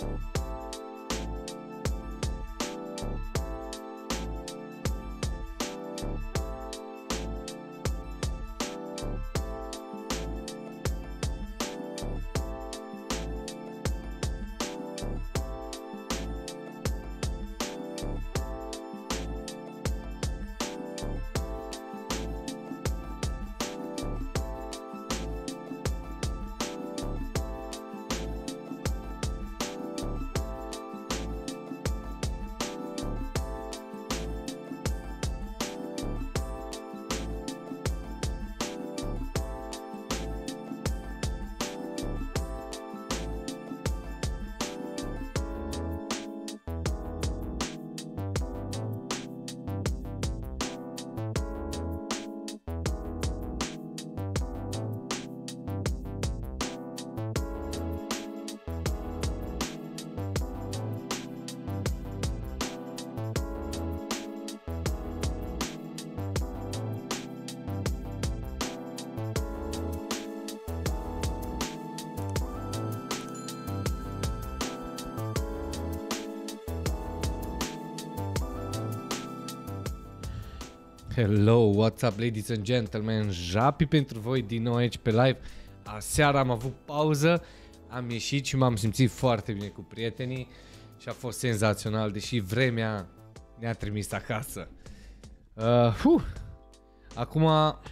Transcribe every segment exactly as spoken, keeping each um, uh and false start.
Hello, what's up, ladies and gentlemen? Japi pentru voi din nou aici pe live. Aseară am avut pauză, am ieșit și m-am simțit foarte bine cu prietenii și a fost senzațional, deși vremea ne-a trimis acasă. Uh, uh. Acum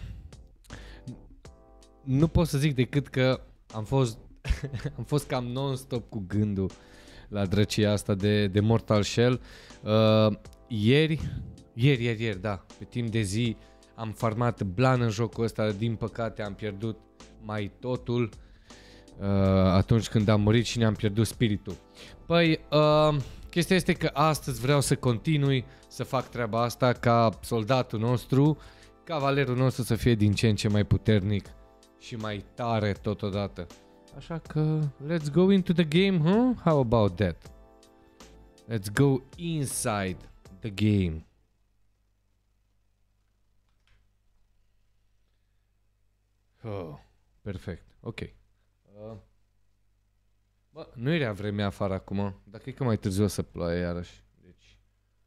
nu pot să zic decât că am fost, am fost cam non-stop cu gândul la drăcia asta de, de Mortal Shell. Uh, ieri... Ieri, ieri, ieri, da, pe timp de zi am farmat blan în jocul ăsta, din păcate am pierdut mai totul uh, atunci când am murit și ne-am pierdut spiritul. Păi, uh, chestia este că astăzi vreau să continui să fac treaba asta ca soldatul nostru, cavalerul nostru să fie din ce în ce mai puternic și mai tare totodată. Așa că, let's go into the game, huh? How about that? Let's go inside the game. Oh, perfect, ok. Uh, bă, nu era vremea afară acum, dar cred că mai târziu o să ploaie iarăși. Deci,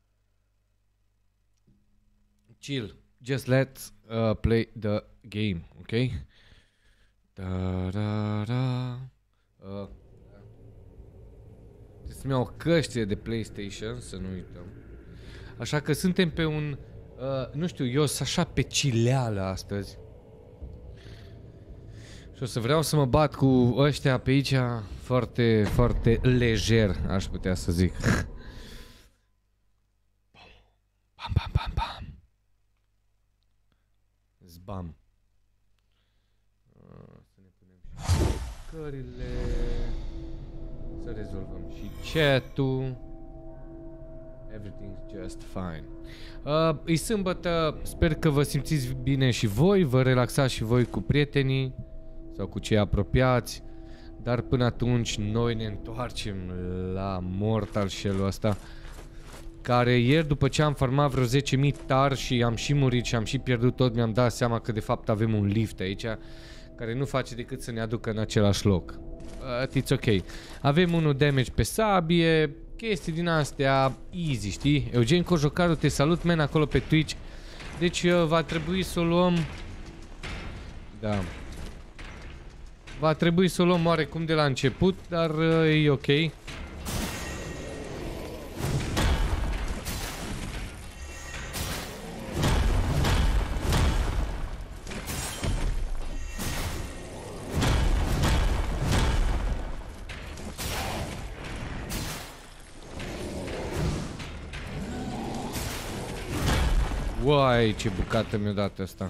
chill, just let's uh, play the game, ok? Da, da, da. Uh, trebuie să-mi iau căștile de PlayStation, să nu uităm. Așa că suntem pe un, uh, nu știu, eu sunt așa pe cileală astăzi. Și o să vreau să mă bat cu ăștia pe aici foarte, foarte lejer, aș putea să zic. Bam, bam, bam, bam. Zbam. Să ne punem și cările. Să rezolvăm și chat-ul. Everything's just fine. Uh, e sâmbătă, sper că vă simțiți bine și voi, vă relaxați și voi cu prietenii sau cu cei apropiați, dar până atunci noi ne întoarcem la Mortal Shell-ul ăsta, care ieri după ce am farmat vreo zece mii tar și am și murit și am și pierdut tot, mi-am dat seama că de fapt avem un lift aici care nu face decât să ne aducă în același loc. Uh, it's ok. Avem unul damage pe sabie, chestii din astea easy, știi? Eugen Cojocaru, te salut, man, acolo pe Twitch. Deci uh, va trebui să o luăm. Da. Va trebui să o luăm oarecum de la început, dar uh, e ok. Uai, ce bucată mi-a dat asta.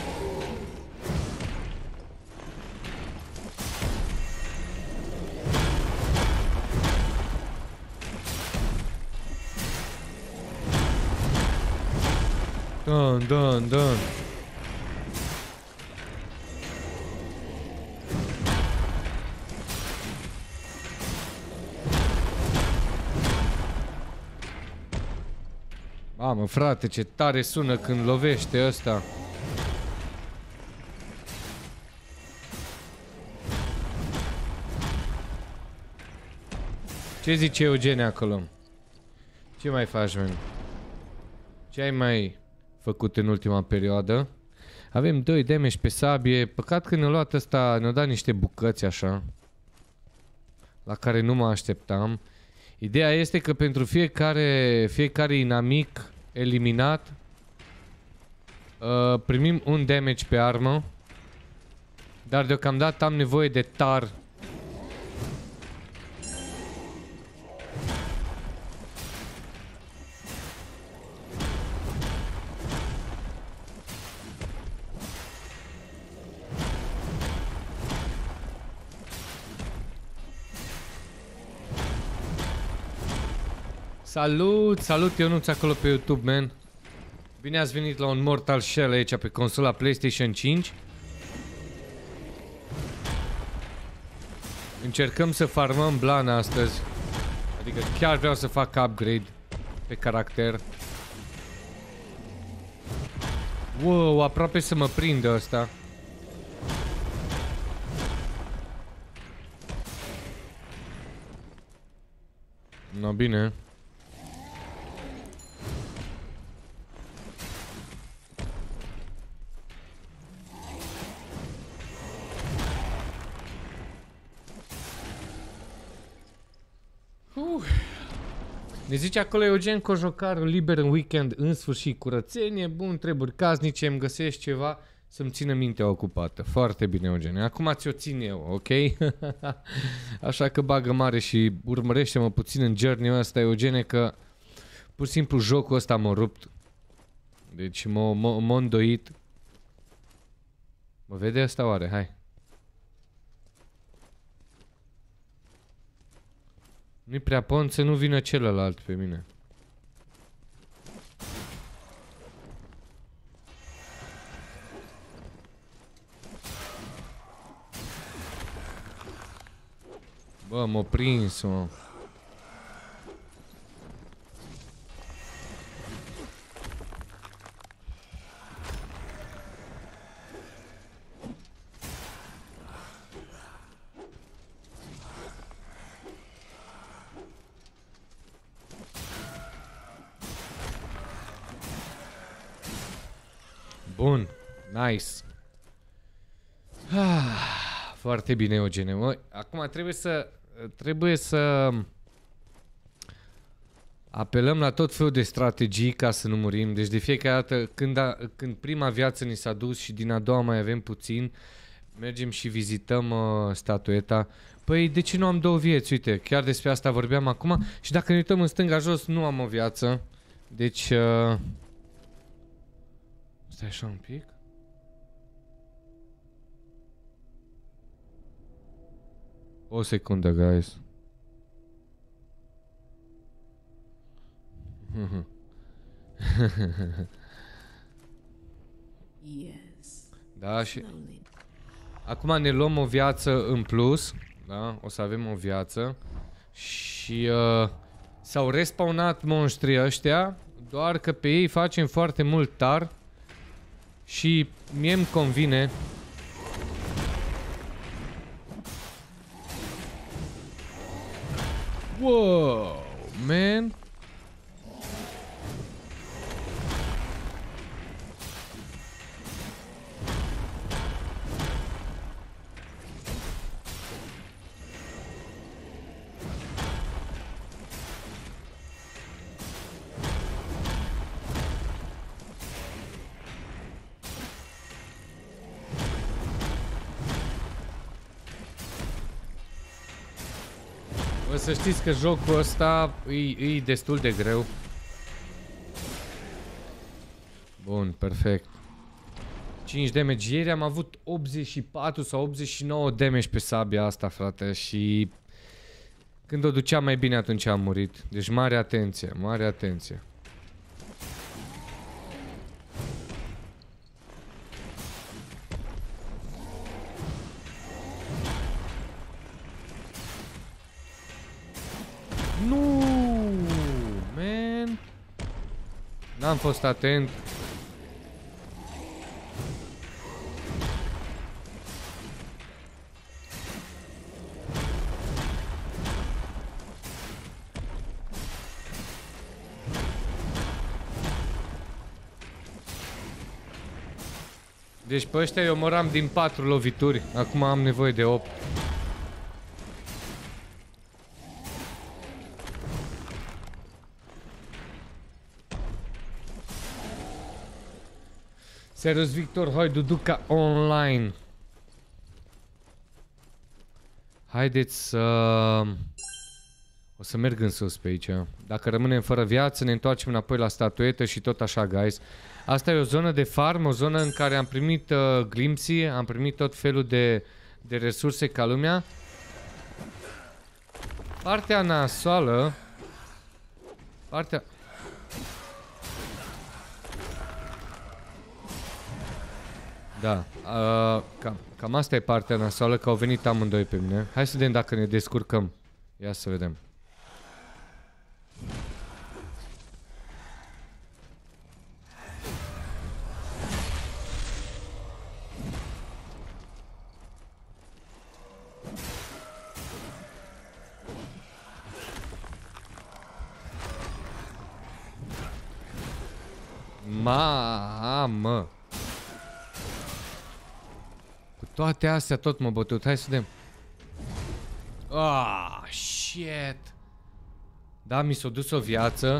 Dun, dun, dun. Mamă, frate, ce tare sună când lovește ăsta. Ce zice Eugene acolo? Ce mai faci, man? Ce ai mai făcut în ultima perioadă? Avem doi damage pe sabie. Păcat că ne-a luat ăsta, ne-a dat niște bucăți așa, la care nu mă așteptam. Ideea este că pentru fiecare, fiecare inamic eliminat uh, primim un damage pe armă. Dar deocamdată am nevoie de tar. Salut, salut Ionuț acolo pe YouTube, man. Bine ați venit la un Mortal Shell aici pe consola PlayStation cinci. Încercăm să farmăm blana astăzi. Adică chiar vreau să fac upgrade pe caracter. Wow, aproape să mă prindă ăsta. No, bine. Uh. Ne zice acolo Eugen Cojocar, liber în weekend, în sfârșit curățenie, bun, treburi casnice, îmi găsești ceva să-mi țină mintea ocupată. Foarte bine, Eugen. Acum ți-o țin eu, ok? Așa că bagă mare și urmărește-mă puțin în journey-ul ăsta, Eugene, că pur și simplu jocul ăsta m-a rupt. Deci m-a îndoit. Mă vede asta oare? Hai. Nu-i prea pont să nu vină celălalt pe mine. Bă, m-a prins, mă. Bun, nice. Ah, foarte bine, Eugene. Mă, acum trebuie să trebuie să apelăm la tot felul de strategii ca să nu murim. Deci de fiecare dată când, a, când prima viață ni s-a dus și din a doua mai avem puțin, mergem și vizităm uh, statueta. Păi de ce nu am două vieți? Uite, chiar despre asta vorbeam acum. Și dacă ne uităm în stânga jos, nu am o viață. Deci uh, stai așa un pic. O secundă, guys. Da, și acum ne luăm o viață în plus. Da, o să avem o viață. Și uh, s-au respawnat monștrii ăștia, doar că pe ei facem foarte mult tar. Și mie îmi convine. Wow, man. O să știți că jocul ăsta e, e destul de greu. Bun, perfect. cinci damage. Ieri am avut optzeci și patru sau optzeci și nouă damage pe sabia asta, frate. Și când o duceam mai bine, atunci am murit. Deci mare atenție, mare atenție. Nu, man. N-am fost atent. Deci pe ăștia eu omoram din patru lovituri. Acum am nevoie de opt. Serios Victor, hai Duduca online. Haideți să... O să merg în sus pe aici. Dacă rămânem fără viață, ne întoarcem înapoi la statuetă și tot așa, guys. Asta e o zonă de farm, o zonă în care am primit uh, glimpsii, am primit tot felul de, de resurse ca lumea. Partea nasoală... Partea... Da, uh, cam, cam asta e partea nasoală, că au venit amândoi pe mine. Hai să vedem dacă ne descurcăm. Ia să vedem. Mamă! Cu toate astea tot m-a bătut. Hai să vedem. Ah, shit! Da, mi s-a dus o viață.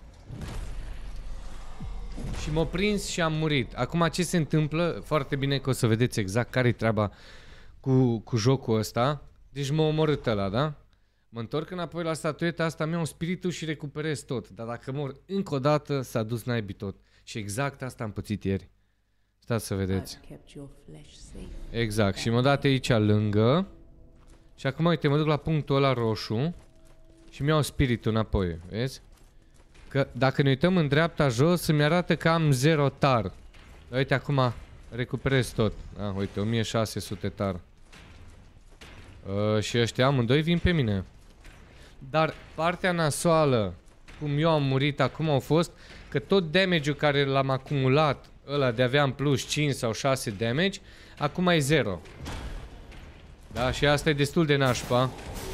Și m-a prins și am murit. Acum ce se întâmplă? Foarte bine că o să vedeți exact care-i treaba cu, cu jocul ăsta. Deci m-a omorât ăla, da? Mă întorc înapoi la statueta asta, mi-au spiritul și recuperez tot. Dar dacă mor încă o dată, s-a dus naibii tot. Și exact asta am pățit ieri. Stați să vedeți. Exact. Și m-a dat aici lângă. Și acum, uite, mă duc la punctul ăla roșu. Și mi-au spiritul înapoi. Vezi? Că dacă ne uităm în dreapta jos, îmi arată că am zero tar. Dar uite, acum recuperez tot. Ah, uite, o mie șase sute tar. Uh, și ăștia amândoi vin pe mine. Dar partea nasoală, cum eu am murit acum, au fost că tot damage-ul care l-am acumulat, ăla de aveam plus cinci sau șase damage, acum e zero. Da, și asta e destul de nașpa.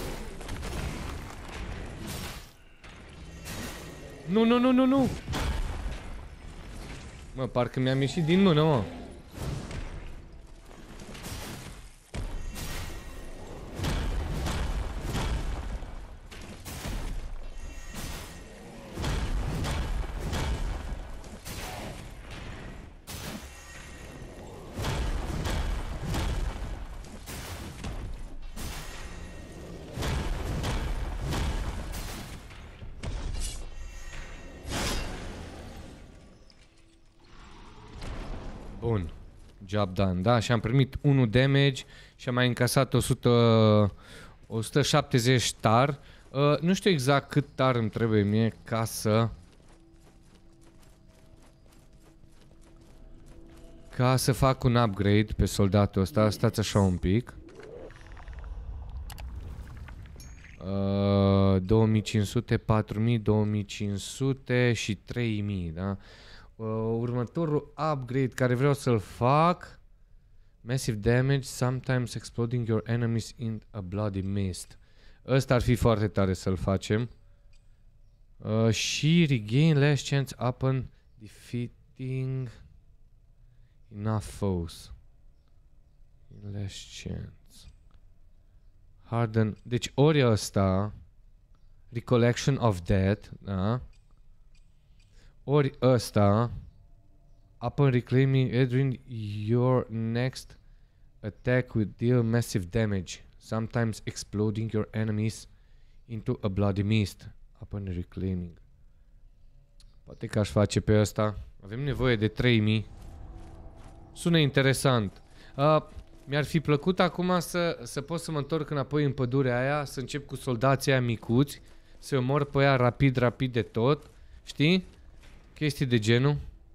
Nu, nu, nu, nu, nu! Mă, parcă mi-am ieșit din mână, mă. Bun. Job done. Da, și am primit unu damage și am mai încasat o sută, o sută șaptezeci tar. Uh, nu știu exact cât tar îmi trebuie mie ca să... Ca să fac un upgrade pe soldatul ăsta. Stați așa un pic. Uh, două mii cinci sute, patru mii, două mii cinci sute și trei mii, da? Uh, următorul upgrade care vreau să-l fac: Massive damage, sometimes exploding your enemies in a bloody mist. Ăsta ar fi foarte tare să-l facem. Uh, și regain last chance upon defeating enough foes. Last chance. Harden. Deci ori ăsta, Recollection of Death, da? Ori ăsta, upon reclaiming Edwin, your next attack will deal massive damage, sometimes exploding your enemies into a bloody mist. Upon reclaiming. Poate că aș face pe ăsta. Avem nevoie de trei mii. Sună interesant. Uh, Mi-ar fi plăcut acum să, să pot să mă întorc înapoi în pădurea aia, să încep cu soldații aia micuți, să omor pe ea rapid, rapid de tot. Știi? Chestii de genul.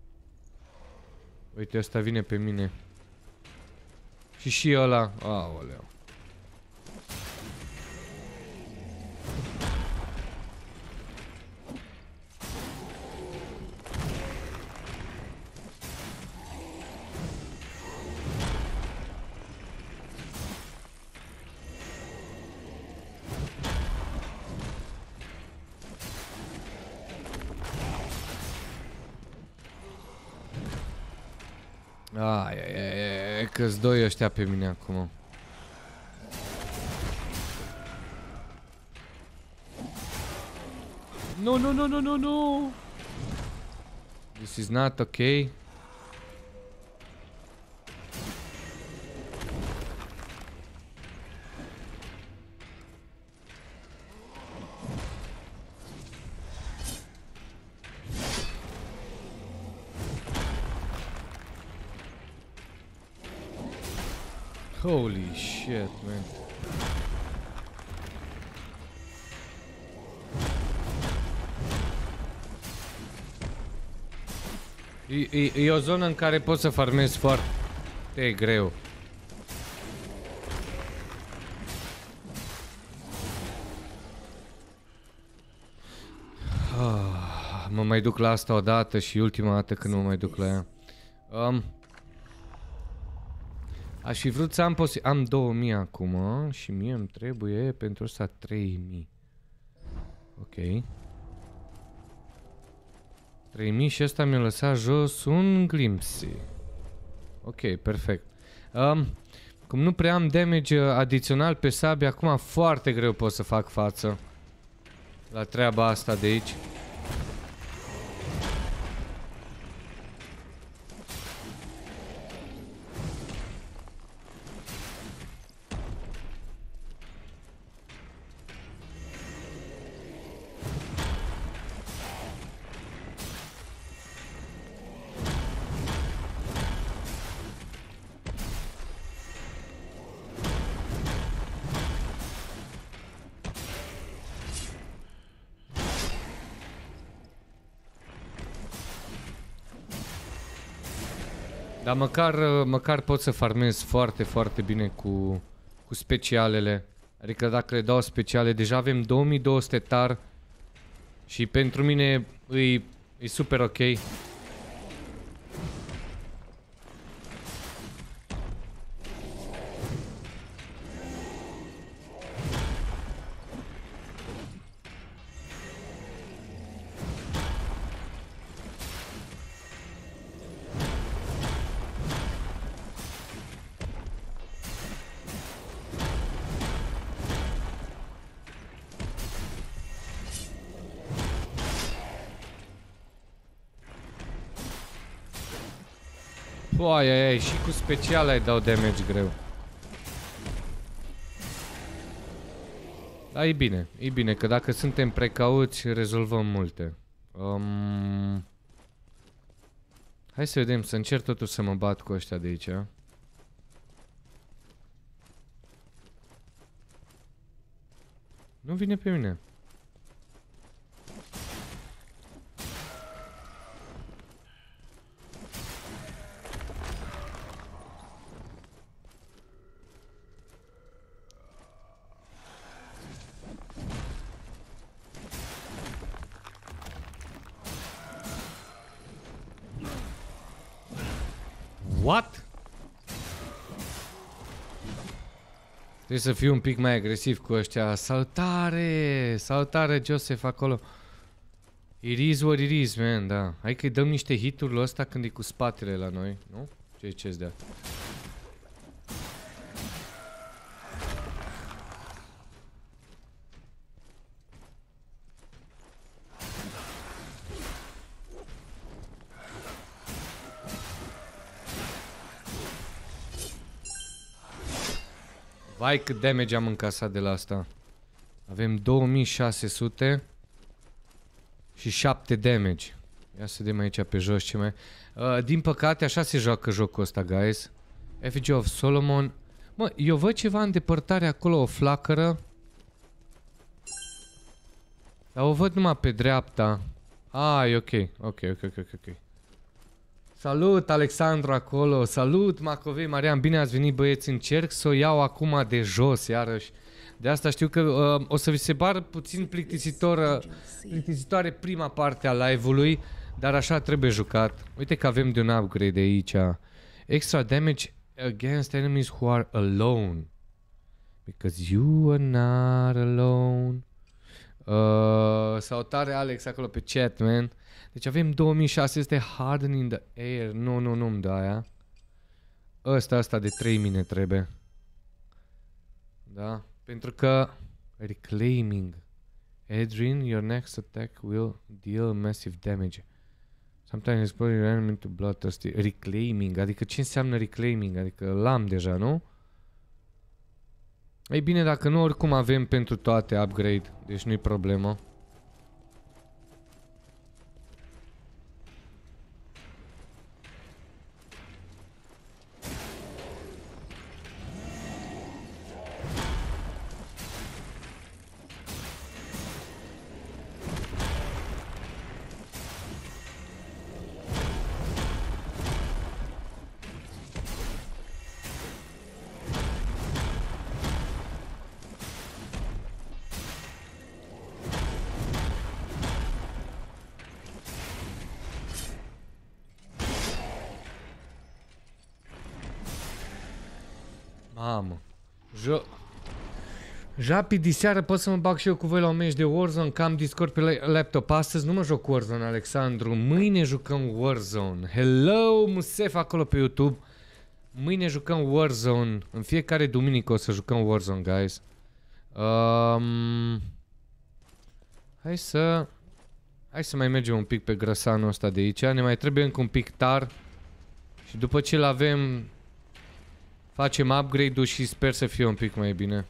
Uite, ăsta vine pe mine. Și și ăla. Aoleu. Ai, ai, ai, ai, că-s doi ăștia pe mine acum. No, no, no, no, no, no! This is not okay. Holy shit, man. E, e, e o zonă în care poți să farmezi foarte greu. Ah, mă mai duc la asta odată și ultima dată când mă mai duc la ea. Um, Aș fi vrut să am posi... Am două mii acum și mie îmi trebuie pentru asta trei mii. Ok. trei mii și ăsta mi-a lăsat jos un glimpse. Ok, perfect. Um, cum nu prea am damage adițional pe sabie, acum foarte greu pot să fac față la treaba asta de aici. Dar măcar, măcar pot să farmez foarte, foarte bine cu, cu specialele. Adică dacă le dau speciale, deja avem două mii două sute tar. Și pentru mine e, e super ok. Ai, ai, ai, și cu special ai dau damage greu. Da, e bine, e bine, că dacă suntem precauți, rezolvăm multe. Um... Hai să vedem, să încerc totuși să mă bat cu ăștia de aici. Nu vine pe mine. What? Trebuie să fiu un pic mai agresiv cu ăștia. Salutare! Salutare, Joseph, acolo. It is what it is, man, da. Hai că-i dăm niște hituri la ăsta când e cu spatele la noi, nu? Ce ce-ți dea? Vai cât damage am încasat de la asta. Avem două mii șase sute și șapte damage. Ia să vedem aici pe jos ce mai... Uh, din păcate așa se joacă jocul ăsta, guys. Effigy of Solomon. Mă, eu văd ceva în depărtare acolo, o flacără. Dar o văd numai pe dreapta. Ah, e ok. Ok, ok, ok, ok. Salut, Alexandru acolo. Salut, Macovei, Marian. Bine ați venit, băieți. Încerc să o iau acum de jos, iarăși. De asta știu că uh, o să vi se pară puțin plictisitor, uh, plictisitoare prima parte a live-ului, dar așa trebuie jucat. Uite că avem de un upgrade aici. Extra damage against enemies who are alone. Because you are not alone. Uh, salutare, Alex, acolo pe chat, man. Deci avem două mii șase sute harden in the air. Nu, nu, nu-mi dă aia. ăsta, ăsta de trei mii ne trebuie. Da? Pentru că reclaiming. Adrian, your next attack will deal massive damage. Sometimes explode your enemy to bloodthirsty. Reclaiming, adică ce înseamnă reclaiming? Adică l-am deja, nu? Ei bine, dacă nu, oricum avem pentru toate upgrade, deci nu-i problemă. Mamă. Jo... Japi, diseară pot să mă bag și eu cu voi la un meci de Warzone, că am Discord pe laptop. Astăzi nu mă joc Warzone, Alexandru. Mâine jucăm Warzone. Hello, Musef acolo pe YouTube. Mâine jucăm Warzone. În fiecare duminică o să jucăm Warzone, guys. Um... Hai să... Hai să mai mergem un pic pe grăsanul ăsta de aici. Ne mai trebuie încă un pic tar. Și după ce l-avem... Facem upgrade-ul și sper să fie un pic mai bine.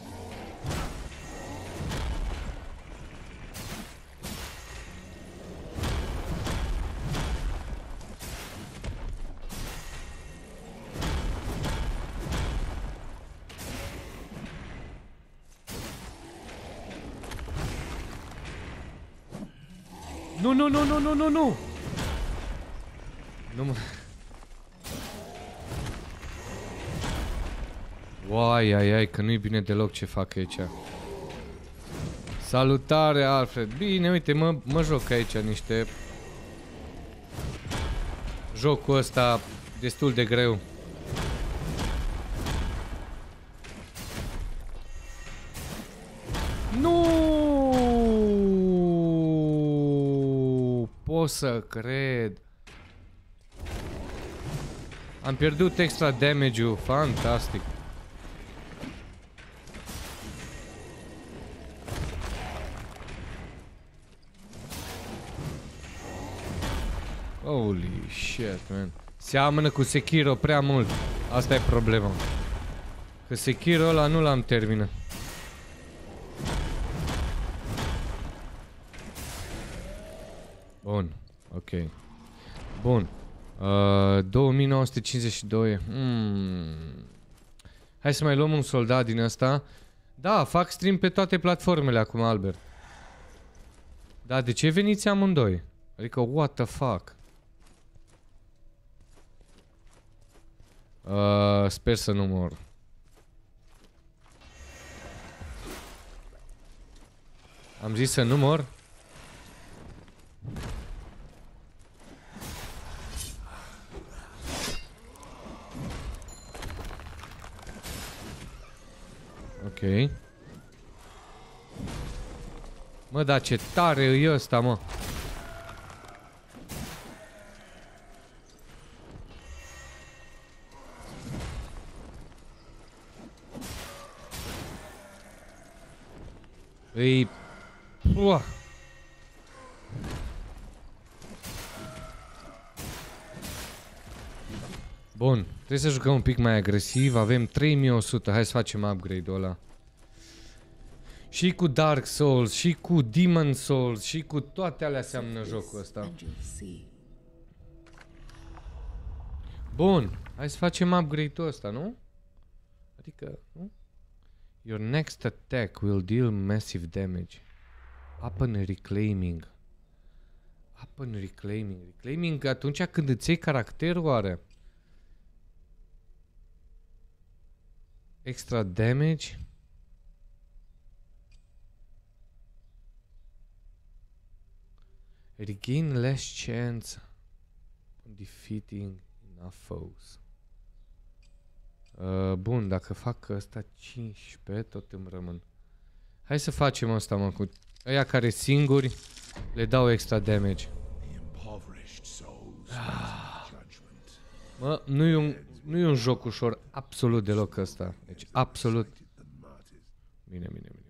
Nu, nu, nu, nu, nu, nu, nu! Nu mă... Uai, ai, ai, că nu-i bine deloc ce fac aici. Salutare, Alfred. Bine, uite, mă, mă joc aici niște... Jocul ăsta destul de greu. Nu! Pot să cred. Am pierdut extra damage-ul, fantastic. Holy shit, man. Seamănă cu Sekiro prea mult. Asta e problema. Că Sekiro ăla nu l-am terminat. Bun. Ok. Bun. Uh, două mii nouă sute cincizeci și doi. Hmm. Hai să mai luăm un soldat din ăsta. Da, fac stream pe toate platformele acum, Albert. Da, de ce veniți amândoi? Adică, what the fuck? Uh, sper să nu mor. Am zis să nu mor? Ok. Mă, dar ce tare e ăsta, mă. Îi... Uah. Bun, trebuie să jucăm un pic mai agresiv. Avem trei mii o sută, hai să facem upgrade-ul ăla. Și cu Dark Souls, și cu Demon Souls, și cu toate alea seamănă jocul ăsta. Bun, hai să facem upgrade-ul ăsta, nu? Adică, nu? Your next attack will deal massive damage. Upon reclaiming. Upon reclaiming. Reclaiming atunci când îți iei caracterul, oare? Extra damage. Regain less chance on defeating enough foes. Uh, bun, dacă fac ăsta cincisprezece, tot îmi rămân. Hai să facem asta, mă, cu ăia care singuri le dau extra damage. Ah. Mă, nu e un... nu e un joc ușor, absolut deloc ăsta. Deci, absolut. Bine, bine, bine.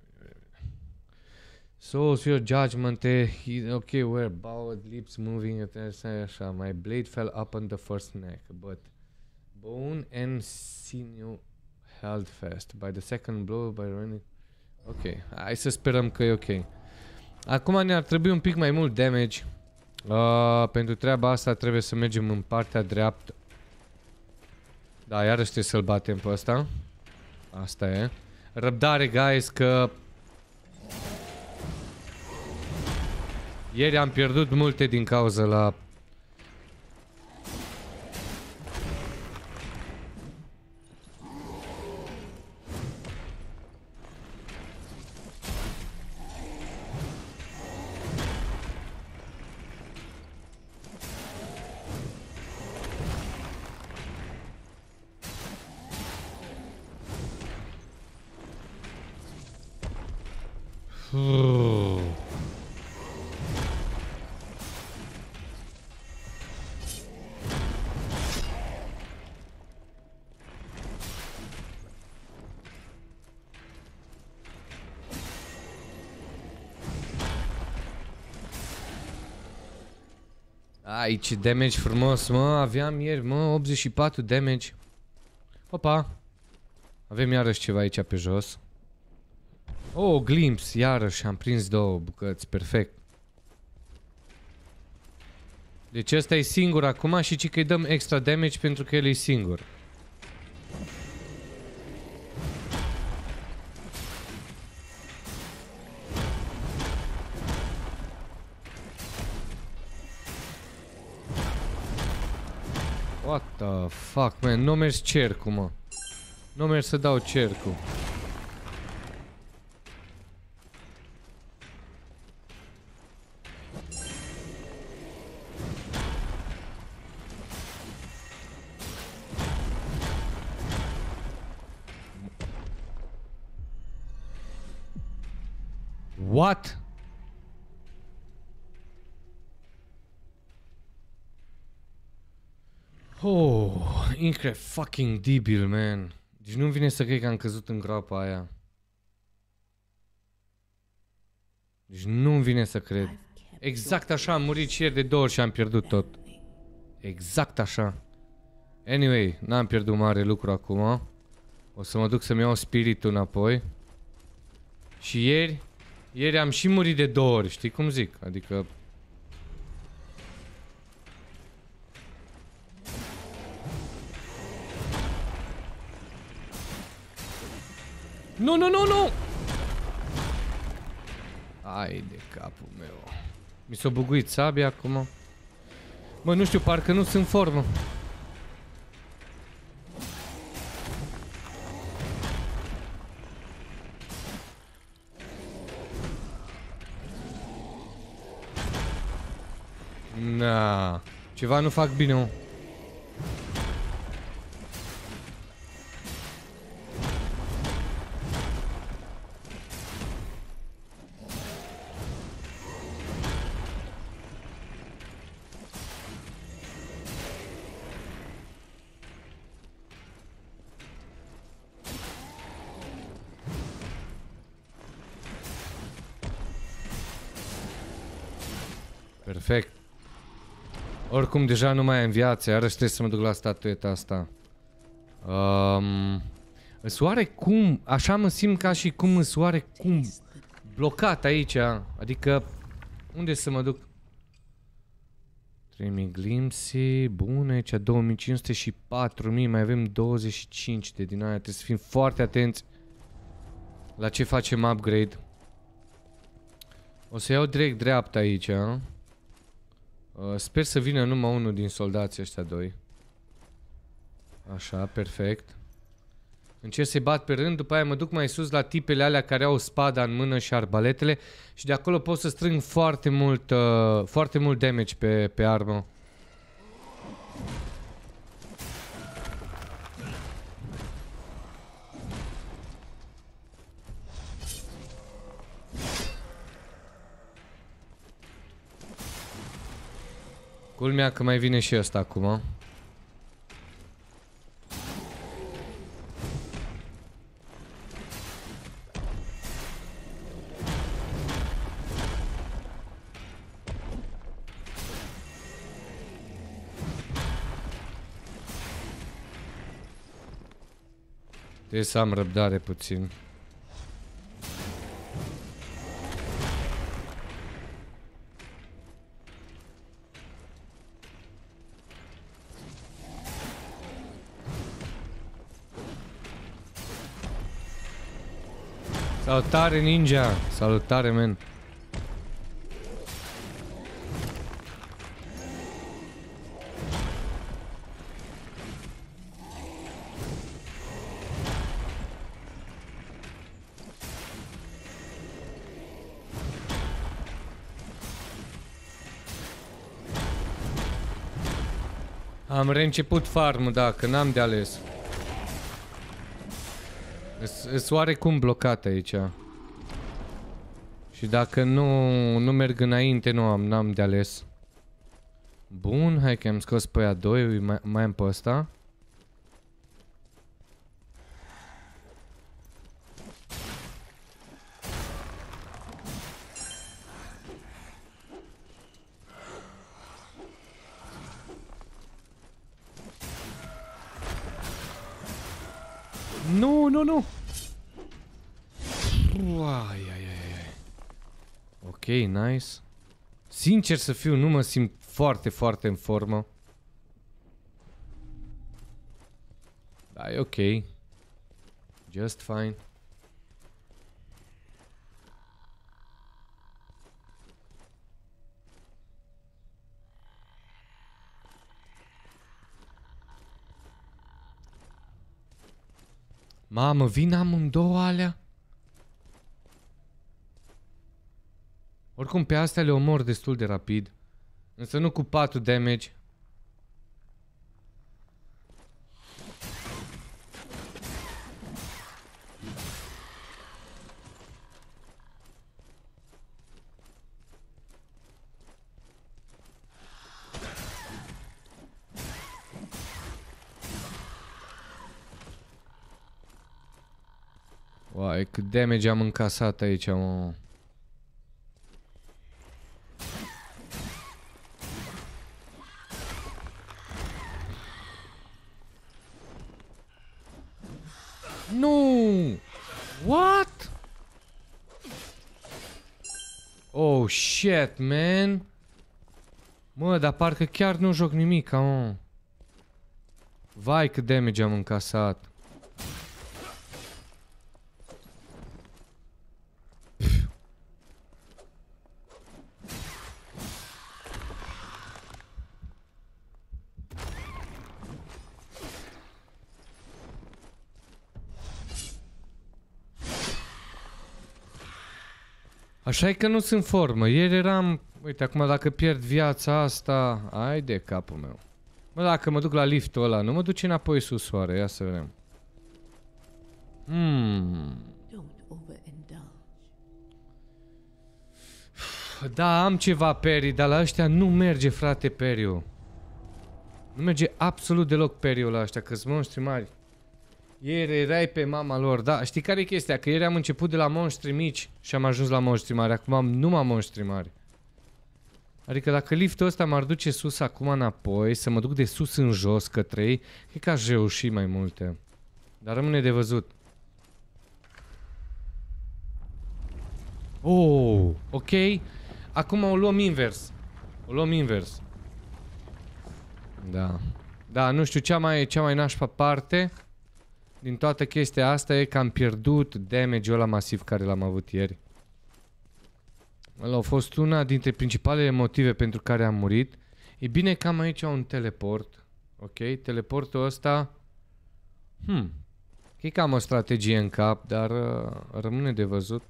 So, your judgment, eh, he, okay, where bowed lips moving, așa, my blade fell up on the first neck, but bone and sinew held fast. By the second blow, by running... Ok, hai să sperăm că e ok. Acum ne-ar trebui un pic mai mult damage. Uh, pentru treaba asta trebuie să mergem în partea dreaptă. Da, iarăși trebuie să-l batem pe ăsta. Asta e. Răbdare, guys, că... Ieri am pierdut multe din cauza la... Aici damage frumos, mă, aveam ieri, mă, optzeci și patru damage. Opa. Avem iarăși ceva aici pe jos. Oh, glimpse, iarăși am prins două bucăți, perfect. Deci ăsta e singur acum și ci că îi dăm extra damage pentru că el e singur. What the fuck, man? Nu mers cercul, mă. Nu mers să dau cercul. What? Oh, incredibil, fucking debil, man. Deci nu-mi vine să cred că am căzut în groapa aia. Deci nu-mi vine să cred. Exact așa am murit și ieri de două ori și am pierdut tot. Exact așa. Anyway, n-am pierdut mare lucru acum. O să mă duc să-mi iau spiritul înapoi. Și ieri, ieri am și murit de două ori, știi cum zic? Adică... Nu, nu, nu, nu! Ai de capul meu. Mi s-a buguit sabia acum. Mă, nu știu, parcă nu sunt în formă. Na, ceva nu fac bine, mă. Perfect. Oricum deja nu mai am viață, iarăși trebuie să mă duc la statueta asta. Um, îs oarecum, așa mă simt ca și cum îs oarecum blocat aici. Adică, unde să mă duc? trei mii glimpse, bun, aici două mii cinci sute și patru mii, mai avem douăzeci și cinci de din aia. Trebuie să fim foarte atenți la ce facem upgrade. O să iau direct dreapta aici. Uh, sper să vină numai unul din soldații ăștia doi. Așa, perfect. Încerc să-i bat pe rând, după aia mă duc mai sus la tipele alea care au spada în mână și arbaletele. Și de acolo pot să strâng foarte mult, uh, foarte mult damage pe, pe armă. Culmea că mai vine și ăsta acum. Trebuie să am răbdare puțin. Salutare, ninja! Salutare, men! Am reînceput farm-ul, da, că n-am de ales. Îs oarecum blocat aici. Și dacă nu, nu merg înainte, nu am, n-am de ales. Bun, hai că am scos pe aia doi, mai, mai am pe ăsta. Nu, nu, nu! Uai, ai, ai, ai. Ok, nice. Sincer să fiu, nu mă simt foarte, foarte în formă. Da, e ok. Just fine. Mamă, vin amândouă alea? Oricum pe astea le omor destul de rapid. Însă nu cu patru damage. Uai, cât damage am încasat aici, mă. Nu! What? Oh, shit, man. Mă, dar parcă chiar nu joc nimic, mă. Vai, cât damage am încasat. Așa e că nu sunt în formă. Ieri eram... Uite, acum dacă pierd viața asta... Ai de capul meu. Mă, dacă mă duc la liftul ăla, nu mă duce înapoi sus, oare? Ia să vedem. Hmm. Da, am ceva peri, dar la ăștia nu merge, frate, periu. Nu merge absolut deloc periul la ăștia, că-s monștri mari. Ieri erai pe mama lor, da, știi care e chestia? Că ieri am început de la monștri mici și am ajuns la monștri mari, acum am numai monștri mari. Adică dacă liftul ăsta m-ar duce sus acum înapoi, să mă duc de sus în jos către ei, cred că aș reuși mai multe. Dar rămâne de văzut. Oh, ok. Acum o luăm invers. O luăm invers. Da. Da, nu știu, cea mai, cea mai nașpa parte din toată chestia asta e că am pierdut damage-ul ăla masiv care l-am avut ieri. Ăla a fost una dintre principalele motive pentru care am murit. E bine că am aici un teleport. Ok, teleportul ăsta... Hmm. Cred că am o strategie în cap, dar uh, rămâne de văzut.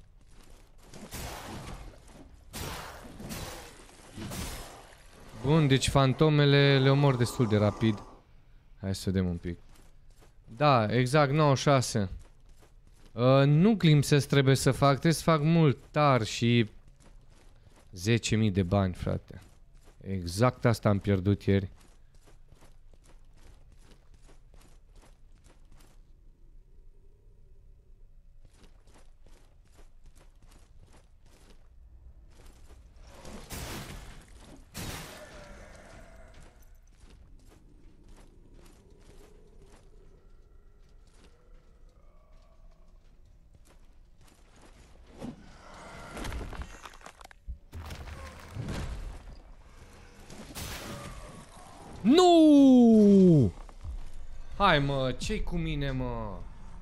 Bun, deci fantomele le omor destul de rapid. Hai să vedem un pic. Da, exact, nouăzeci și șase. Uh, nu glimpses trebuie să fac, trebuie să fac mult tar și... zece mii de bani, frate. Exact asta am pierdut ieri. Nu! Hai mă, ce-i cu mine mă?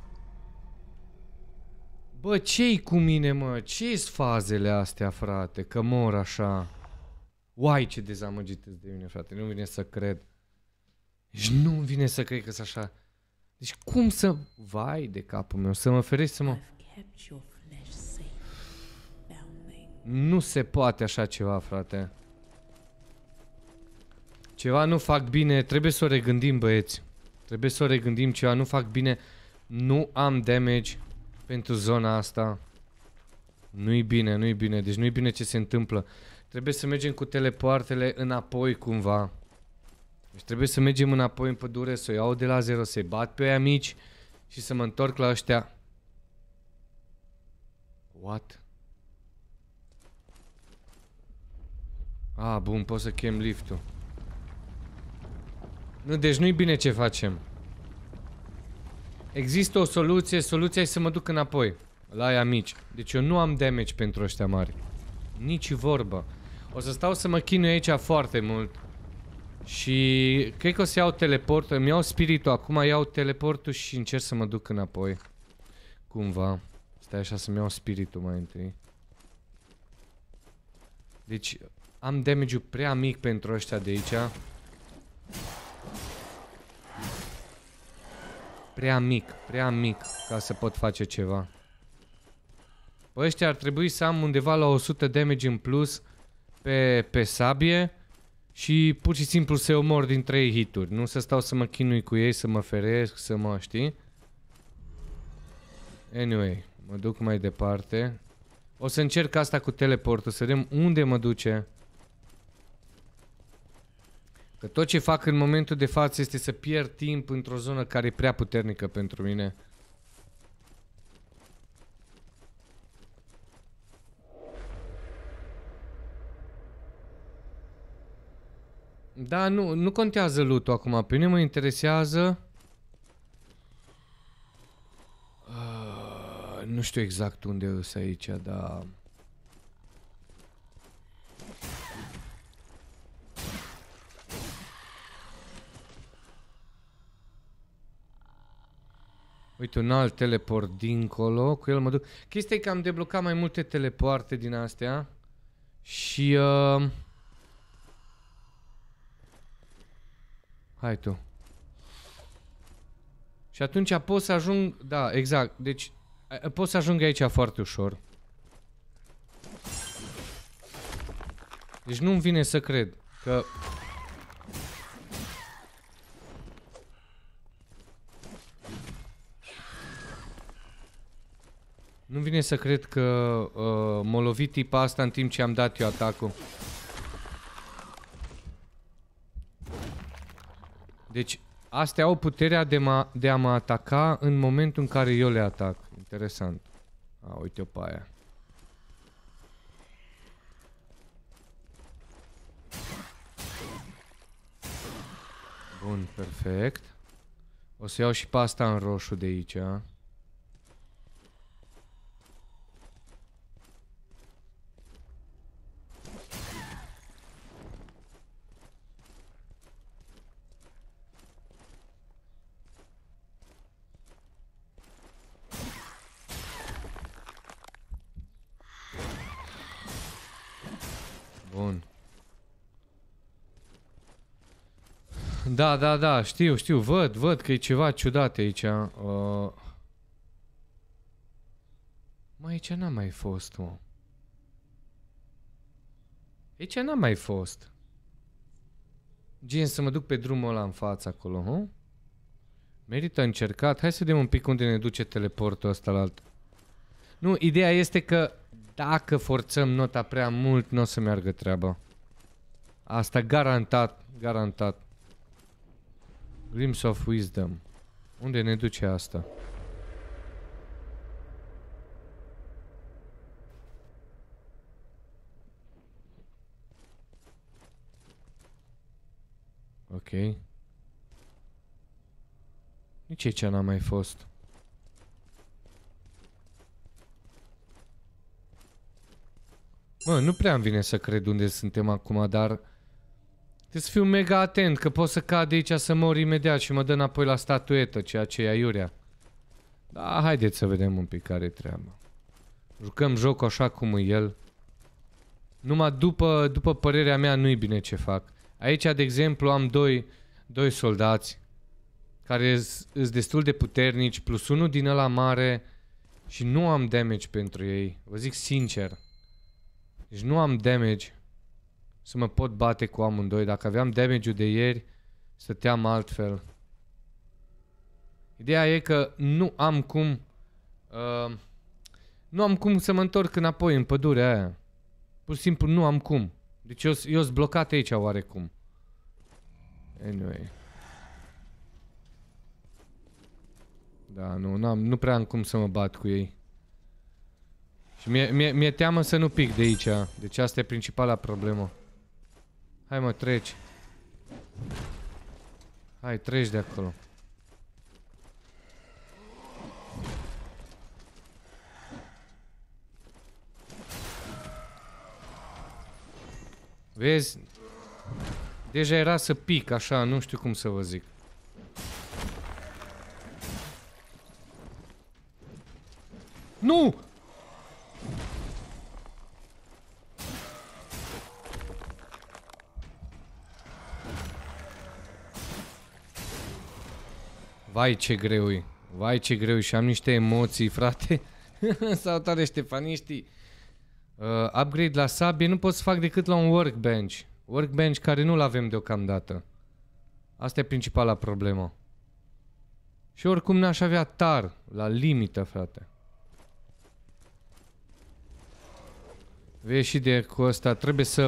Bă, ce-i cu mine mă? Ce-s fazele astea frate? Că mor așa. Uai, ce dezamăgit de mine frate, nu vine să cred. Deci nu vine să cred că-s așa. Deci cum să... Vai de capul meu, să mă ferești să mă... Nu se poate așa ceva, frate. Ceva nu fac bine, trebuie să o regândim, băieți. Trebuie să o regândim, ceva nu fac bine. Nu am damage pentru zona asta. Nu-i bine, nu-i bine, deci nu-i bine ce se întâmplă. Trebuie să mergem cu telepoartele înapoi cumva. Deci trebuie să mergem înapoi în pădure, să o iau de la zero, să-i bat pe aia mici și să mă întorc la ăștia. What? Ah, bun, pot să chem liftul. Nu, deci nu-i bine ce facem. Există o soluție, soluția e să mă duc înapoi la aia mici. Deci eu nu am damage pentru ăștia mari. Nici vorbă. O să stau să mă chinui aici foarte mult. Și cred că o să iau teleportul. Îmi iau spiritul acum, iau teleportul și încerc să mă duc înapoi. Cumva. Stai așa să-mi iau spiritul mai întâi. Deci am damage-ul prea mic pentru ăștia de aici. Prea mic, prea mic ca să pot face ceva. Bă, ăștia ar trebui să am undeva la o sută damage în plus pe, pe sabie și pur și simplu să omor din trei hituri. Nu să stau să mă chinui cu ei, să mă feresc, să mă știi. Anyway, mă duc mai departe. O să încerc asta cu teleportul, să vedem unde mă duce. Că tot ce fac în momentul de față este să pierd timp într-o zonă care e prea puternică pentru mine. Da, nu, nu contează loot-ul acum. Pe mine mă interesează... Uh, nu știu exact unde îs aici, dar... Uite, un alt teleport dincolo. Cu el mă duc. Chestia e că am deblocat mai multe telepoarte din astea. Și... Uh... Hai tu. Și atunci pot să ajung... Da, exact. Deci pot să ajung aici foarte ușor. Deci nu-mi vine să cred că... Nu vine să cred că uh, m-a lovit tipa asta în timp ce am dat eu atacul. Deci, astea au puterea de, de a mă ataca în momentul în care eu le atac. Interesant. A, uite-o pe aia. Bun, perfect. O să iau și pe asta în roșu de aici. Bun. Da, da, da, știu, știu, văd, văd că e ceva ciudat aici. Uh... Mă, aici n-am mai fost, mă. Aici n-am mai fost. Gen, să mă duc pe drumul ăla în față acolo, hă? Merită încercat. Hai să vedem un pic unde ne duce teleportul ăsta la alt. Nu, ideea este că dacă forțăm nota prea mult, nu o să meargă treaba. Asta garantat, garantat. Glimpse of Wisdom. Unde ne duce asta? Ok. Nici aici n-am mai fost. Mă, nu prea îmi vine să cred unde suntem acum, dar Trebuie să fiu mega atent, că pot să cad de aici să mor imediat și mă dă înapoi la statuetă, ceea ce e aiurea. Da, haideți să vedem un pic care-i treaba. Jucăm jocul așa cum e el. Numai după, după părerea mea nu-i bine ce fac. Aici, de exemplu, am doi, doi soldați care sunt destul de puternici, plus unul din ăla mare și nu am damage pentru ei. Vă zic sincer. Deci nu am damage să mă pot bate cu amândoi. Dacă aveam damage-ul de ieri, stăteam altfel. Ideea e că nu am cum uh, nu am cum să mă întorc înapoi în pădurea aia. Pur și simplu nu am cum. Deci eu sunt blocat aici oarecum. Anyway. Da, nu, n-am, nu prea am cum să mă bat cu ei. Și mi-e mi mi teamă să nu pic de aici. Deci asta e principala problemă. Hai mă, treci. Hai, treci de acolo. Vezi? Deja era să pic așa, nu știu cum să vă zic. Nu! Vai ce greu e. Vai ce greu e și am niște emoții, frate. Salutare ștefaniștii. Uh, upgrade la sabie nu pot să fac decât la un workbench. Workbench care nu-l avem deocamdată. Asta e principala problemă. Și oricum n-aș avea tar. La limită, frate. Vezi și de cu ăsta. Trebuie să...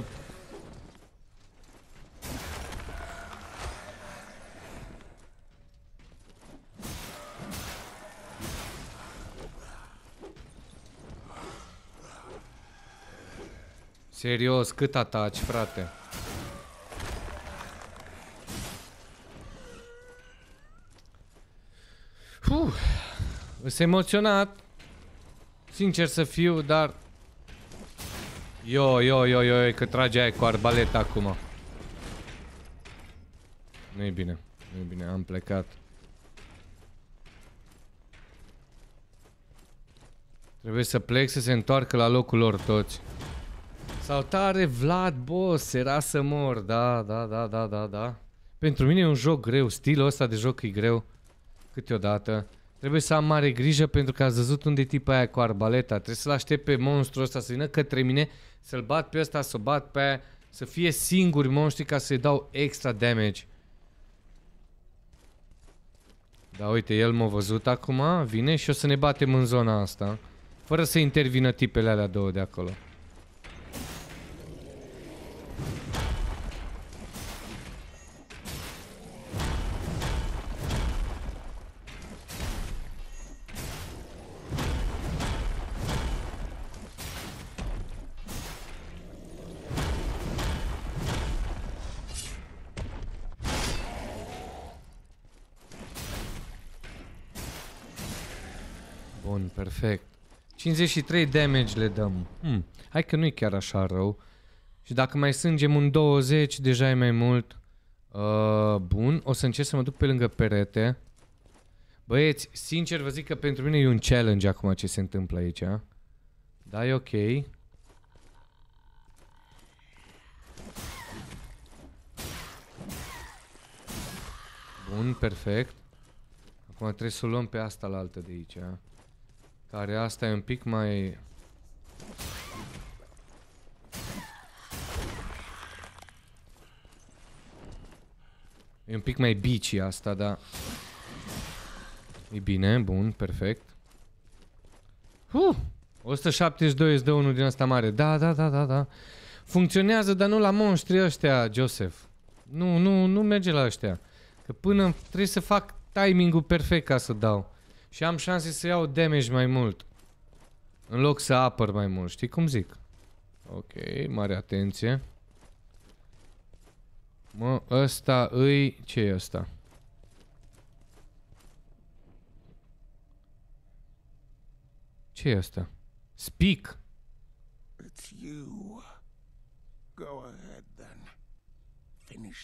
Serios, cât ataci, frate? Uf, sunt emoționat. Sincer să fiu, dar... Yo, yo, yo, yo, că trage aia cu arbaleta acum. Nu-i bine, nu-i bine, am plecat. Trebuie să plec să se întoarcă la locul lor toți. Salutare Vlad, boss, era să mor, da, da, da, da, da, da. Pentru mine e un joc greu, stilul ăsta de joc e greu. Câteodată. Trebuie să am mare grijă pentru că ați văzut unde e tipa aia cu arbaleta. Trebuie să-l aștept pe monstru ăsta să vină către mine, să-l bat pe ăsta, să o bat pe aia, să fie singuri monștri ca să-i dau extra damage. Da, uite, el m-a văzut acum, vine și o să ne batem în zona asta. Fără să intervină tipele alea două de acolo. Bun, perfect. cincizeci și trei damage le dăm. Hmm. Hai că nu e chiar așa rău. Și dacă mai sângem un douăzeci, deja e mai mult. Uh, bun, o să încerc să mă duc pe lângă perete. Băieți, sincer vă zic că pentru mine e un challenge acum ce se întâmplă aici. Da, e ok. Bun, perfect. Acum trebuie să o luăm pe asta la altă de aici. Care asta e un pic mai... E un pic mai bici asta, da. E bine, bun, perfect. Uh, o sută șaptezeci și doi îți dă unul din asta mare. Da, da, da, da, da. Funcționează, dar nu la monștri ăștia, Joseph. Nu, nu, nu merge la ăștia. Că până trebuie să fac timingul perfect ca să dau. Și am șanse să iau damage mai mult. În loc să apăr mai mult, știi cum zic? Ok, mare atenție. Mă, ăsta îi... Ce e ăsta? Ce e ăsta? Speak! It's you. Go ahead then. Finish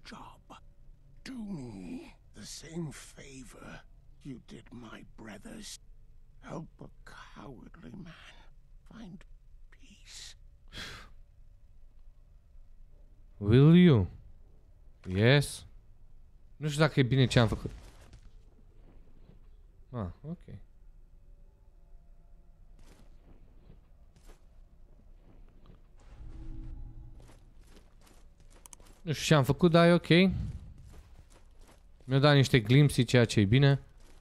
job. Do me the same favor you did my brothers. Help a cowardly man find peace. Will you? Yes. Nu știu dacă e bine ce am făcut. Ah, ok. Nu știu ce am făcut, dar e ok. Mi-a dat niște glimpsi, ceea ce e bine.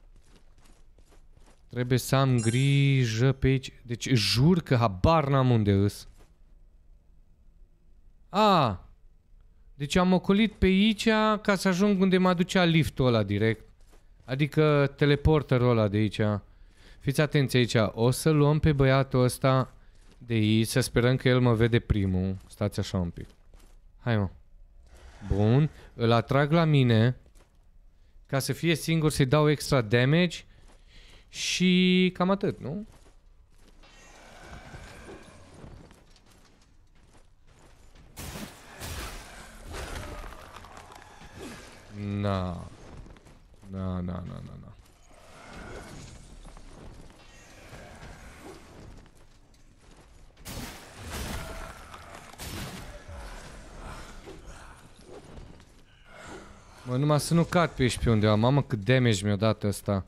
Trebuie să am grijă pe aici. Deci jur că habar n-am unde îs. A, deci am ocolit pe aici ca să ajung unde mă ducea liftul ăla direct. Adică teleporterul ăla de aici. Fiți atenți aici. O să luăm pe băiatul ăsta de aici. Să sperăm că el mă vede primul. Stați așa un pic. Hai mă. Bun. Îl atrag la mine. Ca să fie singur să-i dau extra damage. Și cam atât, nu? Na. Na, na, na, na, na. Mă, numai să nu cad pe aici pe undeva. Mamă, cât damage mi-a dat ăsta.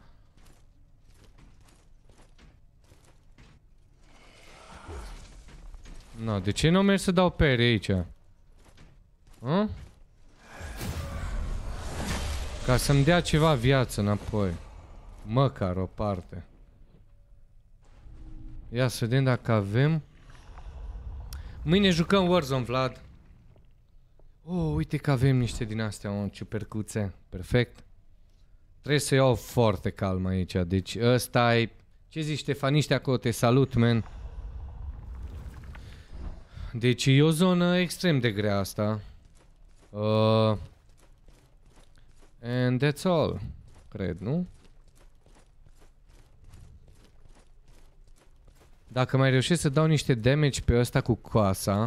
No, de ce nu merg să dau pere aici? Hă? Ca să-mi dea ceva viață înapoi. Măcar o parte. Ia să vedem dacă avem. Mâine jucăm Warzone, Vlad. Oh, uite că avem niște din astea, o ciupercuțe. Perfect. Trebuie să iau foarte calm aici. Deci ăsta e... Ce zici, Ștefaniște acolo? Te salut, man. Deci e o zonă extrem de grea asta. Uh, and that's all. Cred, nu? Dacă mai reușesc să dau niște damage pe ăsta cu coasa,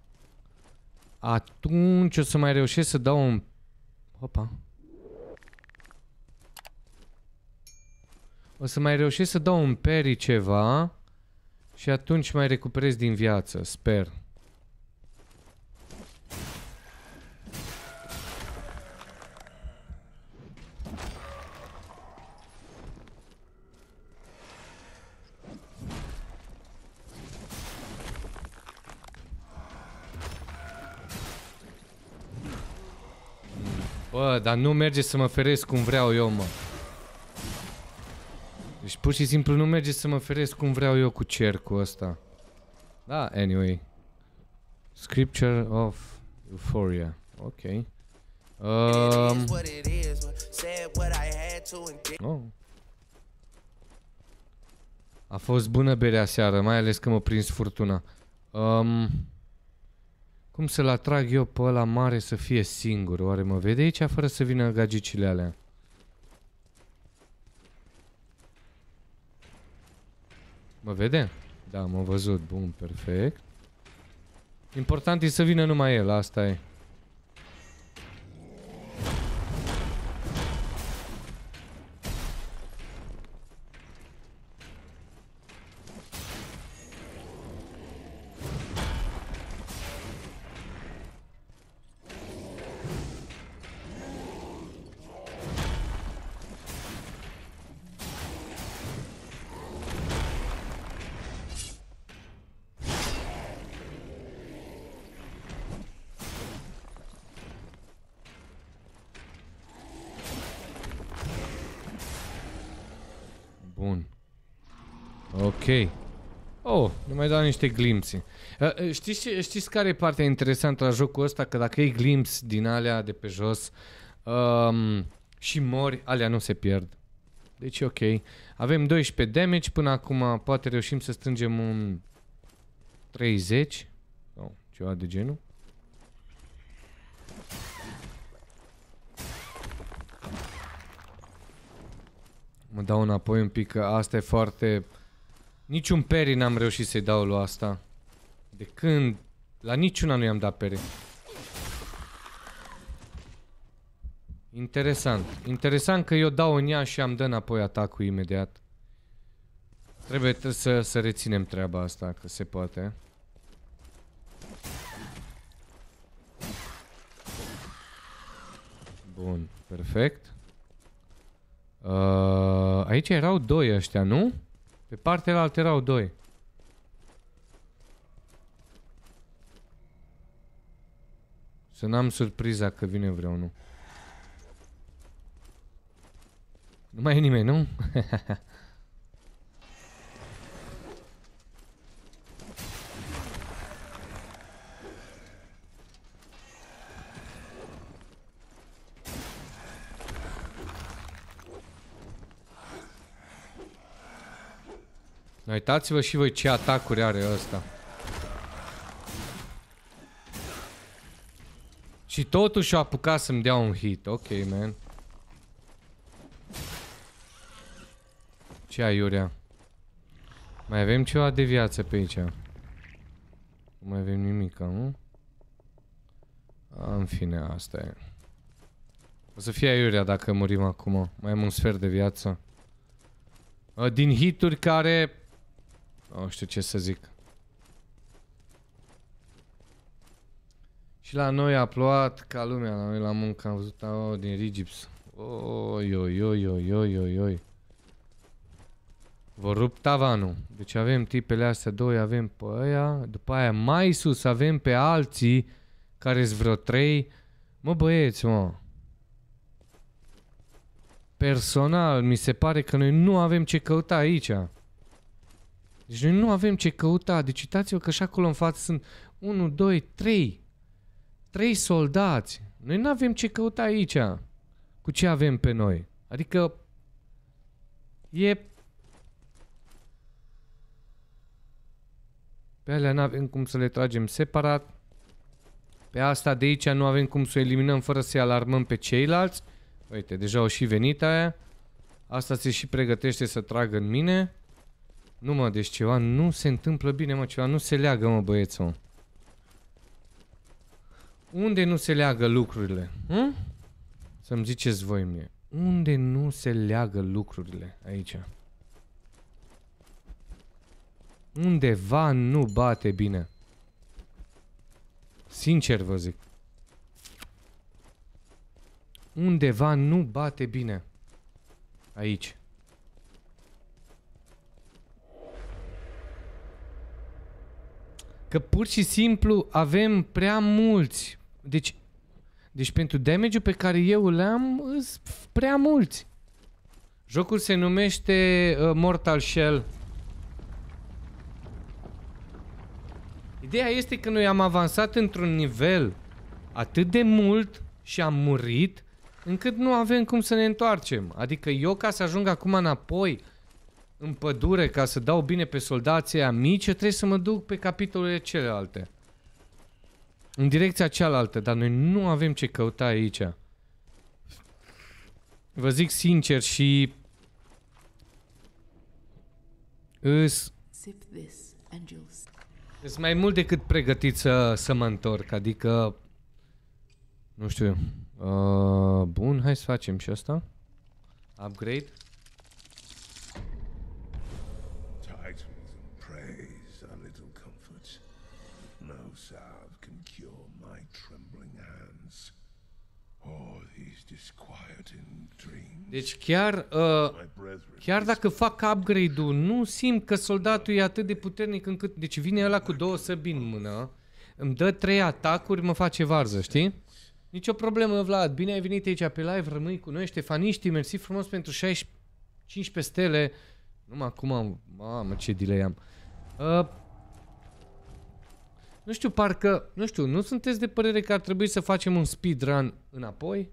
atunci o să mai reușesc să dau un... Opa. O să mai reușesc să dau un peri ceva și atunci mai recuperez din viață, sper. Bă, dar nu merge să mă feresc cum vreau eu, mă. Deci pur și simplu nu merge să mă feresc cum vreau eu cu cercul ăsta. Da, anyway. Scripture of Euphoria. Ok. Um... Oh. A fost bună berea seară, mai ales că m-a prins furtuna. Um... Cum să-l atrag eu pe ăla mare să fie singur? Oare mă vede aici fără să vină gagicile alea? Mă vede? Da, m-a văzut. Bun, perfect. Important e să vină numai el, asta e. Bun. Ok. Oh, nu mai dau niște glimpsi. Uh, știți, știți care e partea interesantă la jocul ăsta? Că dacă iei glimpsi din alea de pe jos um, și mori, alea nu se pierd. Deci e ok. Avem doisprezece damage până acum. Poate reușim să strângem un treizeci. Sau ceva de genul. Mă dau înapoi un pic, că asta e foarte... Niciun peri n-am reușit să-i dau lui asta. De când? La niciuna nu i-am dat peri. Interesant. Interesant că eu dau în ea și am dă înapoi atacul imediat. Trebuie să, să reținem treaba asta, că se poate. Bun, perfect. Uh, aici erau doi ăștia, nu? Pe partea altă erau doi. Să n-am surpriza că vine vreunul. Nu mai e nimeni, nu? Uitați-vă și voi ce atacuri are ăsta. Și totuși a apucat să-mi dea un hit. Ok, man. Ce ai, Iurea? Mai avem ceva de viață pe aici. Nu mai avem nimic, nu? În fine, asta e. O să fie Iurea dacă murim acum. Mai am un sfert de viață. Din hituri care... Nu știu ce să zic. Și la noi a plouat ca lumea, la noi la muncă am văzut oh, din Rigips. Oi, oi, oi, oi, oi, oi, oi. Vă rup tavanul. Deci avem tipele astea doi, avem pe aia, după aia mai sus avem pe alții care-s vreo trei. Mă băieți, mă. Personal, mi se pare că noi nu avem ce căuta aici. Deci noi nu avem ce căuta. Deci uitați-vă că și acolo în față sunt unu, doi, trei. trei soldați. Noi nu avem ce căuta aici. Cu ce avem pe noi. Adică e... Pe alea nu avem cum să le tragem separat. Pe asta de aici nu avem cum să o eliminăm fără să-i alarmăm pe ceilalți. Uite, deja au și venit aia. Asta se și pregătește să tragă în mine. Nu mă, deci ceva nu se întâmplă bine, mă, ceva nu se leagă, mă, băieți, mă. Unde nu se leagă lucrurile? Hm? Să-mi ziceți voi mie. Unde nu se leagă lucrurile aici? Undeva nu bate bine. Sincer vă zic. Undeva nu bate bine. Aici. Că pur și simplu avem prea mulți. Deci, deci pentru damage-ul pe care eu le-am, sunt prea mulți. Jocul se numește uh, Mortal Shell. Ideea este că noi am avansat într-un nivel atât de mult și am murit încât nu avem cum să ne întoarcem. Adică eu ca să ajung acum înapoi în pădure ca să dau bine pe soldații aia mici, eu trebuie să mă duc pe capitolele celelalte. În direcția cealaltă, dar noi nu avem ce căuta aici. Vă zic sincer și... Îs... Îs mai mult decât pregătit să, să mă întorc, adică... Nu știu. Uh, bun, hai să facem și asta. Upgrade. Deci chiar, uh, chiar dacă fac upgrade-ul, nu simt că soldatul e atât de puternic încât... Deci vine ăla cu două săbi în mână, îmi dă trei atacuri, mă face varză, știi? Nicio problemă, Vlad, bine ai venit aici pe live, rămâi cu noi, Ștefaniști, mersi frumos pentru șaisprezece, cincisprezece stele. Numai acum, mamă, ce delay am. Uh, nu știu, parcă, nu știu, nu sunteți de părere că ar trebui să facem un speedrun înapoi?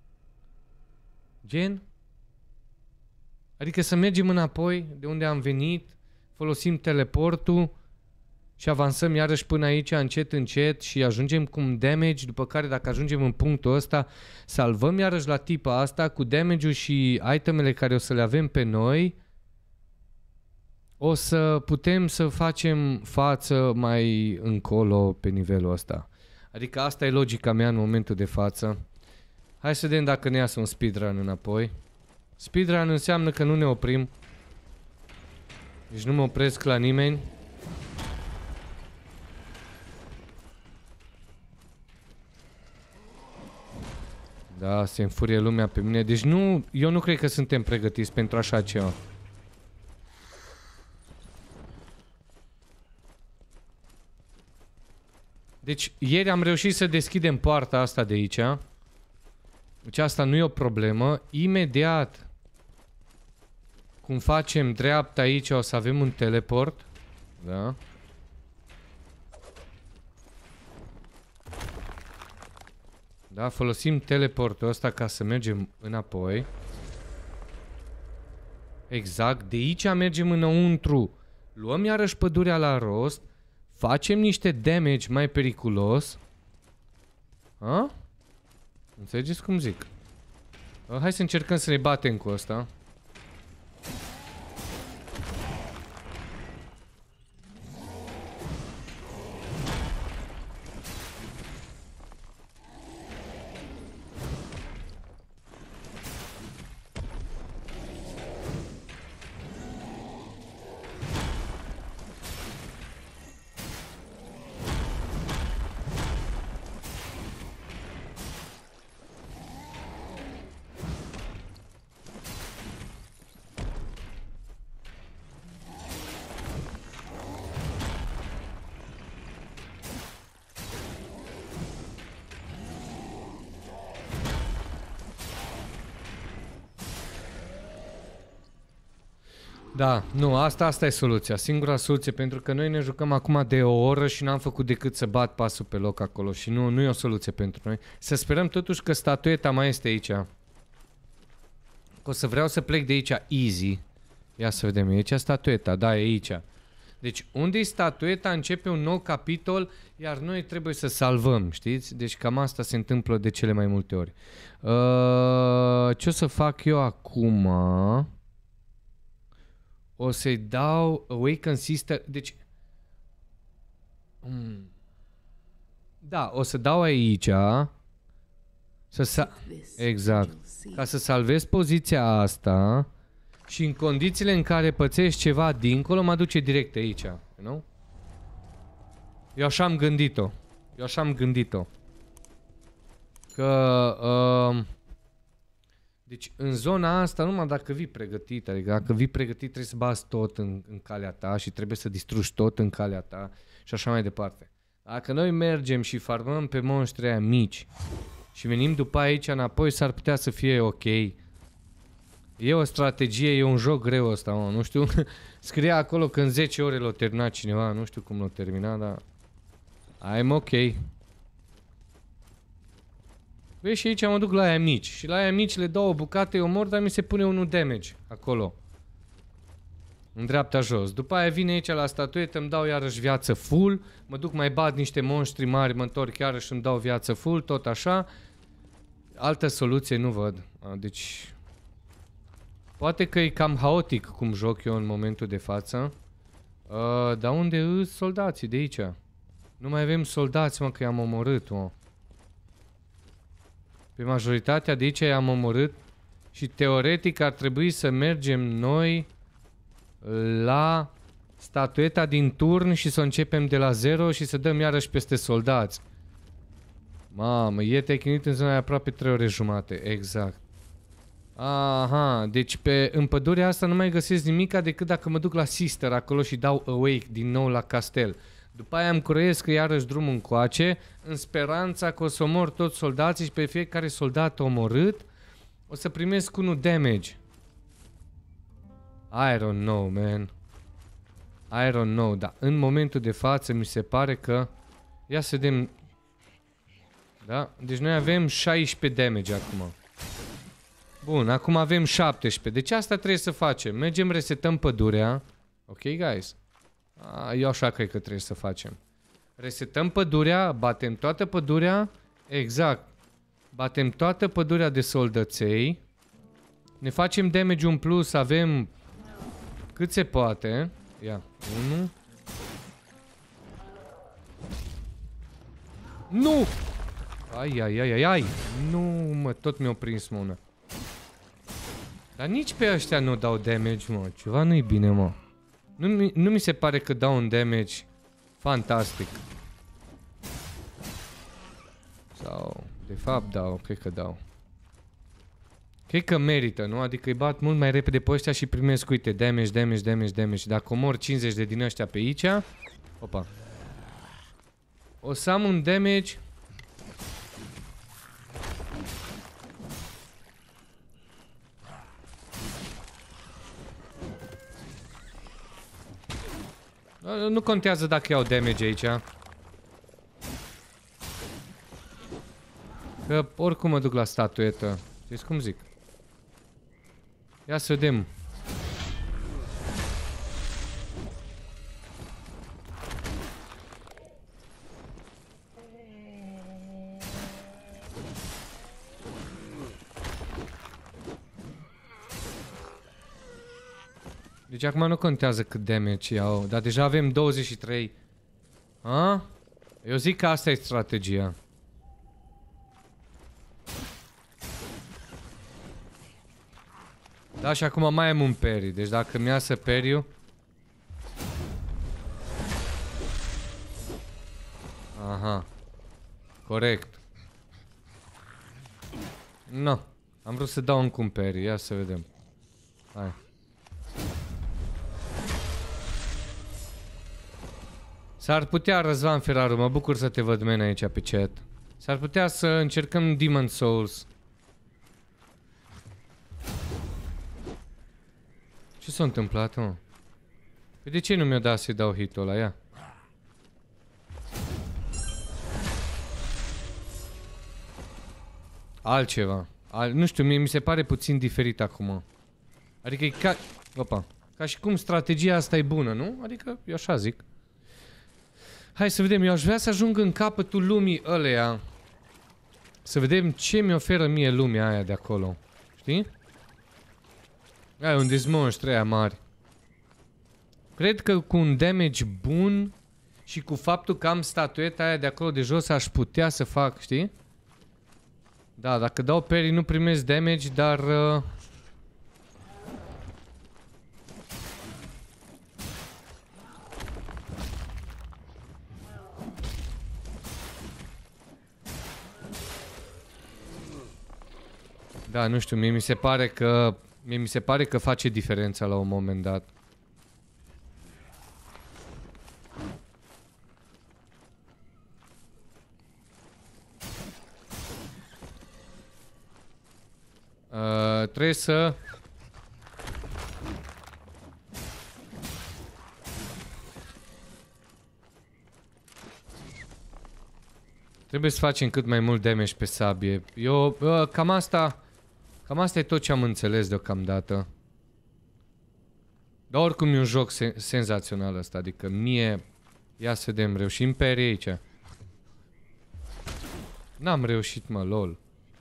Gen? Adică să mergem înapoi de unde am venit, folosim teleportul și avansăm iarăși până aici încet încet și ajungem cu un damage, după care dacă ajungem în punctul ăsta, salvăm iarăși la tipa asta cu damage-ul și itemele care o să le avem pe noi, o să putem să facem față mai încolo pe nivelul ăsta. Adică asta e logica mea în momentul de față. Hai să vedem dacă ne iasă un speedrun înapoi. Speedrun înseamnă că nu ne oprim. Deci nu mă opresc la nimeni. Da, se înfurie lumea pe mine. Deci nu, eu nu cred că suntem pregătiți pentru așa ceva. Deci ieri am reușit să deschidem poarta asta de aici. Deci asta nu e o problemă. Imediat cum facem dreapta aici o să avem un teleport. Da. Da, folosim teleportul ăsta ca să mergem înapoi. Exact, de aici mergem înăuntru. Luăm iarăși pădurea la rost. Facem niște damage mai periculos. Ha? Înțelegeți cum zic? Hai să încercăm să ne batem cu ăsta. Da, nu, asta, asta e soluția, singura soluție, pentru că noi ne jucăm acum de o oră și n-am făcut decât să bat pasul pe loc acolo și nu, nu e o soluție pentru noi. Să sperăm totuși că statueta mai este aici. O să vreau să plec de aici easy. Ia să vedem, e aici statueta, da, e aici. Deci unde e statueta începe un nou capitol, iar noi trebuie să salvăm, știți? Deci cam asta se întâmplă de cele mai multe ori. Uh, ce o să fac eu acum? O să-i dau Awaken Sister. Deci mm. Da, o să dau aici. Să sa exact. Ca să salvez poziția asta. Și în condițiile în care pățești ceva dincolo, mă duce direct aici, nu? Eu așa am gândit-o. Eu așa am gândit-o. Că uh, deci în zona asta, numai dacă vii pregătit, adică dacă vii pregătit trebuie să bați tot în, în calea ta și trebuie să distrugi tot în calea ta și așa mai departe. Dacă noi mergem și farmăm pe monștri aia mici și venim după aici înapoi, s-ar putea să fie ok. E o strategie, e un joc greu ăsta, mă, nu știu. Scria acolo că în zece ore l-a terminat cineva, nu știu cum l-a terminat, dar I'm ok. Vezi, și aici mă duc la aia mici. Și la aia mici le dau o bucată, eu mor, dar mi se pune unul damage acolo. În dreapta jos. După aia vine aici la statuetă, îmi dau iarăși viață full. Mă duc mai bat niște monștri mari, mă întorc iarăși și îmi dau viață full, tot așa. Altă soluție nu văd. Deci poate că e cam haotic cum joc eu în momentul de față. Uh, dar unde îs soldații? De aici. Nu mai avem soldați, mă, că i-am omorât, mă. Pe majoritatea de aici i-am omorât. Și teoretic ar trebui să mergem noi la statueta din turn și să începem de la zero și să dăm iarăși peste soldați. Mamă, e te-ai chinuit în zona aproape trei ore jumate. Exact. Aha, deci pe, în pădurea asta nu mai găsesc nimica decât dacă mă duc la Sister acolo și dau Awake din nou la castel. După aia îmi croiesc iarăși drumul încoace, în speranța că o să omor toți soldații și pe fiecare soldat omorât o să primesc unul damage. I don't know, man. I don't know, dar în momentul de față mi se pare că... Ia să vedem... Da? Deci noi avem șaisprezece damage acum. Bun, acum avem șaptesprezece. Deci asta trebuie să facem. Mergem, resetăm pădurea. Ok, guys? A, eu așa cred că trebuie să facem. Resetăm pădurea, batem toată pădurea. Exact. Batem toată pădurea de soldăței. Ne facem damage în plus, avem cât se poate. Ia, unu. Nu! Ai, ai, ai, ai, ai. Nu, mă, tot mi-au prins mână. Dar nici pe ăștia nu dau damage, mă. Ceva nu-i bine, mă. Nu mi, nu mi se pare că dau un damage fantastic. Sau, de fapt dau, cred că dau. Cred că merită, nu? Adică îi bat mult mai repede pe ăștia și primesc, uite, damage, damage, damage, damage. Dacă omor cincizeci de din ăștia pe aici... Opa. O să am un damage... Nu contează dacă iau damage aici. Că oricum mă duc la statuetă. Știți cum zic? Ia să vedem. Deci acum nu contează cât damage iau, dar deja avem douăzeci și trei. A? Eu zic că asta e strategia. Da, și acum mai am un parry, deci dacă mi iasă parry-ul... Aha. Corect. No. Am vrut să dau încă un parry, ia să vedem. Hai. S-ar putea, Răzvan Ferraru, mă bucur să te văd, men, aici pe chat. S-ar putea să încercăm Demon Souls. Ce s-a întâmplat, mă? Păi de ce nu mi-o dat să-i dau hit-ul ăla? Ia. Altceva. Al... Nu știu, mie mi se pare puțin diferit acum. Adică e ca... Opa. Ca și cum strategia asta e bună, nu? Adică eu așa zic. Hai să vedem, eu aș vrea să ajung în capătul lumii ăleia. Să vedem ce mi oferă mie lumea aia de acolo. Știi? Ai unde sunt monștri aia mari. Cred că cu un damage bun și cu faptul că am statueta aia de acolo de jos aș putea să fac, știi? Da, dacă dau parry nu primesc damage, dar... Uh... Da, nu știu, mie mi se pare că... Mie mi se pare că face diferența la un moment dat. Uh, trebuie să... Trebuie să facem cât mai mult damage pe sabie. Eu, uh, cam asta... Cam asta e tot ce am înțeles deocamdată. Dar oricum e un joc sen senzațional ăsta, adică mie... Ia să vedem, reușim pe aici. N-am reușit, mă, lol.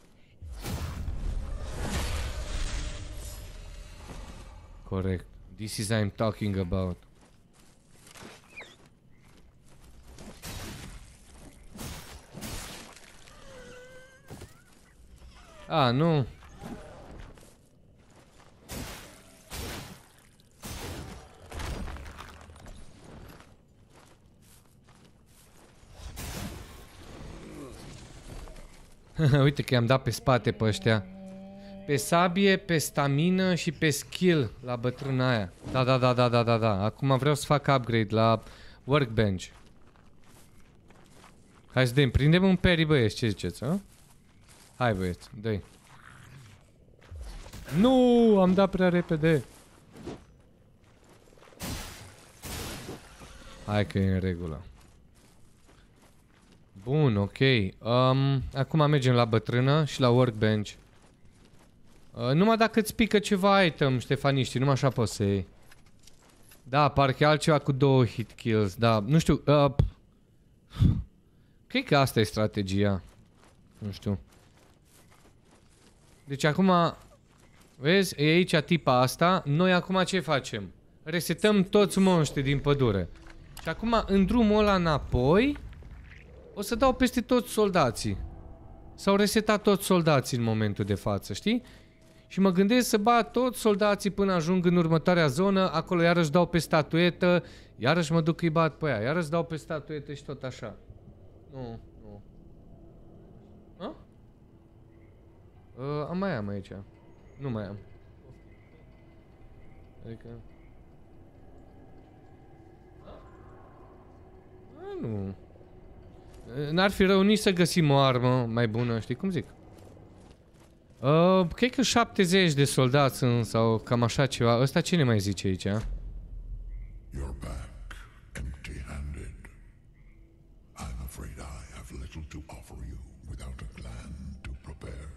Corect. This is I'm talking about. Ah, nu. Uite că i-am dat pe spate pe ăștia. Pe sabie, pe stamină și pe skill la bătrâna aia. Da, da, da, da, da, da, da. Acum vreau să fac upgrade la workbench. Hai să dăm, prindem un parry, băieți, ce ziceți, a? Hai, băieți, dă-i. Nu, am dat prea repede. Hai că e în regulă. Bun, ok. Um, acum mergem la bătrână și la workbench. Uh, numai dacă îți pică ceva item, Ștefaniști, numai așa poți să iei. Da, parcă e altceva cu două hit kills, da, nu știu. Uh, cred că asta e strategia. Nu știu. Deci acum, vezi, e aici tipa asta. Noi acum ce facem? Resetăm toți monștri din pădure. Și acum, în drumul ăla înapoi, o să dau peste toți soldații. s-au resetat toți soldații în momentul de față, știi? Și mă gândesc să bat toți soldații până ajung în următoarea zonă, acolo iarăși dau pe statuetă, iarăși mă duc îi bat pe aia, iarăși dau pe statuetă și tot așa. Nu, nu. A? Uh, mai am aici. Nu mai am. Adică... A, nu. N-ar fi rău nici să găsim o armă mai bună, știi cum zic? Uh, cred că șaptezeci de soldați sunt, sau cam așa ceva. Ăsta ce ne mai zice aici? You're back, empty-handed. I'm afraid I have little to offer you without a clan to prepare.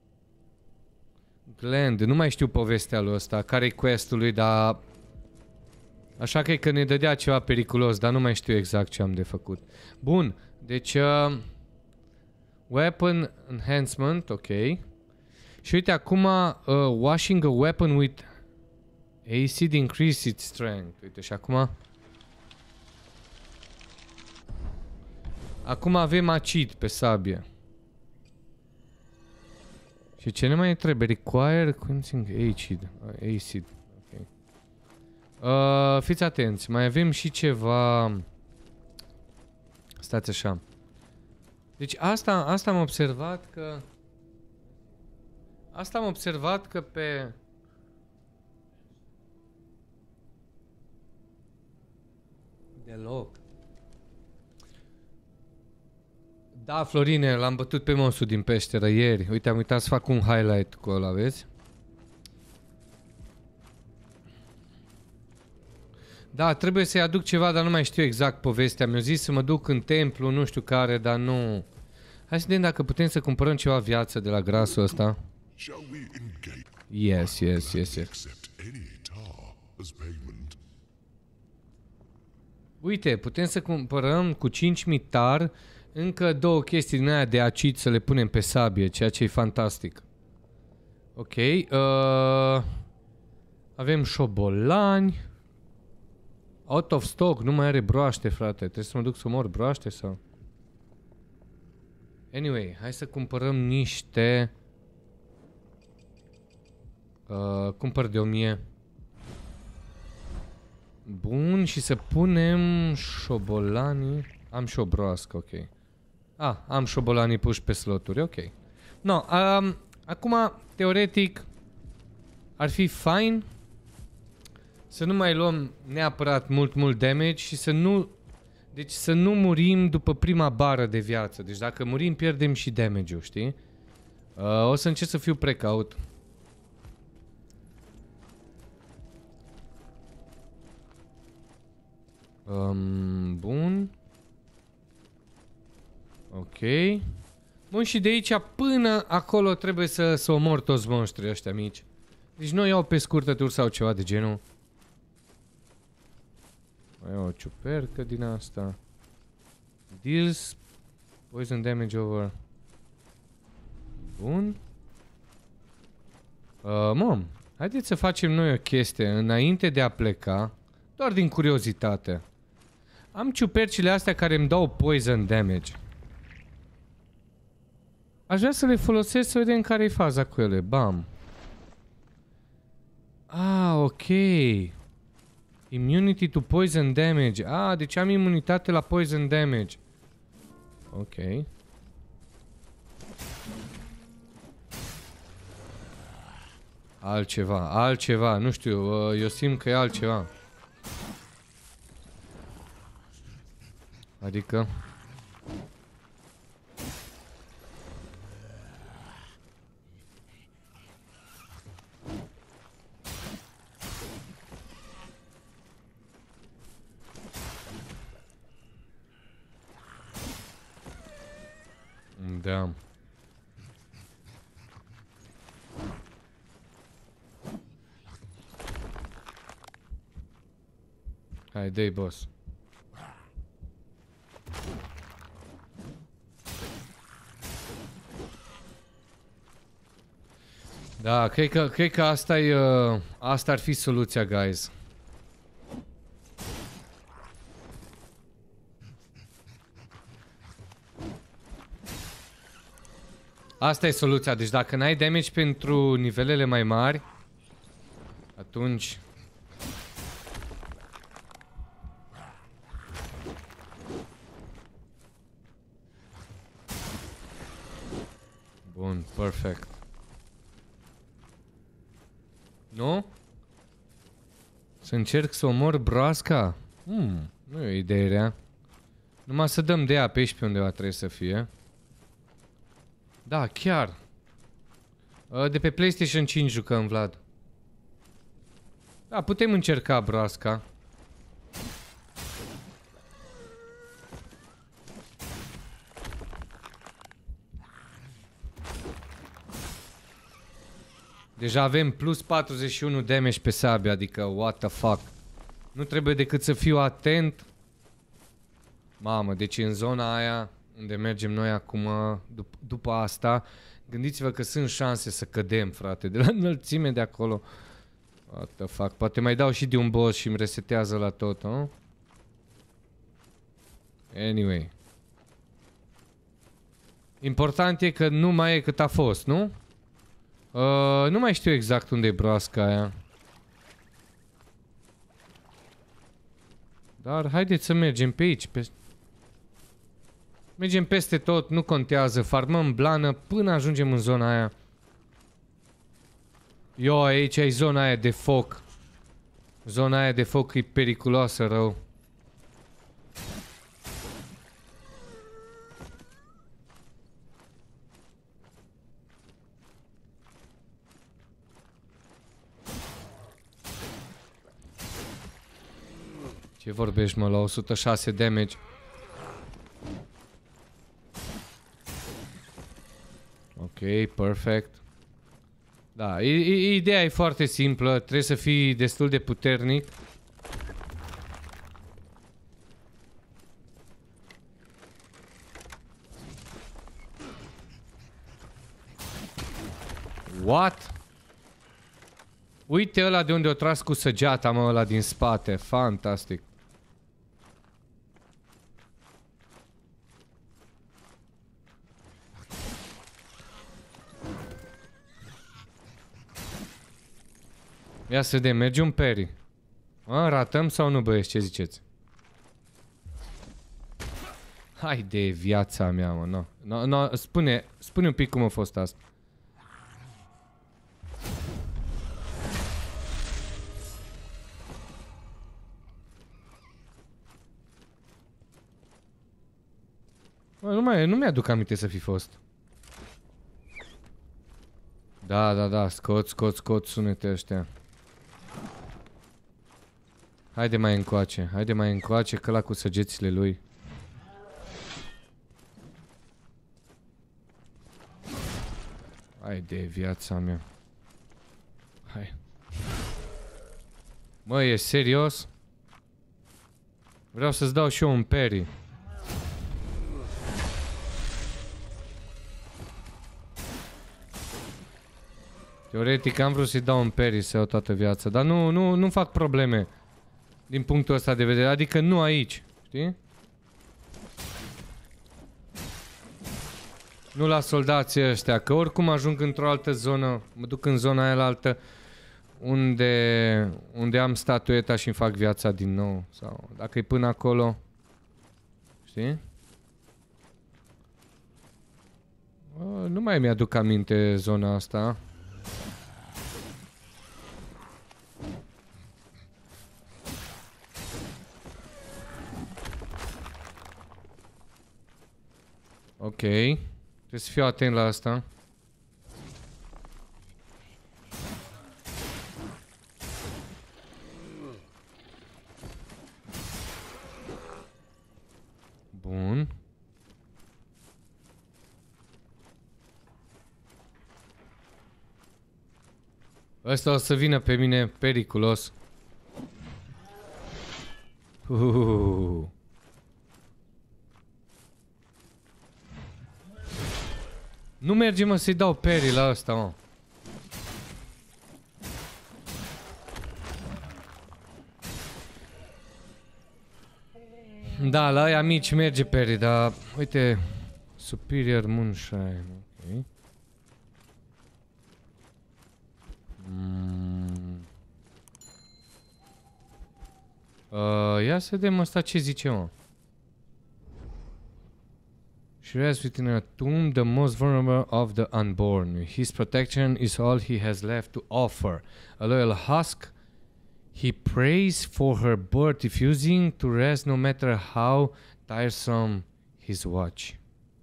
Gland, nu mai știu povestea lui ăsta, care-i quest-ul lui, dar... Așa cred că ne dădea ceva periculos, dar nu mai știu exact ce am de făcut. Bun, deci... Uh, weapon enhancement, ok. Și uite, acum, uh, washing a weapon with acid increase its strength. Uite, și acum... Acum avem acid pe sabie. Și ce ne mai trebuie? Require quenching acid. Uh, acid. Ok. Uh, fiți atenți, mai avem și ceva... Stați așa. Deci asta, asta am observat că... Asta am observat că pe... Deloc. Da, Florine, l-am bătut pe monstru din peșteră ieri. Uite, am uitat să fac un highlight cu ăla, vezi? Da, trebuie să-i aduc ceva, dar nu mai știu exact povestea. Mi-a zis să mă duc în templu, nu știu care, dar nu... Hai să vedem dacă putem să cumpărăm ceva viață de la grasul ăsta. Yes, yes, yes, yes. Uite, putem să cumpărăm cu cinci mii tar încă două chestii din aia de acid să le punem pe sabie, ceea ce e fantastic. Ok, uh, avem șobolani. Out of stock, nu mai are broaște, frate. Trebuie să mă duc să mor broaște sau... Anyway, hai să cumpărăm niște... Uh, cumpăr de o mie. Bun, și să punem șobolanii. Am și o broască, ok. Ah, am șobolanii puși pe sloturi, ok. No, um, acum, teoretic, ar fi fine să nu mai luăm neapărat mult, mult damage și să nu... Deci să nu murim după prima bară de viață. Deci dacă murim, pierdem și damage-ul, știi? Uh, o să încerc să fiu precaut. Um, bun. Ok. Bun, și de aici până acolo trebuie să, să omor toți monștrii ăștia mici. Deci nu iau pe scurtături sau ceva de genul. Mai iau o ciupercă din asta. Deals poison damage over. Bun. Uh, mom, haideți să facem noi o chestie înainte de a pleca. Doar din curiozitate. Am ciupercile astea care îmi dau poison damage. Aș vrea să le folosesc să vedem care e faza cu ele. Bam. Ah, ok. Immunity to poison damage. Ah, deci am imunitate la poison damage. Ok. Altceva, altceva. Nu știu, eu simt că e altceva. Adică... Da. Hai, dă-i, boss. Da, cred că, cred că asta e, uh, asta ar fi soluția, guys. Asta e soluția. Deci dacă n-ai damage pentru nivelele mai mari, atunci... Bun, perfect. Nu? Să încerc să omor broasca? Hmm, nu e o idee rea. Numai să dăm de ea pe aici pe undeva trebuie să fie. Da, chiar. De pe PlayStation cinci jucăm, Vlad. Da, putem încerca broasca. Deja avem plus patruzeci și unu damage pe sabie, adică what the fuck. Nu trebuie decât să fiu atent. Mamă, deci în zona aia unde mergem noi acum, dup după asta, gândiți-vă că sunt șanse să cădem, frate, de la înălțime de acolo. What the fuck, poate mai dau și de un boss și îmi resetează la tot, nu? Anyway. Important e că nu mai e cât a fost, nu? Uh, nu mai știu exact unde e broasca aia. Dar haideți să mergem pe aici. Pe... Mergem peste tot, nu contează. Farmăm blană până ajungem în zona aia. Yo, aici e zona aia de foc. Zona aia de foc e periculoasă rău. Ce vorbești, mă, la o sută șase damage? Ok, perfect. Da, i i ideea e foarte simplă. Trebuie să fii destul de puternic. What? Uite ăla de unde o tras cu săgeata, mă, ăla din spate. Fantastic. Ia să vedem, merge un peri. A, ratăm sau nu, băieți, ce ziceți? Hai de viața mea, mă, no. No, no, spune, spune un pic cum a fost asta. Bă, nu mai, nu mi-aduc aminte să fi fost. Da, da, da, scot, scot, scot sunete ăștia. Haide mai încoace, haide mai încoace, că ăla cu săgețile lui. Hai de viața mea. Hai. Mă, e serios? Vreau să-ți dau și eu un peri. Teoretic am vrut să-i dau un peri să iau toată viața, dar nu, nu, nu fac probleme din punctul ăsta de vedere, adică nu aici, știi? Nu la soldații ăștia, că oricum ajung într-o altă zonă, mă duc în zona aia la altă, unde, unde am statueta și îmi fac viața din nou, sau dacă e până acolo, știi? O, nu mai mi-aduc aminte zona asta. Ok. Trebuie să fiu atent la asta. Bun. Ăsta o să vină pe mine periculos. Uhuh. Nu merge, mă, să-i dau peri la ăsta, mă. Da, la aia mici merge peri, dar... Uite... Superior Moonshine, ok. Uh, ia să vedem ăsta ce zice, mă. She rests within a tomb, the most vulnerable of the unborn. His protection is all he has left to offer. A loyal husk, he prays for her birth, refusing to rest no matter how tiresome his watch.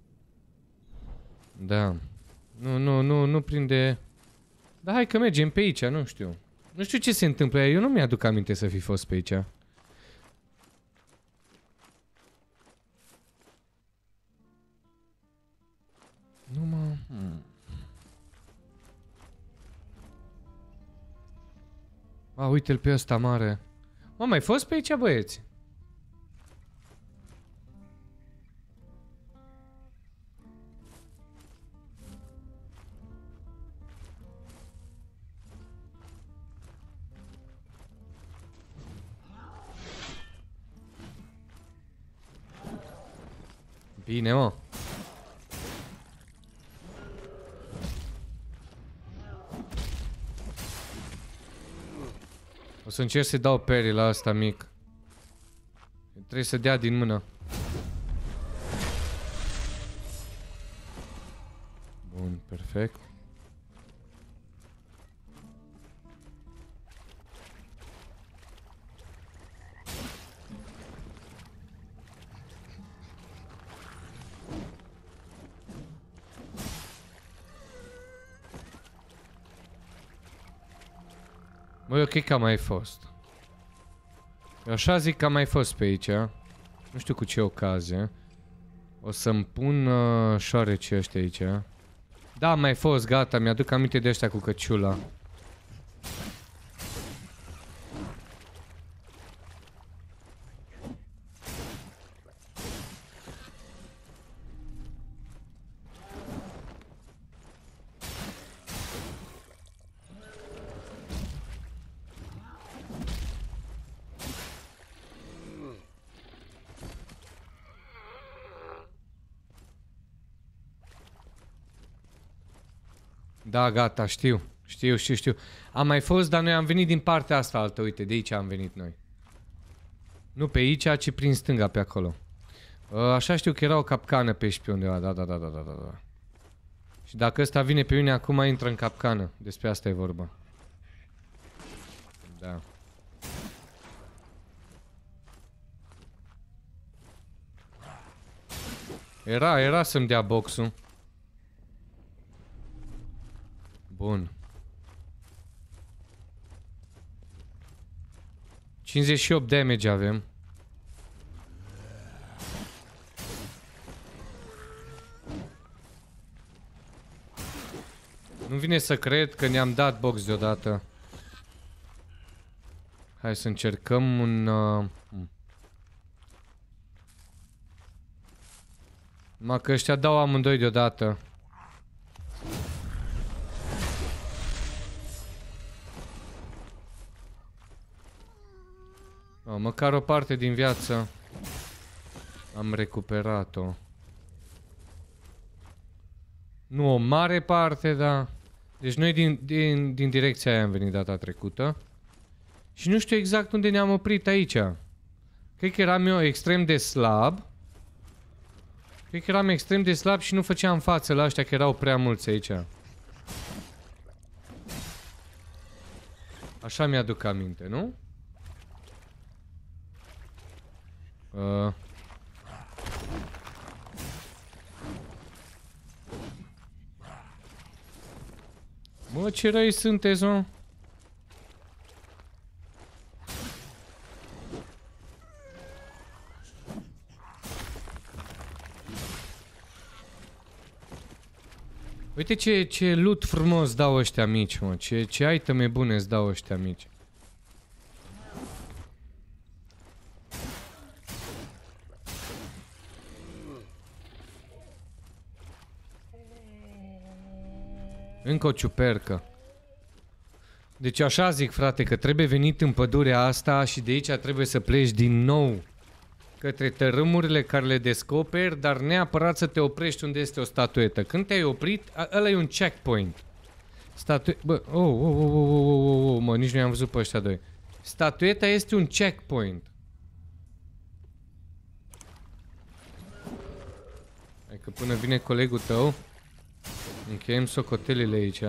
Da. Nu, nu, nu, nu prinde... Da, hai că mergem pe aici, nu știu. Nu știu ce se întâmplă, eu nu mi-aduc aminte să fi fost pe aici. Nu mă... Hmm. A, uite-l pe ăsta mare. Mă, mai fost pe aici, băieți? Bine, mă. O să încerc să-i dau peri la asta mic. Trebuie să dea din mână. Bun, perfect. Băi, ok că am mai fost. Eu așa zic că am mai fost pe aici. Nu știu cu ce ocazie. O să-mi pun uh, șoarecii ăștia aici. Da, am mai fost, gata, mi-aduc aminte de ăștia cu căciula. Da, gata, știu. Știu, știu, știu. Am mai fost, dar noi am venit din partea asta altă. Uite, de aici am venit noi. Nu pe aici, ci prin stânga, pe acolo. Așa știu că era o capcană pe aici pe undeva. Da, da, da, da, da, da. Și dacă ăsta vine pe mine, acum intră în capcană. Despre asta e vorba. Da. Era, era să-mi dea boxul. Bun. cincizeci și opt damage avem. Nu vine să cred că ne-am dat box deodată. Hai să încercăm un... Uh... Numai că ăștia dau amândoi deodată. Oh, măcar o parte din viață am recuperat-o. Nu o mare parte, dar... Deci noi din, din, din direcția aia am venit data trecută. Și nu știu exact unde ne-am oprit aici. Cred că eram eu extrem de slab. Cred că eram extrem de slab și nu făceam față la ăștia, că erau prea mulți aici. Așa mi-aduc aminte, nu? Uh. Mă, ce răi sunteți, mă? Uite ce, ce loot frumos dau ăștia mici, mă. Ce, ce iteme bune îți dau ăștia mici. Încă o ciupercă. Deci așa zic, frate, că trebuie venit în pădurea asta și de aici trebuie să pleci din nou către tărâmurile care le descoperi, dar neapărat să te oprești unde este o statuetă. Când te-ai oprit, ăla e un checkpoint. Statue... Bă, oh, oh, oh, oh, oh, oh, oh, mă, nici nu i-am văzut pe ăștia doi. Statueta este un checkpoint. că până vine colegul tău, încheiem socotelile aici.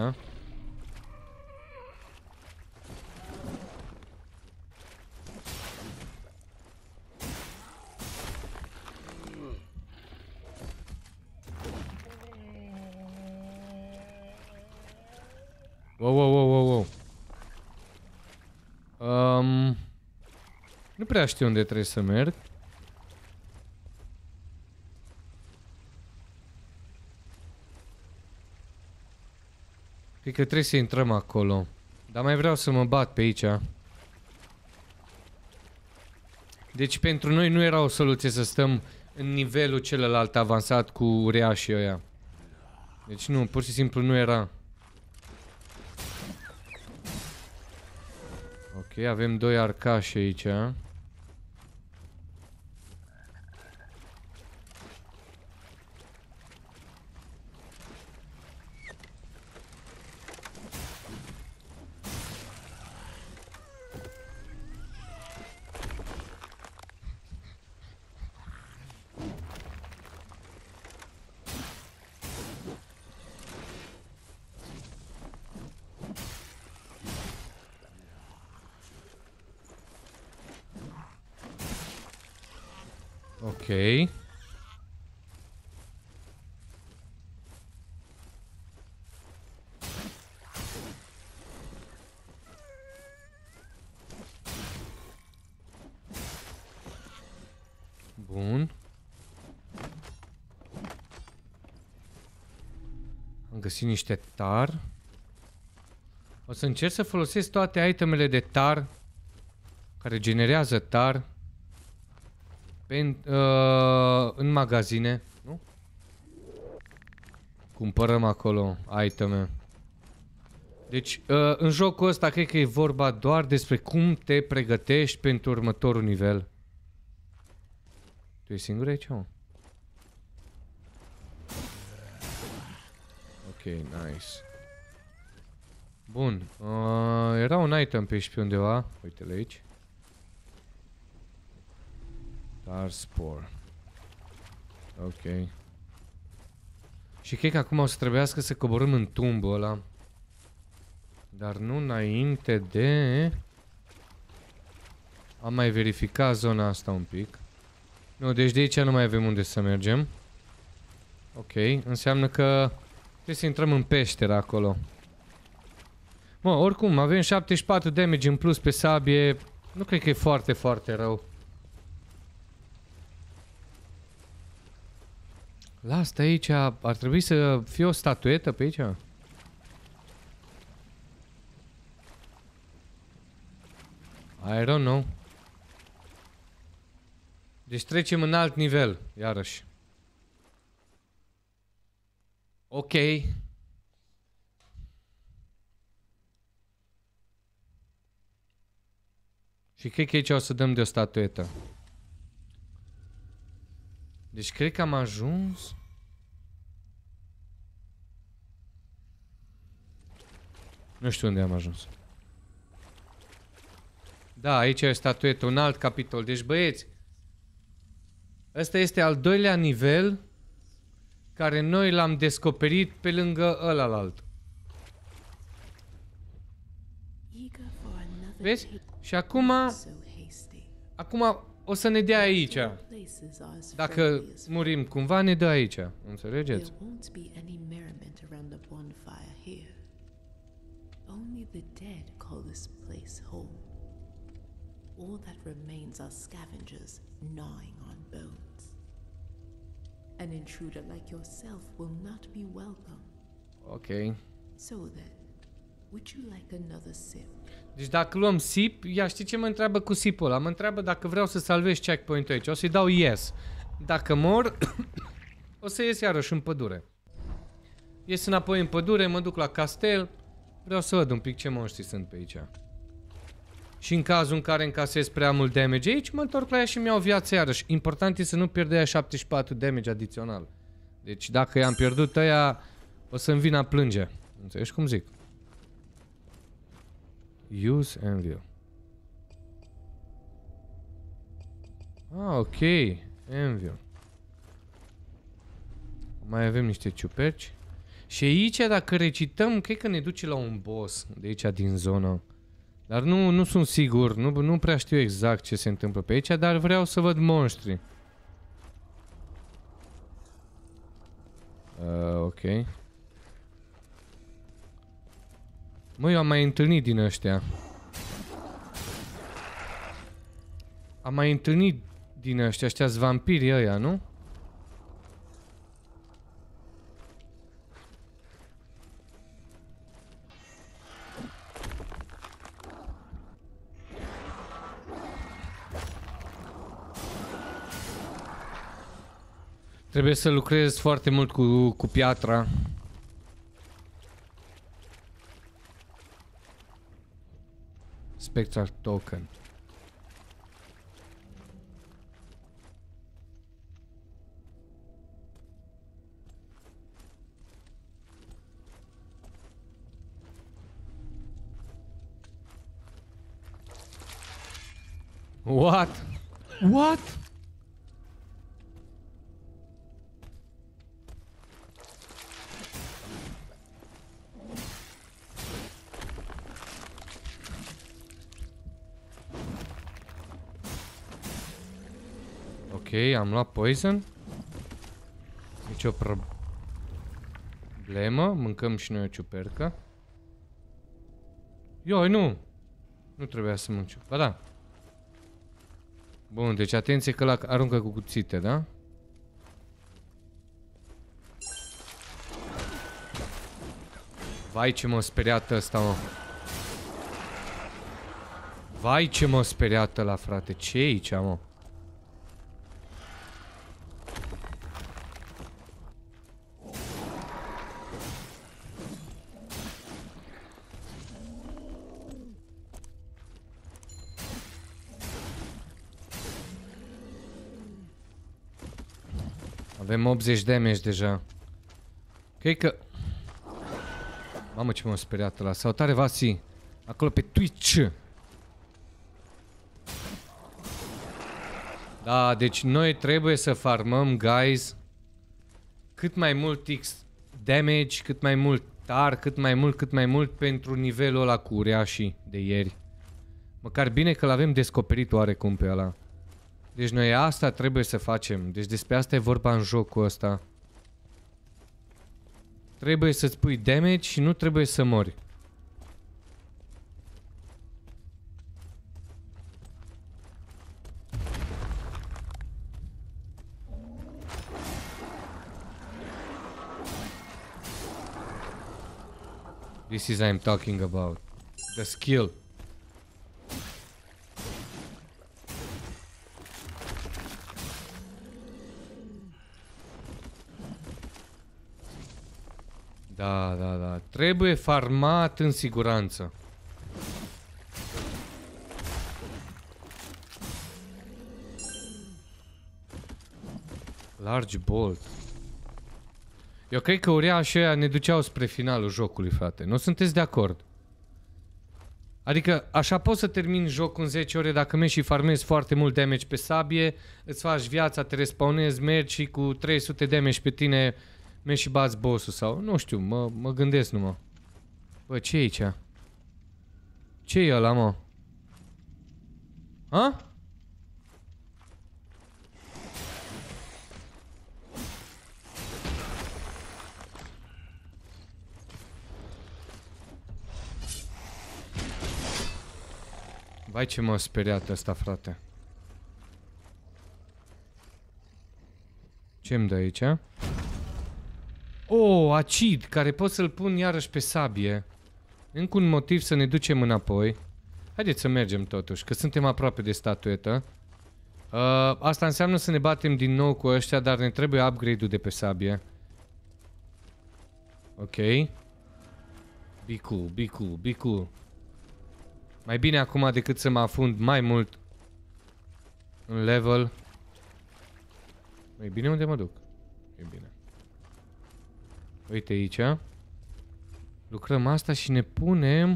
Wow, wow, wow, wow, wow. Um, nu prea știu unde trebuie să merg. Cred că trebuie să intrăm acolo. Dar mai vreau să mă bat pe aici. Deci pentru noi nu era o soluție să stăm în nivelul celălalt avansat cu uriașii ăia. Deci nu, pur și simplu nu era. Ok, avem doi arcași aici. Ok. Bun. Am găsit niște tar. O să încerc să folosesc toate itemele de tar care generează tar Pen, uh, în magazine, nu? Cumpărăm acolo iteme. Deci, uh, în jocul ăsta cred că e vorba doar despre cum te pregătești pentru următorul nivel. Tu ești singur aici, mă? Ok, nice. Bun. Uh, era un item pe aici pe undeva. Uite-l aici. Tar Spore. Ok. Și cred că acum o să trebuiască să coborâm în tumbul ăla. Dar nu înainte de... Am mai verificat zona asta un pic. Nu, deci de aici nu mai avem unde să mergem. Ok, înseamnă că trebuie să intrăm în peșteră acolo. Mă, oricum, avem șaptezeci și patru damage în plus pe sabie. Nu cred că e foarte, foarte rău. La asta aici ar trebui să fie o statuetă pe aici? I don't know. Deci trecem în alt nivel, iarăși. Ok. Și cred că aici o să dăm de o statuetă. Deci cred că am ajuns. Nu știu unde am ajuns. Da, aici e statuetă, un alt capitol. Deci băieți, ăsta este al doilea nivel care noi l-am descoperit pe lângă ălalalt. Vezi? Și acum Acum o să ne dea aici. Dacă murim cumva, ne dă aici. Înțelegeți? Only the dead call this place home. All that remains are scavengers gnawing on bones. An intruder like yourself will not be welcome. Ok. So then, would you like another sip? Deci dacă luăm sip, ea știi ce mă întreabă cu sipul ăla? Mă întreabă dacă vreau să salvez checkpoint-ul aici. O să-i dau yes. Dacă mor, o să ies iarăși în pădure. Ies înapoi în pădure, mă duc la castel. Vreau să văd un pic ce monștri sunt pe aici. Și în cazul în care încasez prea mult damage aici, mă întorc la ea și mi-au viață iarăși. Important e să nu pierd aia șaptezeci și patru damage adițional. Deci dacă i-am pierdut aia, o să-mi vin a plânge. Înțelegi cum zic? Use Anvil. Ah, ok. Anvil. Mai avem niște ciuperci. Și aici, dacă recităm, cred că ne duce la un boss de aici din zonă. Dar nu, nu sunt sigur, nu, nu prea știu exact ce se întâmplă pe aici, dar vreau să văd monștri. Uh, ok. Mă, eu am mai întâlnit din ăștia. Am mai întâlnit din ăștia, ăștia-s vampirii ăia, nu? Trebuie să lucrez foarte mult cu, cu piatra. Spectral token. What? What? Ok, am luat poison. Nici o problemă. Mâncăm și noi o ciupercă. Ioi, nu! Nu trebuia să mânci. Ba da. Bun, deci atenție că ăla aruncă cu cuțite, da? Vai ce m-a speriat ăsta, mă. Vai ce m-a speriat ăla, frate. Ce e aici, mă? Avem optzeci damage deja. Cred că... Mamă ce m-a speriat ăla. Salutare Vasi. Acolo pe Twitch. Da, deci noi trebuie să farmăm, guys, cât mai mult X damage, cât mai mult tar, cât mai mult, cât mai mult pentru nivelul ăla cu uriașii de ieri. Măcar bine că l-avem descoperit oarecum pe ăla. Deci noi asta trebuie să facem. Deci despre asta e vorba în jocul ăsta. Trebuie să-ți pui damage și nu trebuie să mori. This is I'm talking about. The skill. Da, da, da. Trebuie farmat în siguranță. Large bolt. Eu cred că uriașii ăia ne duceau spre finalul jocului, frate. Nu sunteți de acord? Adică așa poți să termini jocul în zece ore dacă mergi și farmezi foarte mult damage pe sabie, îți faci viața, te respawnezi, mergi și cu trei sute damage pe tine mergi și bați boss-ul sau... Nu știu, mă, mă gândesc numai. Bă, ce e aici? Ce e ăla, mă? Ha? Vai ce m-a speriat ăsta, frate. Ce-mi dă aici? Oh, acid, care pot să-l pun iarăși pe sabie. Încă un motiv să ne ducem înapoi. Haideți să mergem totuși, că suntem aproape de statuetă. Uh, asta înseamnă să ne batem din nou cu ăștia, dar ne trebuie upgrade-ul de pe sabie. Ok. Be cool, be cool, be cool. Mai bine acum decât să mă afund mai mult în level. E bine unde mă duc? E bine. Uite aici. Lucrăm asta și ne punem...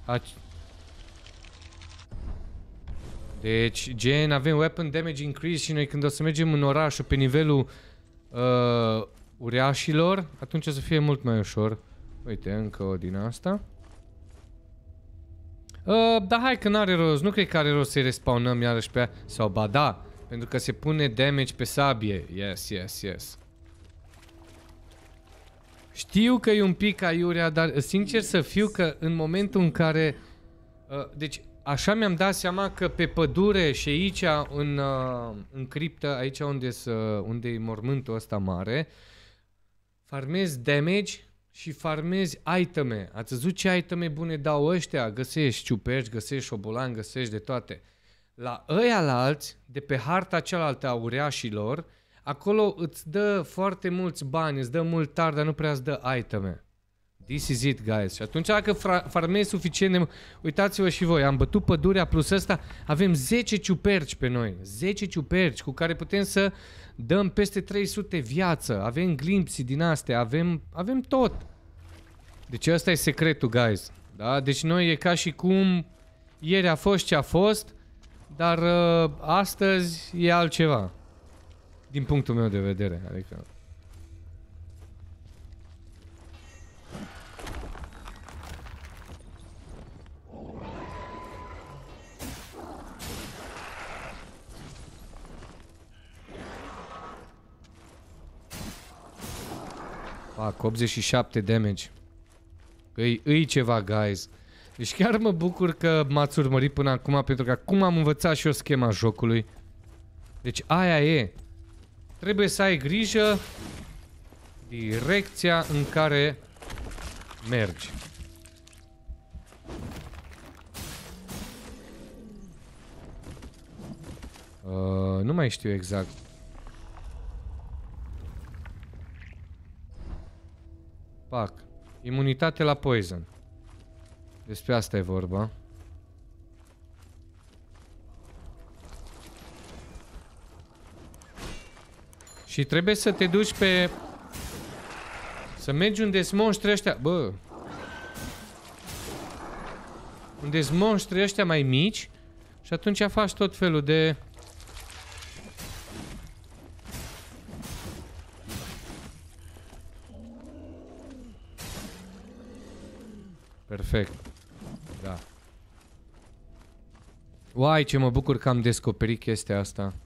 Deci, gen, avem weapon damage increase și noi când o să mergem în orașul pe nivelul uh, uriașilor, atunci o să fie mult mai ușor. Uite, încă o din asta. Uh, dar hai că n-are rost, nu cred că are rost să-i respawnăm iarăși pe aia. Sau ba da, pentru că se pune damage pe sabie. Yes, yes, yes. Știu că e un pic aiurea, dar sincer să fiu că în momentul în care... Uh, deci, așa mi-am dat seama că pe pădure și aici, în, uh, în criptă, aici unde, unde e mormântul ăsta mare, farmezi damage și farmezi iteme. Ați văzut ce iteme bune dau ăștia? Găsești ciuperci, găsești șobolan, găsești de toate. La ăia la alți, de pe harta cealaltă a uriașilor, acolo îți dă foarte mulți bani, îți dă mult tar, dar nu prea îți dă iteme. This is it, guys. Și atunci dacă farmezi suficient de... Uitați-vă și voi, am bătut pădurea plus ăsta, avem zece ciuperci pe noi. zece ciuperci cu care putem să dăm peste trei sute viață. Avem glimpsii din astea, avem, avem tot. Deci ăsta e secretul, guys. Da? Deci noi e ca și cum ieri a fost ce a fost, dar uh, astăzi e altceva. Din punctul meu de vedere, adică... Fac optzeci și șapte damage. Îi, îi ceva, guys. Deci chiar mă bucur că m-ați urmărit până acum, pentru că acum am învățat și eu schema jocului. Deci aia e. Trebuie să ai grijă direcția în care mergi. Uh, nu mai știu exact. Fac. Imunitate la poison. Despre asta e vorba. Și trebuie să te duci pe... Să mergi unde sunt monștri ăștia... Bă... Unde sunt monștri ăștia mai mici. Și atunci faci tot felul de... Perfect. Da. Uai, ce mă bucur că am descoperit chestia asta.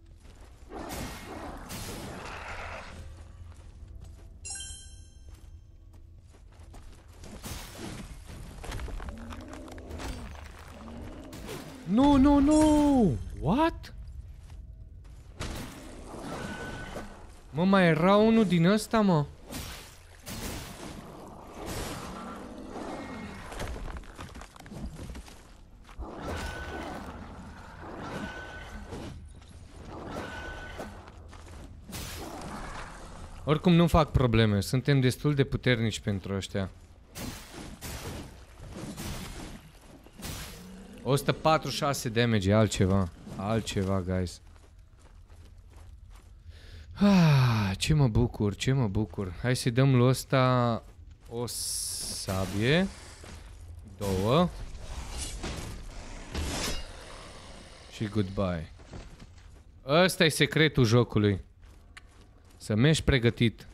Nu, nu, nu! What? Mă, mai era unul din ăsta, mă? Oricum nu fac probleme, suntem destul de puternici pentru ăștia. o sută patruzeci și șase damage, altceva. Altceva, guys. Ah, ce mă bucur, ce mă bucur. Hai să-i dăm lui ăsta o sabie. Două. Și goodbye. Ăsta e secretul jocului. Să mergi pregătit.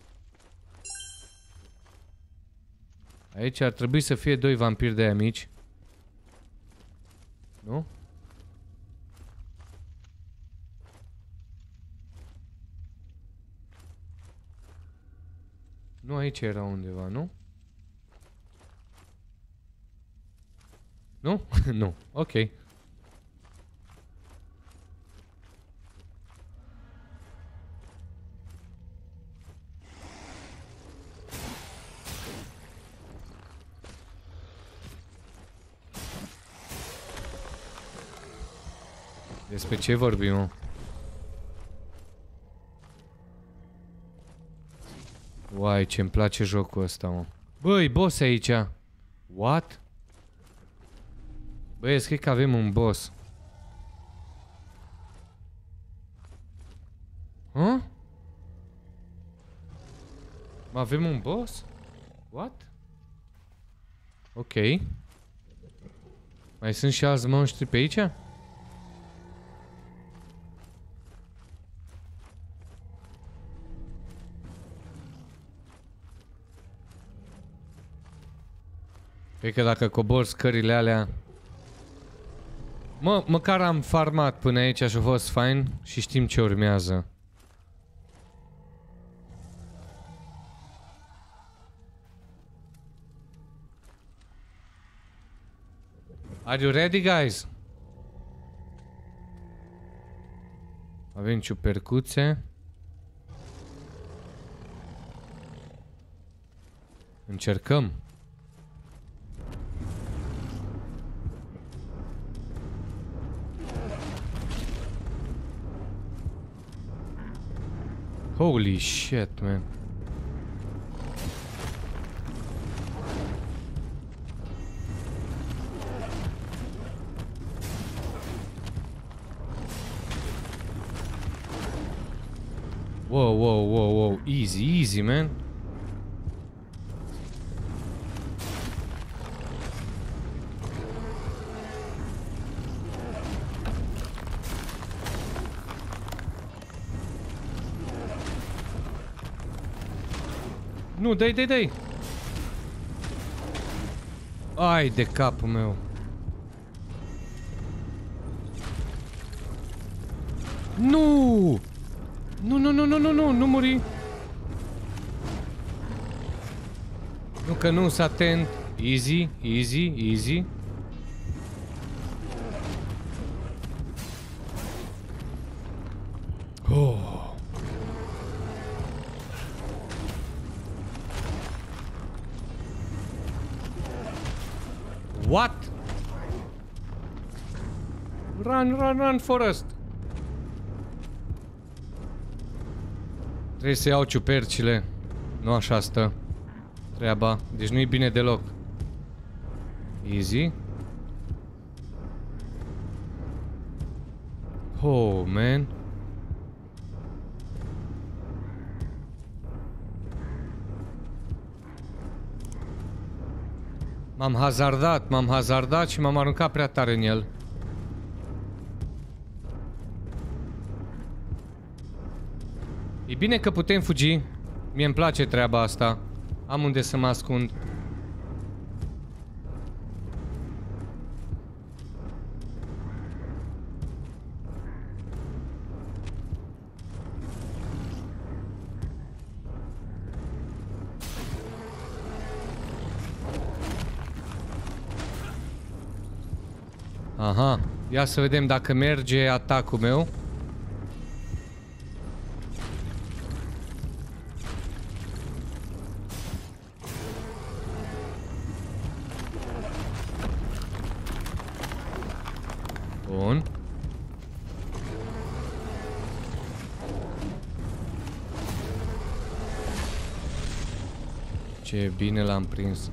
Aici ar trebui să fie doi vampiri de aia mici. Nu? Nu, aici era undeva, nu? Nu? Nu. Ok. Despre ce vorbim, mă? Uai, ce-mi place jocul ăsta, mă. Băi, boss aici. What? Băi, cred că avem un boss. Hă? Avem un boss? What? Ok. Mai sunt și alți monștri pe aici? Cred că dacă cobor scările alea... Mă, măcar am farmat până aici și a fost fain și știm ce urmează. Are you ready, guys? Avem ciupercuțe. Încercăm. Holy shit, man. Whoa, whoa, whoa, whoa. Easy, easy, man. Nu, dai, dai, dai. Ai de capul meu. Nu! Nu, nu, nu, nu, nu, nu, nu muri. Nu, că nu s-a atent. Easy, easy, easy. Oh. What? Run, run, run, Forest. Trebuie să iau ciupercile. Nu așa stă treaba. Deci nu-i bine deloc. Easy. Oh, man. M-am hazardat, m-am hazardat și m-am aruncat prea tare în el. E bine că putem fugi. Mie îmi place treaba asta. Am unde să mă ascund. Aha, ia să vedem dacă merge atacul meu. Bun. Ce bine l-am prins.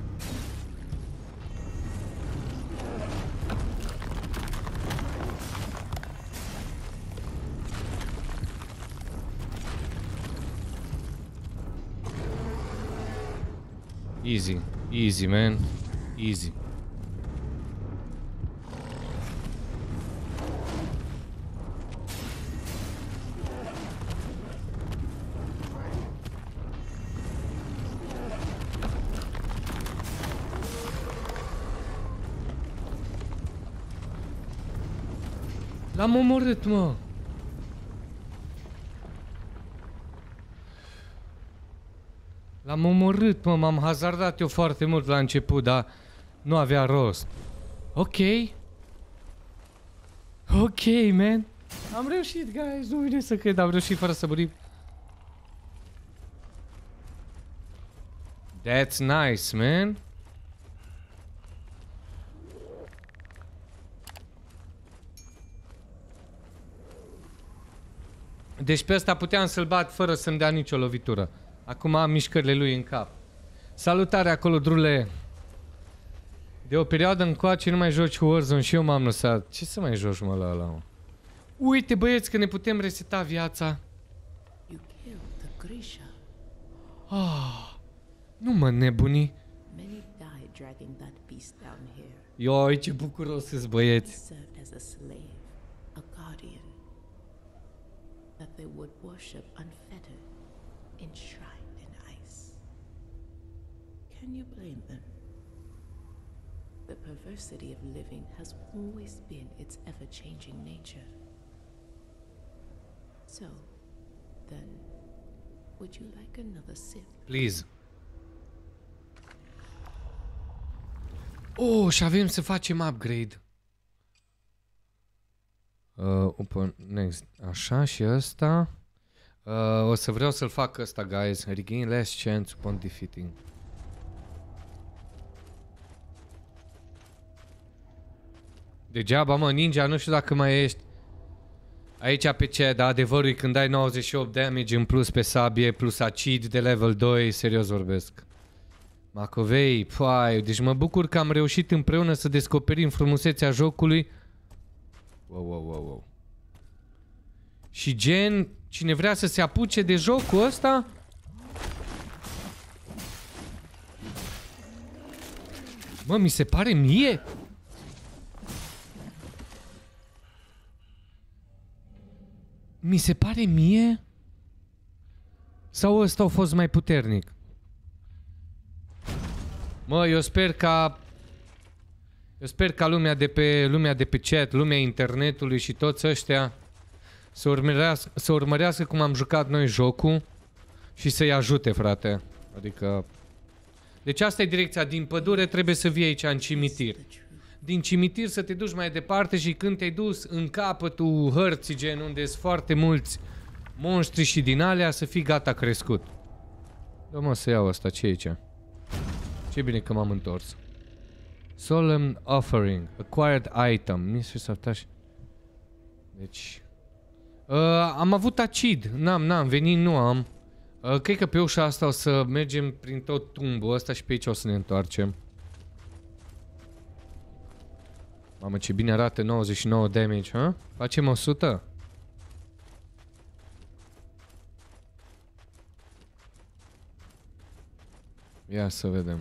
Easy, easy, man. Easy. L-am omorât, mă. L-am omorât, mă, m-am hazardat eu foarte mult la început, dar nu avea rost. Ok. Ok, man. Am reușit, guys, nu vine să cred, am reușit fără să murim. That's nice, man. Deci pe ăsta puteam să-l bat fără să-mi dea nicio lovitură. Acum am mișcările lui în cap. Salutare acolo, drule. De o perioadă încoace nu mai joci cu Warzone și eu m-am lăsat. Ce să mai joci, mă, la ăla, mă? Uite, băieți, că ne putem reseta viața. Ah, nu mă nebuni. Ioi, ce bucuros sunt, băieți. That they would worship unfettered, enshrined in ice. Can you blame them? The perversity of living has always been its ever-changing nature. So, then, would you like another sip? Please. Oh, și avem să facem upgrade. Uh, open, next. Așa și ăsta. Uh, o să vreau să-l fac ăsta, guys. Regain less chance upon defeating. Degeaba, mă, ninja, nu știu dacă mai ești. Aici pe ce, dar adevărul e când ai nouăzeci și opt damage în plus pe sabie, plus acid de level doi, serios vorbesc. Macovei, păi, deci mă bucur că am reușit împreună să descoperim frumusețea jocului. Wow, wow, wow, wow. Și gen, cine vrea să se apuce de jocul ăsta... Mă, mi se pare mie... Mi se pare mie? Sau ăsta a fost mai puternic? Mă, eu sper ca... Eu sper ca lumea de pe, lumea de pe chat, lumea internetului și toți ăștia să urmărească, să urmărească cum am jucat noi jocul și să-i ajute, frate. Adică... Deci asta e direcția. Din pădure trebuie să vii aici în cimitir. Din cimitir să te duci mai departe și când te-ai dus în capătul hărții, gen unde sunt foarte mulți monștri și din alea, să fii gata crescut. Da, mă, să iau asta. Ce e aici? Ce bine că m-am întors. Solemn Offering. Acquired Item. Mistress of Touch. Deci... Uh, am avut acid. N-am, n-am. Venit nu am. Uh, cred că pe ușa asta o să mergem prin tot tumbul ăsta și pe aici o să ne întoarcem. Mamă, ce bine arată nouăzeci și nouă damage, ha? Facem o sută? Ia să vedem.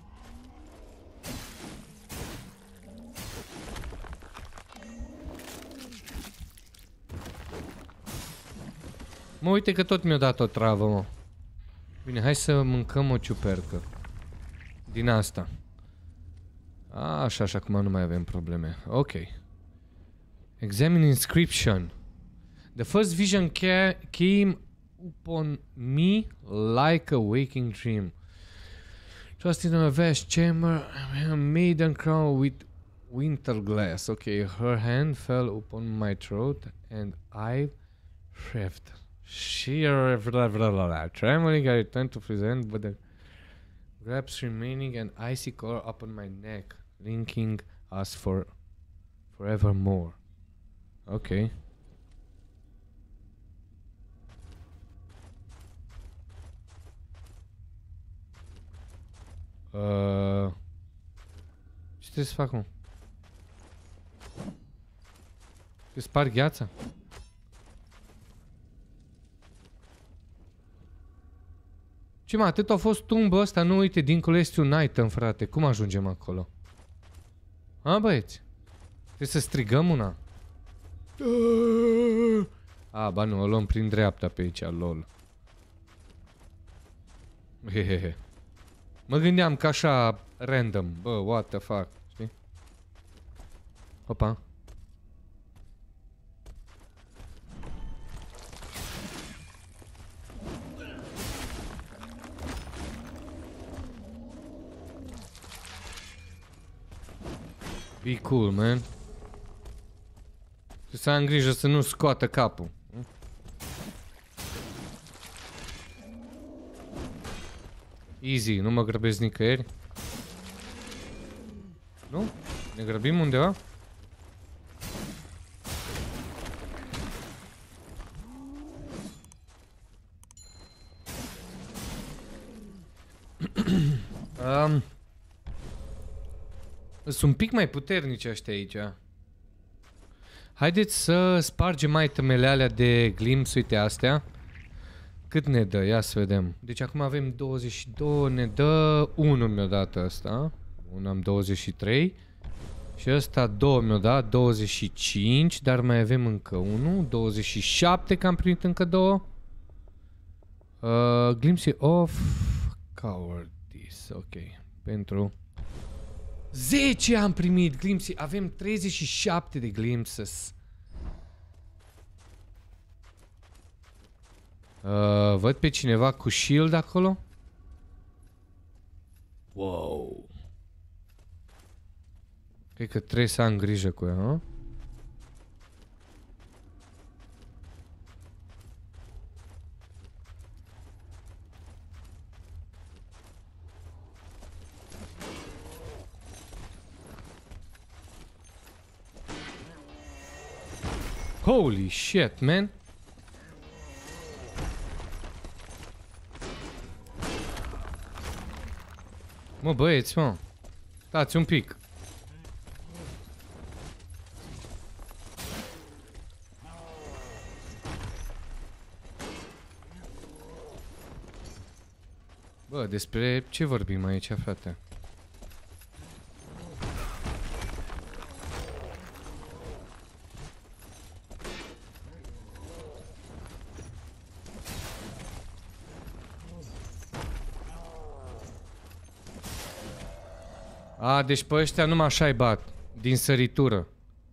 Mă, uite că tot mi-a dat o travă, mă. Bine, hai să mâncăm o ciupercă. Din asta. A, așa, așa, acum nu mai avem probleme. Ok. Examine inscription. The first vision ca came upon me like a waking dream. Just in a vast chamber, a maiden crowned with winter glass. Okay, her hand fell upon my throat and I breathed. Sheer blah, blah, blah, blah. Trembling, I returned to present, but the grasp remaining an icy color upon my neck, linking us for forevermore. Okay. Uh, ce trebuie să fac, mă? Să sparg gheața? Ce, mă, atât a fost tumbă ăsta, nu uite, dincolo este un item, frate. Cum ajungem acolo? A, băieți? Trebuie să strigăm una. A, ba nu, o luăm prin dreapta pe aici, lol. Hehehe. Mă gândeam că așa, random. Bă, what the fuck, știi? Opa. Be cool, man. Trebuie să am grijă să nu scoată capul. Easy, nu mă grăbesc nicăieri. Nu? Ne grăbim undeva? um, Sunt un pic mai puternici ăștia aici. Haideți să spargem itemele alea de glimpse, uite astea. Cât ne dă? Ia să vedem. Deci acum avem douăzeci și doi, ne dă unu mi-a dat ăsta. Bun, am douăzeci și trei. Și ăsta doi mi-a dat, douăzeci și cinci, dar mai avem încă unu, douăzeci și șapte, că am primit încă două. Uh, glimpse of cowardice, ok. Pentru zece am primit glimpse. Avem treizeci și șapte de glimpses. Uh, văd pe cineva cu shield acolo? Wow. Cred că trebuie să am grijă cu ea, nu? Holy shit, man. Mă, băieți, mă. Stați un pic. Bă, despre ce vorbim aici, frate? A, deci pe ăștia numai așa-i bat. Din săritură.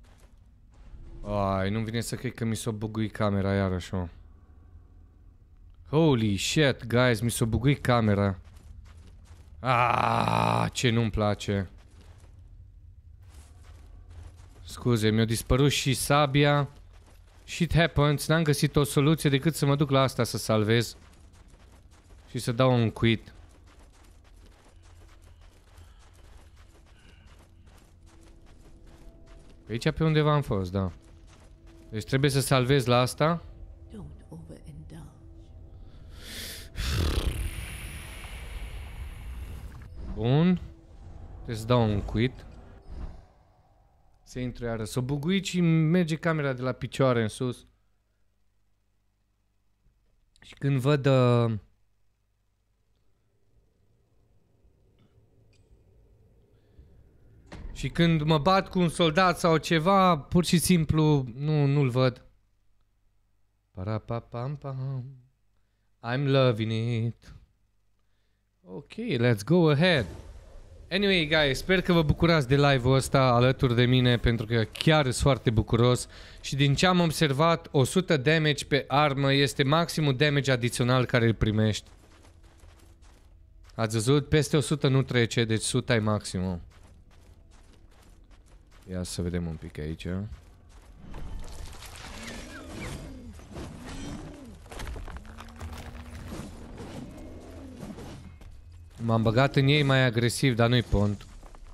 Ai, nu-mi vine să cred că mi s-o bugui camera iarăși, mă. Holy shit, guys, mi s-o bugui camera. Ah, ce nu-mi place. Scuze, mi-a dispărut și sabia. Shit happens, n-am găsit o soluție decât să mă duc la asta să salvez. Și să dau un quit. Pe aici pe undeva am fost, da. Deci trebuie să salvez la asta. Bun. Trebuie să dau un quit. Se intru iară. S-o buguit și merge camera de la picioare în sus. Și când văd... Uh... Și când mă bat cu un soldat sau ceva, pur și simplu nu, nu-l văd. Parapapam. I'm loving it. Ok, let's go ahead. Anyway, guys, sper că vă bucurați de live-ul ăsta alături de mine, pentru că chiar sunt foarte bucuros. Și din ce am observat, o sută damage pe armă este maximul damage adițional care îl primești. Ați văzut? Peste o sută nu trece, deci o sută e maximul. Ia să vedem un pic aici. M-am băgat în ei mai agresiv, dar nu-i pont.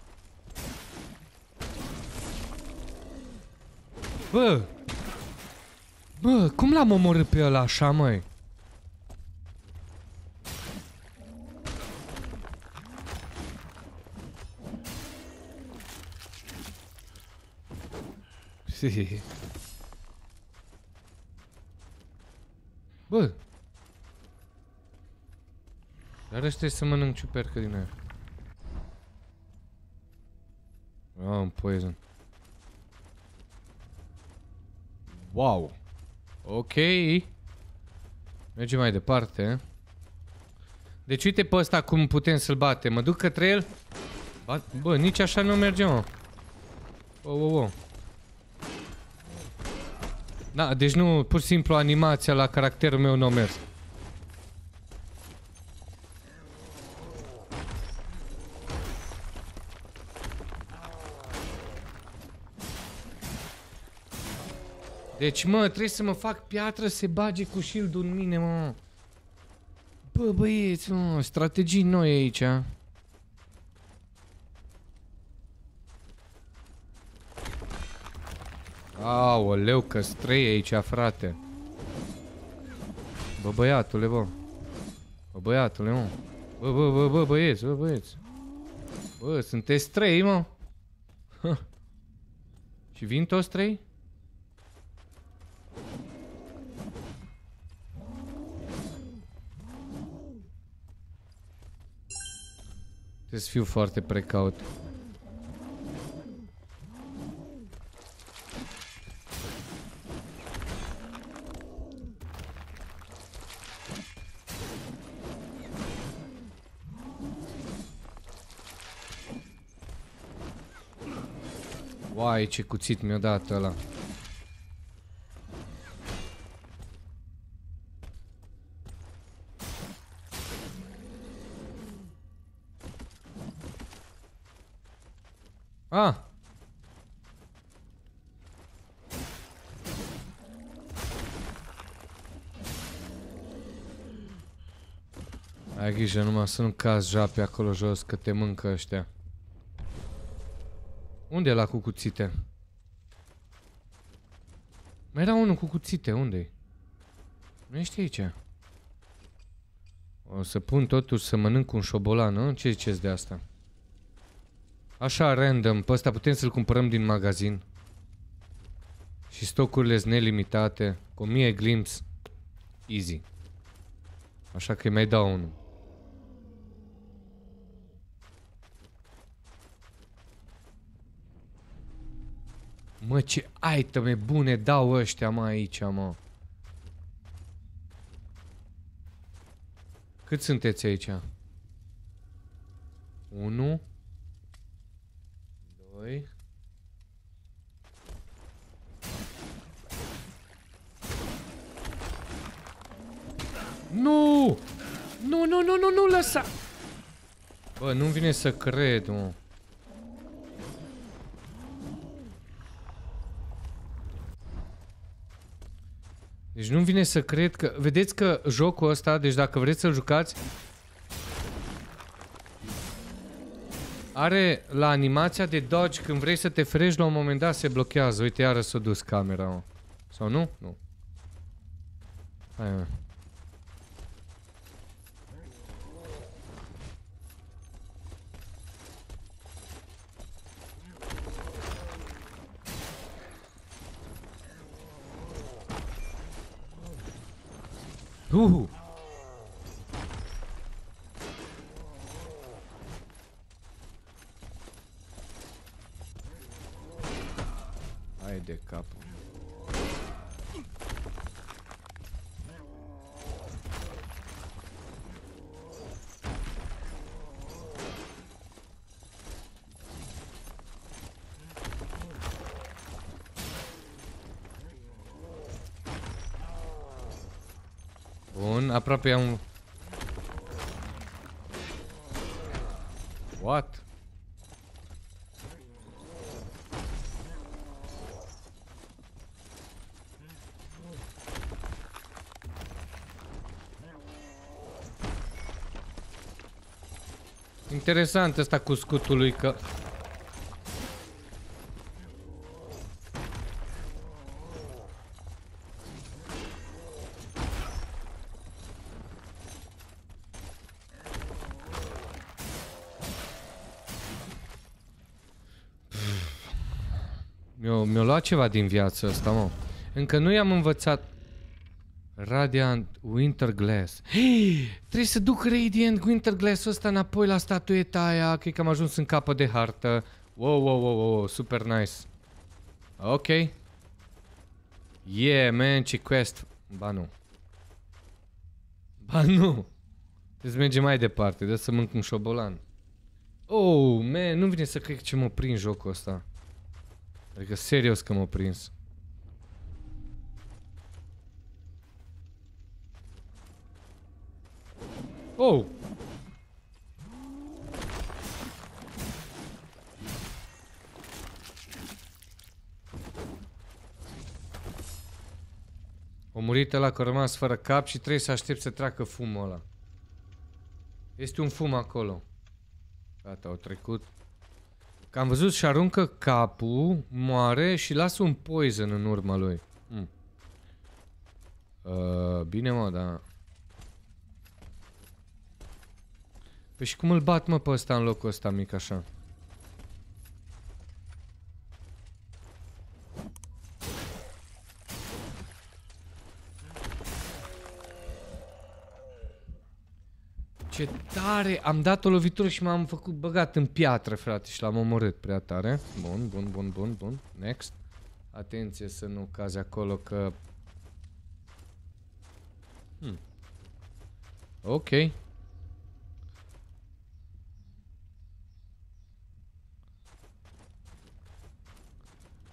Bă! Bă, cum l-am omorât pe ăla așa, măi? Bă! Dar ăștia să mănânc ciupercă din aia. Ah, un poison. Wow! Ok! Mergem mai departe. Deci uite pe ăsta cum putem să-l batem. Mă duc către el. Bă, nici așa nu merge, mă. Wow, wow, wow. Da, deci nu, pur și simplu animația la caracterul meu nu a mers. Deci, mă, trebuie să mă fac piatră să se bage cu shield-ul în mine, mă. Bă, băieți, mă, strategii noi aici. Aoleu, că-s trei aici, frate. Bă, băiatule, bă. Bă, băiatule, mă. Bă, bă, bă, bă, băieți, bă, băieți. Bă, sunteți trei, mă. Ha. Și vin toți trei? Trebuie să fiu foarte precaut. Uai, ce cuțit mi-a dat ăla. Ah! Ai grijă numai să nu cazi jape acolo jos, că te mâncă ăștia. Unde e ăla cu cuțite? Mai era unul cu cuțite, unde-i? Nu ești aici. O să pun totuși să mănânc un șobolan, nu? Ce ziceți de asta? Așa, random, pe ăsta putem să-l cumpărăm din magazin. Și stocurile sunt nelimitate. Cu o mie glimpse. Easy. Așa că îi mai dau unul. Mă, ce iteme bune dau ăștia, mă, aici, mă. Cât sunteți aici? unu doi Nu! Nu, nu, nu, nu, nu, lăsa! Bă, nu-mi vine să cred, mă. Deci nu-mi vine să cred că... Vedeți că jocul ăsta, deci dacă vreți să-l jucați, are la animația de dodge, când vrei să te ferești, la un moment dat se blochează. Uite, iară s-a dus camera, mă. Sau nu? Nu. Hai, mă. Uhu. Hai de cap. Bun, aproape am... What? Interesant ăsta cu scutul lui, că... Mi-a luat ceva din viață ăsta, mă. Încă nu i-am învățat. Radiant Winter Glass. Hei, trebuie să duc Radiant Winter Glass-ul ăsta înapoi la statueta aia. Cred că am ajuns în capă de hartă. Wow, wow, wow, wow, super nice. Ok. Yeah, man, ce quest. Ba nu. Ba nu. Trebuie să mergem mai departe. Trebuie să mânc un șobolan. Oh, man, nu vine să cred ce mă prind jocul ăsta. Adică serios că m-a prins. Oh! O murit ăla că a rămas fără cap și trebuie să aștept să treacă fumul ăla. Este un fum acolo. Gata, au trecut. Că am văzut și aruncă capul, moare și lasă un poison în urma lui. Mm. Uh, bine, mă, da. Păi și cum îl bat, mă, pe ăsta în locul ăsta mic așa? Ce tare! Am dat o lovitură și m-am făcut băgat în piatră, frate, și l-am omorât prea tare. Bun, bun, bun, bun, bun. Next. Atenție să nu cazi acolo că... Hmm. Ok.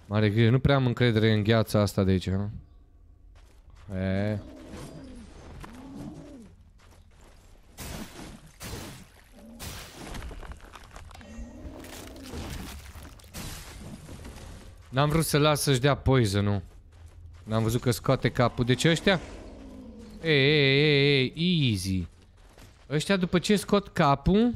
Mare grijă, nu prea am încredere în gheața asta de aici, ha? E. N-am vrut să las să-și dea poison-ul. N-am văzut că scoate capul. Deci ăștia... Ei, ei, ei, ei, easy. Ăștia după ce scot capul...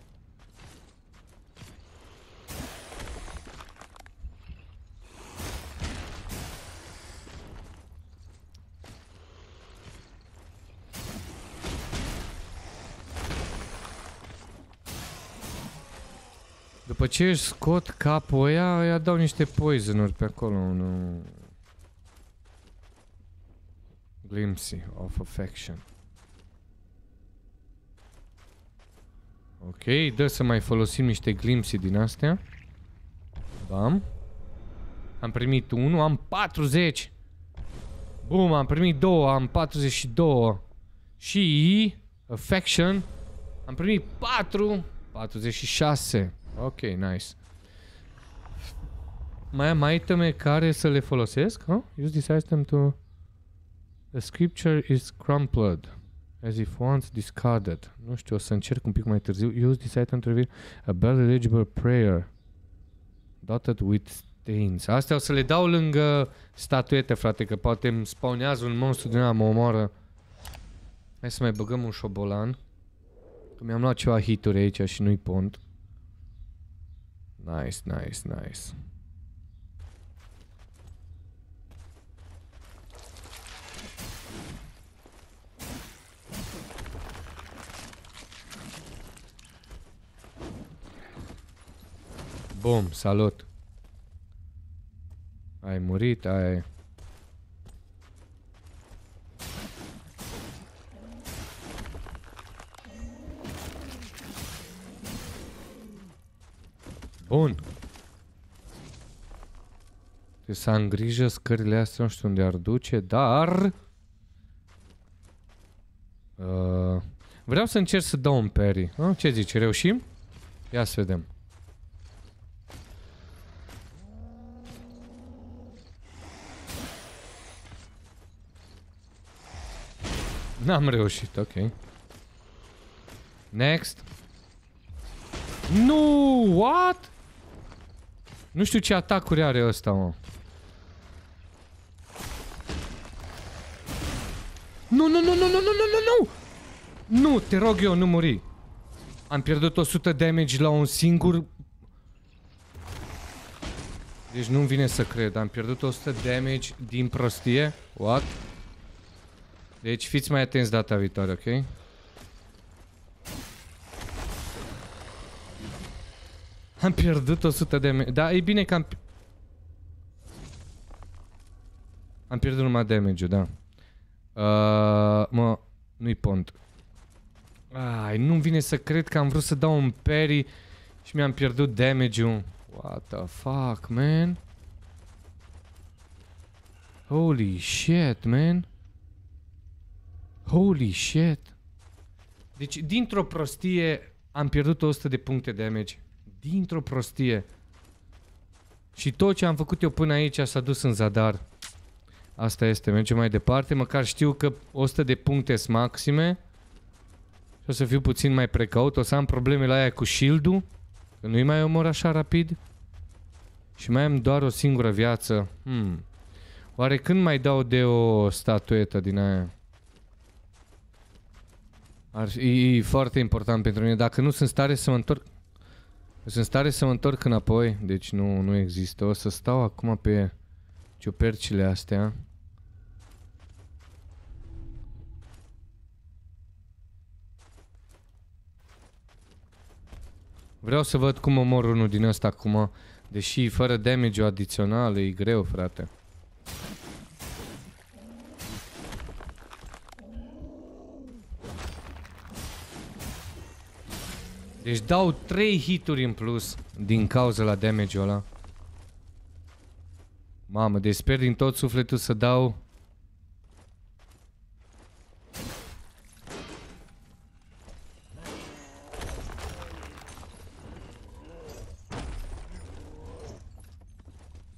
După ce își scot capul ăia, ăia dau niște poison-uri pe acolo, nu... Glimpsy of affection. Ok, dă să mai folosim niște glimpsy din astea. Bam. Am primit unul, am patruzeci. Bum, am primit două, am patruzeci și doi. Și affection am primit patru, patruzeci și șase. Ok, nice. Mai am iteme care să le folosesc? Huh? Use this item to... The scripture is crumpled, as if once discarded. Nu știu, o să încerc un pic mai târziu. Use this item to reveal a barely legible prayer. Dotted with stains. Astea o să le dau lângă statuete, frate, că poate îmi spawnează un monstru din ăla, mă omoară. Hai să mai băgăm un șobolan. Că mi-am luat ceva hituri aici și nu-i pont. Nice, nice, nice. Bum, salut. Ai murit, ai... Bun. Trebuie să am grijă, scările astea nu știu unde ar duce, dar... Uh, vreau să încerc să dau un parry. Uh, ce zici, reușim? Ia să vedem. N-am reușit, ok. Next. Nu, what? Nu știu ce atacuri are ăsta, mă. Nu, nu, nu, nu, nu, nu, nu, nu, nu! Nu, te rog eu, nu muri. Am pierdut o sută damage la un singur... Deci nu-mi vine să cred, am pierdut o sută damage din prostie. What? Deci fiți mai atenți data viitoare, ok? Am pierdut o sută de... Da, e bine că am... Am pierdut numai damage-ul, da. Uh, mă, nu-i pont. Ai, nu-mi vine să cred că am vrut să dau un parry și mi-am pierdut damage-ul. What the fuck, man? Holy shit, man. Holy shit. Deci, dintr-o prostie am pierdut o sută de puncte de damage. Dintr-o prostie. Și tot ce am făcut eu până aici s-a dus în zadar. Asta este, mergem mai departe. Măcar știu că o sută de puncte sunt maxime. Și o să fiu puțin mai precaut. O să am probleme la aia cu shield-ul, că nu-i mai omor așa rapid. Și mai am doar o singură viață. Hmm. Oare când mai dau de o statuetă din aia? Ar fi, e foarte important pentru mine. Dacă nu sunt stare să mă întorc... Sunt stare să mă întorc înapoi. Deci nu, nu există. O să stau acum pe ciupercile astea. Vreau să văd cum omor unul din ăsta acum. Deși fără damage-ul adițional e greu, frate. Deci dau trei hituri în plus din cauza la damage-ul ăla. Mamă, deci sper din tot sufletul să dau...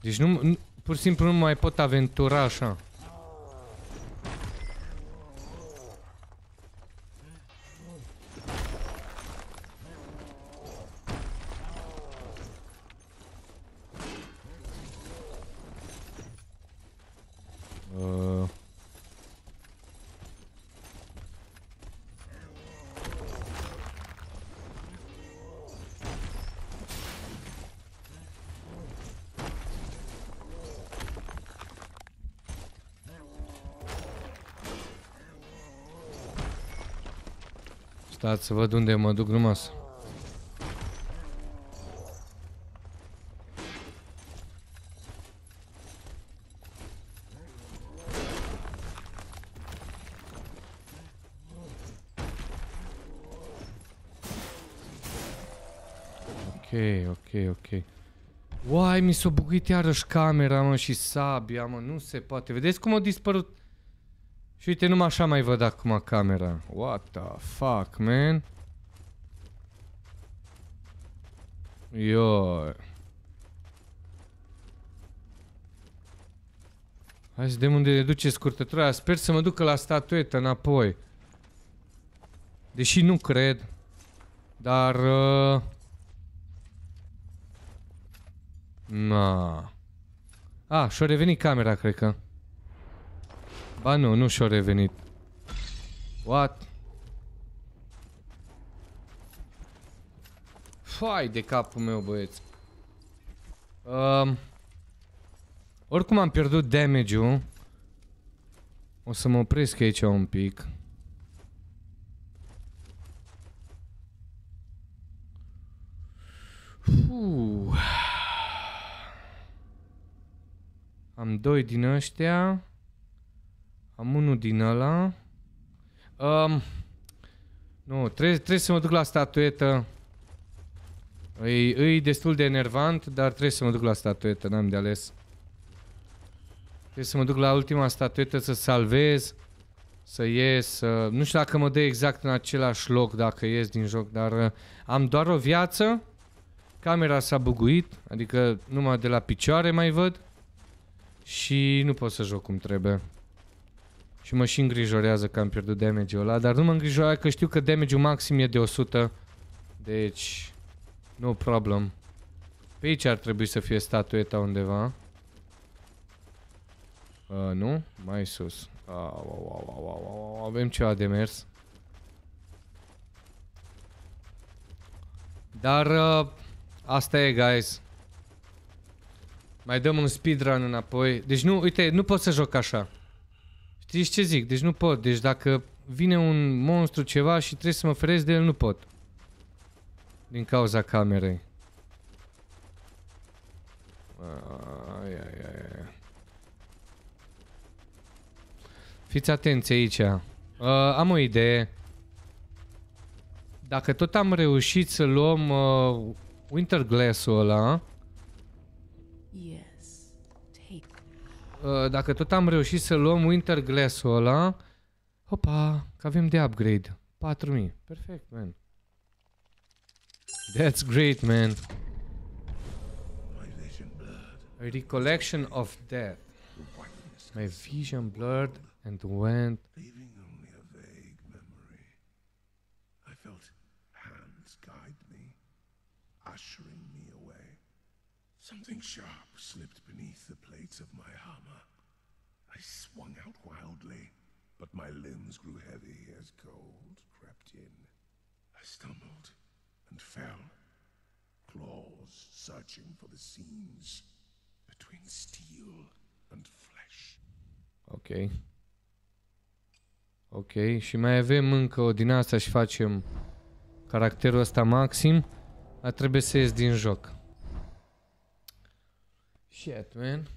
Deci nu, nu, pur și simplu nu mai pot aventura așa. Uh. Stați să văd unde mă duc rămas. Ok, ok, ok. Uai, mi s-a buguit iarăși camera, mă, și sabia, mă, nu se poate. Vedeți cum a dispărut? Și uite, numai așa mai văd acum camera. What the fuck, man? Yo. Hai să vedem unde ne duce scurtătura. Sper să mă ducă la statuetă înapoi. Deși nu cred. Dar... Uh... Na. Ah, și-a revenit camera, cred că. Ba nu, nu și-a revenit. What? Fai de capul meu, băieți. Um, oricum am pierdut damage-ul. O să mă opresc aici un pic. Uf. Am doi din ăștia. Am unul din ăla. Um, nu, trebuie, trebuie să mă duc la statuetă. E, e destul de enervant, dar trebuie să mă duc la statuetă, n-am de ales. Trebuie să mă duc la ultima statuetă să salvez, să ies. Să... Nu știu dacă mă dă exact în același loc dacă ies din joc, dar uh, am doar o viață. Camera s-a buguit, adică numai de la picioare mai văd. Și nu pot să joc cum trebuie. Și mă și îngrijorează că am pierdut damage-ul ăla, dar nu mă îngrijorează că știu că damage-ul maxim e de o sută. Deci, no problem. Pe aici ar trebui să fie statueta undeva. Uh, nu? Mai sus. Au, au, au, au, au. Avem ceva de mers. Dar uh, asta e, guys. Mai dăm un speedrun înapoi. Deci nu, uite, nu pot să joc așa. Știți ce zic? Deci nu pot. Deci dacă vine un monstru ceva și trebuie să mă feresc de el, nu pot. Din cauza camerei. Ai, ai, ai. Fiți atenți aici. Uh, am o idee. Dacă tot am reușit să luăm uh, Winter Glass-ul ăla. Yes. Take. Uh, dacă tot am reușit să luăm Winter Glass-ul ăla. Hopa, că avem de upgrade. patru mii. Perfect, man. That's great, man. A recollection of death. My vision blurred and went. Leaving only a vague memory. I felt hands guide me, ushering me away. Something sharp slipped beneath the plates of my armor. I swung out wildly, but my limbs grew heavy as cold crept in. I stumbled and fell, claws searching for the seams between steel and flesh. Ok. Ok, și mai avem încă o din asta și facem caracterul ăsta maxim. Dar trebuie să ies din joc. Shit, man.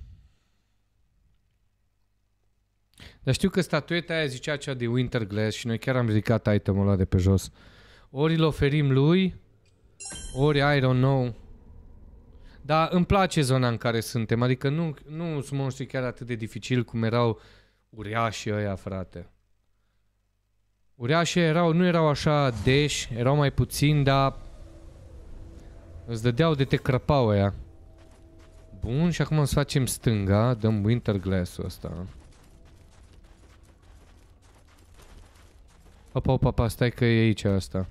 Dar știu că statueta aia zicea cea de Winter Glass și noi chiar am ridicat itemul ăla de pe jos. Ori îl oferim lui, ori I don't know. Dar îmi place zona în care suntem, adică nu, nu sunt monștri chiar atât de dificil cum erau uriașii ăia, frate. Uriașii erau, nu erau așa deși, erau mai puțini, dar îți dădeau de te crăpau ăia. Bun, și acum o să facem stânga, dăm Winterglass-ul ăsta. Opa, opa, opa, stai că e aici asta.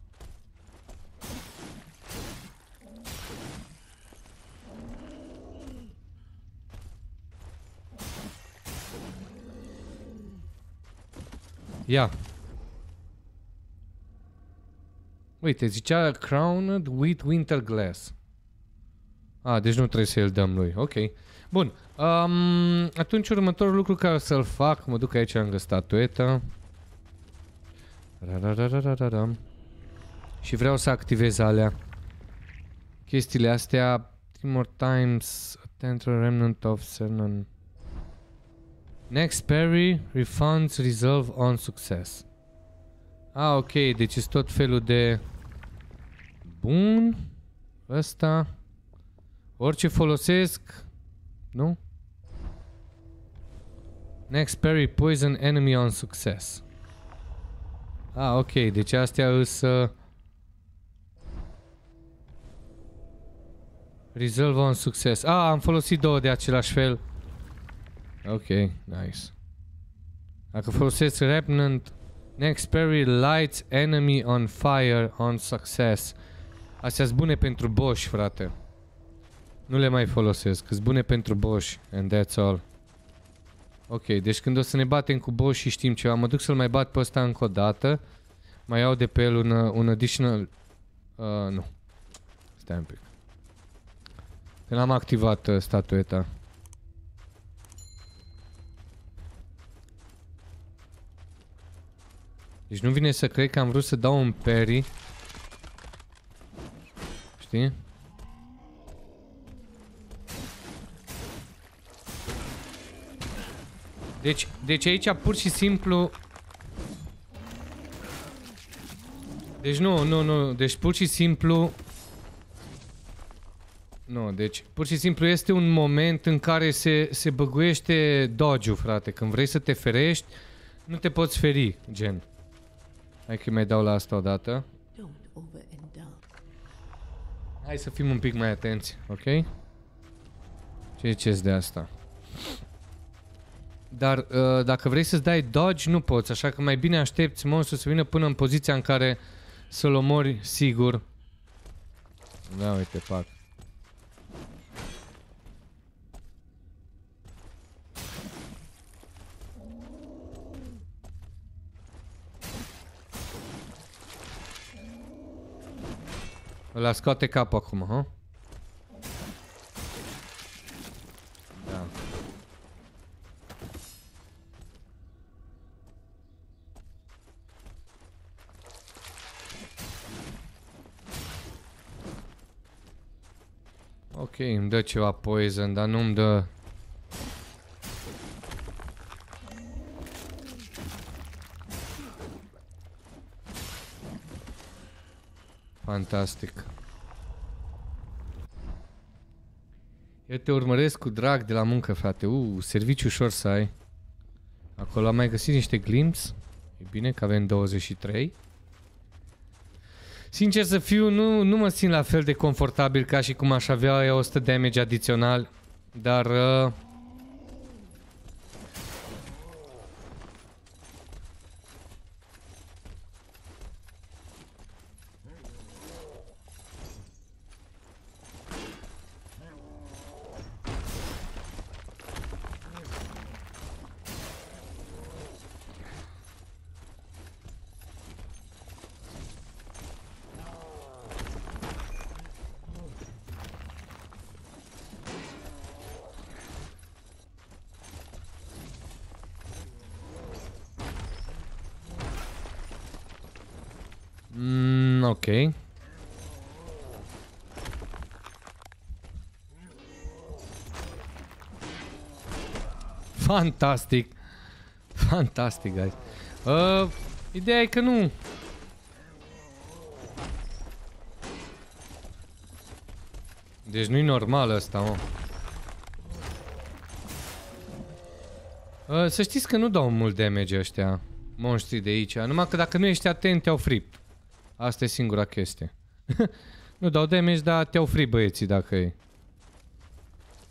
Ia. Uite, zicea Crowned with Winterglass. Ah, deci nu trebuie să îl dăm lui. Ok. Bun. Um, atunci următorul lucru care o să-l fac, mă duc aici lângă statuetă. Și vreau să activez alea. Chestiile astea. Three more times. Attempt a remnant of certain. Next parry refunds resolve on success. Ah, ok, deci este tot felul de... Bun. Ăsta. Orice folosesc. Nu? Next parry poison enemy on success. Ah, ok, deci astea însă... Resolve on success. Ah, am folosit două de același fel. Ok, nice. Dacă folosesc Remnant, next parry lights enemy on fire on success. Astea sunt bune pentru boss, frate. Nu le mai folosesc, sunt bune pentru boss and that's all. Ok, deci când o să ne batem cu boss și știm ceva, mă duc să-l mai bat pe ăsta încă o dată. Mai iau de pe el un, un additional... Uh, nu. Stai un pic. Că n-am activat uh, statueta. Deci nu vine să cred că am vrut să dau un parry. Știi? Deci, deci aici pur și simplu... Deci nu, nu, nu, deci pur și simplu... Nu, deci pur și simplu este un moment în care se, se băguiește dodge-ul, frate. Când vrei să te ferești, nu te poți feri, gen. Hai că mai dau la asta odată. Hai să fim un pic mai atenți, ok? Ce ziceți de asta? Dar uh, dacă vrei să-ți dai dodge, nu poți, așa că mai bine aștepți monstru să vină până în poziția în care să-l omori sigur. Da, uite, pac. Ăla scoate capul acum, ha? Da. Ok, îmi dă ceva poison, dar nu-mi dă... Fantastic. Eu te urmăresc cu drag de la muncă, frate. Uh, serviciu ușor să ai. Acolo am mai găsit niște glimpse. E bine că avem douăzeci și trei. Sincer să fiu, nu, nu mă simt la fel de confortabil ca și cum aș avea o sută damage adițional. Dar... Uh, Mm, ok. Fantastic. Fantastic, guys. Uh, ideea e că nu... Deci nu-i normal ăsta, mă. Uh, să știți că nu dau mult damage ăștia monștrii de aici. Numai că dacă nu ești atent, te-au fript. Asta e singura chestie. Nu dau damage, dar te-au fript băieții dacă e.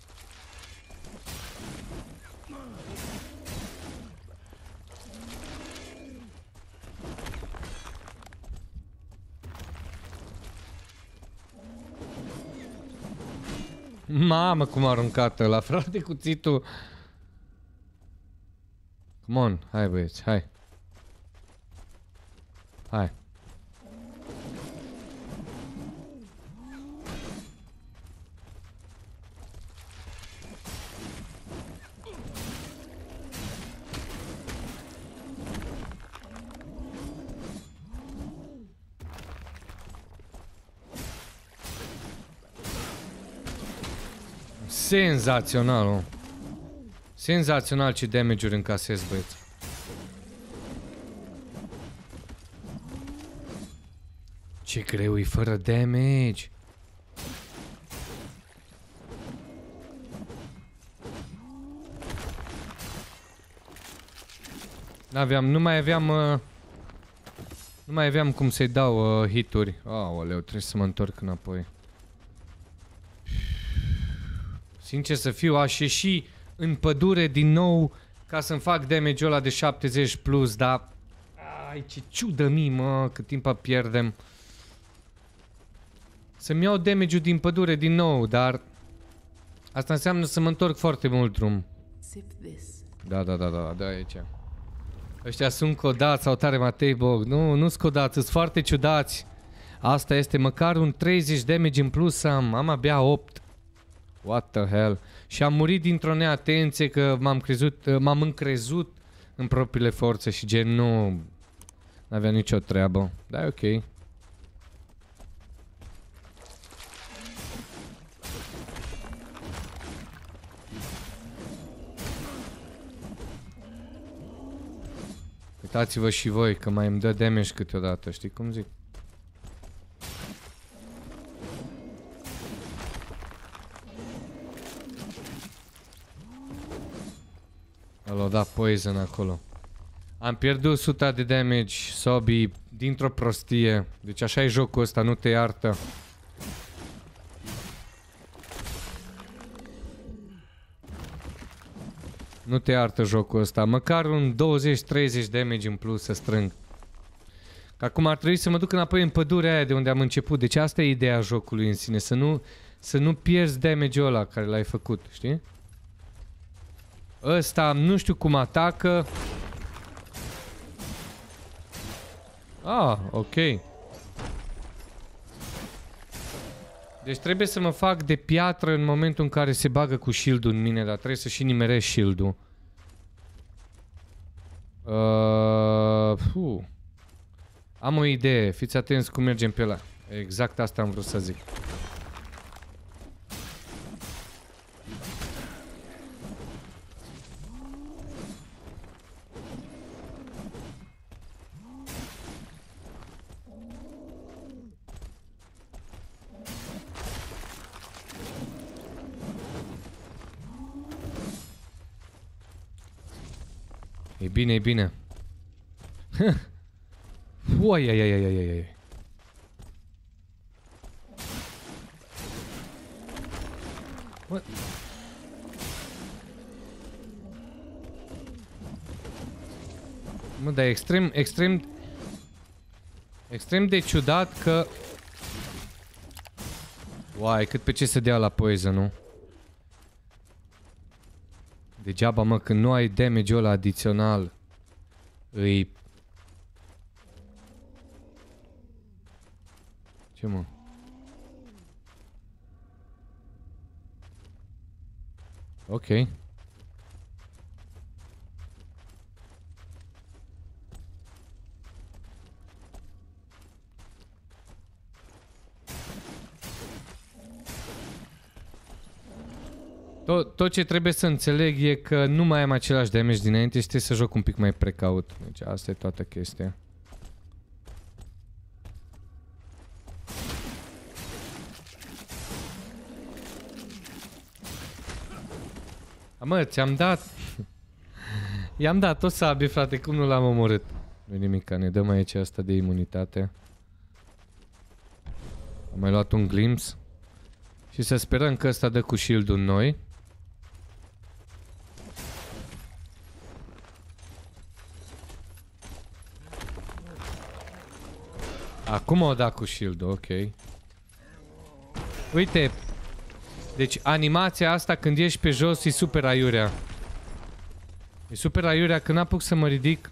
Mamă, cum a aruncat ăla, frate, cuțitul. Come on, hai băieți, hai. Hai. Senzațional, mă. Senzațional ce damage-uri încasez, băieți. Ce greu e fără damage. N-aveam, nu mai aveam... Uh, nu mai aveam cum să-i dau uh, hituri. Aoleu, trebuie să mă întorc înapoi. Sincer să fiu, aș ieși în pădure din nou ca să-mi fac damage-ul ăla de șaptezeci plus, dar... Ai, ce ciudă mii, mă, cât timp pierdem. Să-mi iau damage-ul din pădure din nou, dar... Asta înseamnă să mă întorc foarte mult drum. Da, da, da, da, da, aici. Ăștia sunt codați sau tare Matei Bog. Nu, nu-s codați, sunt foarte ciudați. Asta este măcar un treizeci damage în plus am, am abia opt. What the hell? Și am murit dintr-o neatenție că m-am crezut, m-am încrezut în propriile forțe și gen nu avea nicio treabă. Da, e ok. Uitați-vă și voi că mai îmi dă damage câteodată, știi cum zic? Ăla a dat poison acolo. Am pierdut suta de damage, Sobi, dintr-o prostie. Deci așa e jocul ăsta, nu te iartă. Nu te iartă jocul ăsta. Măcar un douăzeci treizeci damage în plus să strâng. Că acum ar trebui să mă duc înapoi în pădurea aia de unde am început. Deci asta e ideea jocului în sine. Să nu, să nu pierzi damage-ul ăla care l-ai făcut, știi? Ăsta nu știu cum atacă. Ah, ok. Deci trebuie să mă fac de piatră în momentul în care se bagă cu shield-ul în mine, dar trebuie să și nimeresc shield-ul. Uh, am o idee, fiți atenți cum mergem pe ăla. Exact asta am vrut să zic. E bine, e bine. Uai, ai, ai, ai, ai, ai. What? Mă, dar e extrem, extrem... Extrem de ciudat că... Uai, cât pe ce să dea la poison, nu? Degeaba, mă, când nu ai damage-ul ăla adițional, îi... Ce, mă? Ok. Tot, tot ce trebuie să înțeleg e că nu mai am același damage dinainte și trebuie să joc un pic mai precaut. Deci asta e toată chestia. Mă, ți-am dat... I-am dat tot sabie, frate, cum nu l-am omorât? Nu-i nimica, ne dăm aici asta de imunitate. Am mai luat un glimpse. Și să sperăm că ăsta dă cu shield-ul noi. Acum o da cu shield-ul, ok. Uite, Deci animația asta când ești pe jos e super aiurea. E super aiurea, când apuc să mă ridic.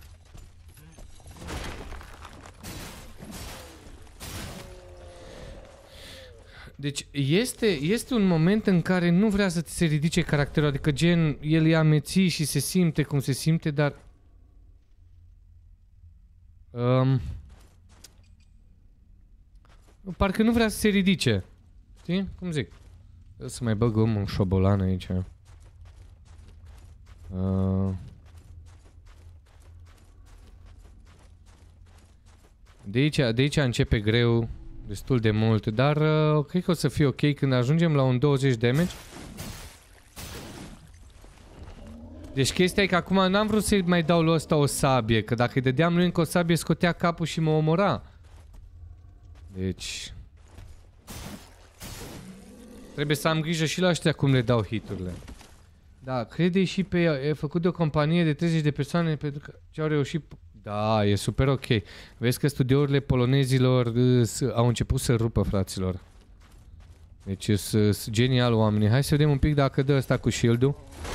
Deci este, este un moment în care nu vrea să ți se ridice caracterul, adică gen, el e amețit și se simte cum se simte, dar... Um, parcă nu vrea să se ridice. Știi? Cum zic? Să mai băgăm un șobolan aici. Uh, de, aici, de aici începe greu. Destul de mult, dar uh, cred că o să fie ok când ajungem la un douăzeci de damage. Deci chestia e că acum n-am vrut să-i mai dau lui ăsta o sabie, că dacă îi dădeam lui încă o sabie scotea capul și mă omora. Deci... trebuie să am grijă și la ăștia cum le dau hiturile. Da, crede și pe ea, e făcut de o companie de treizeci de persoane pentru că ce-au reușit... Da, e super ok. Vezi că studiourile polonezilor uh, au început să rupă, fraților. Deci sunt genial oamenii. Hai să vedem un pic dacă dă ăsta cu shield-ul.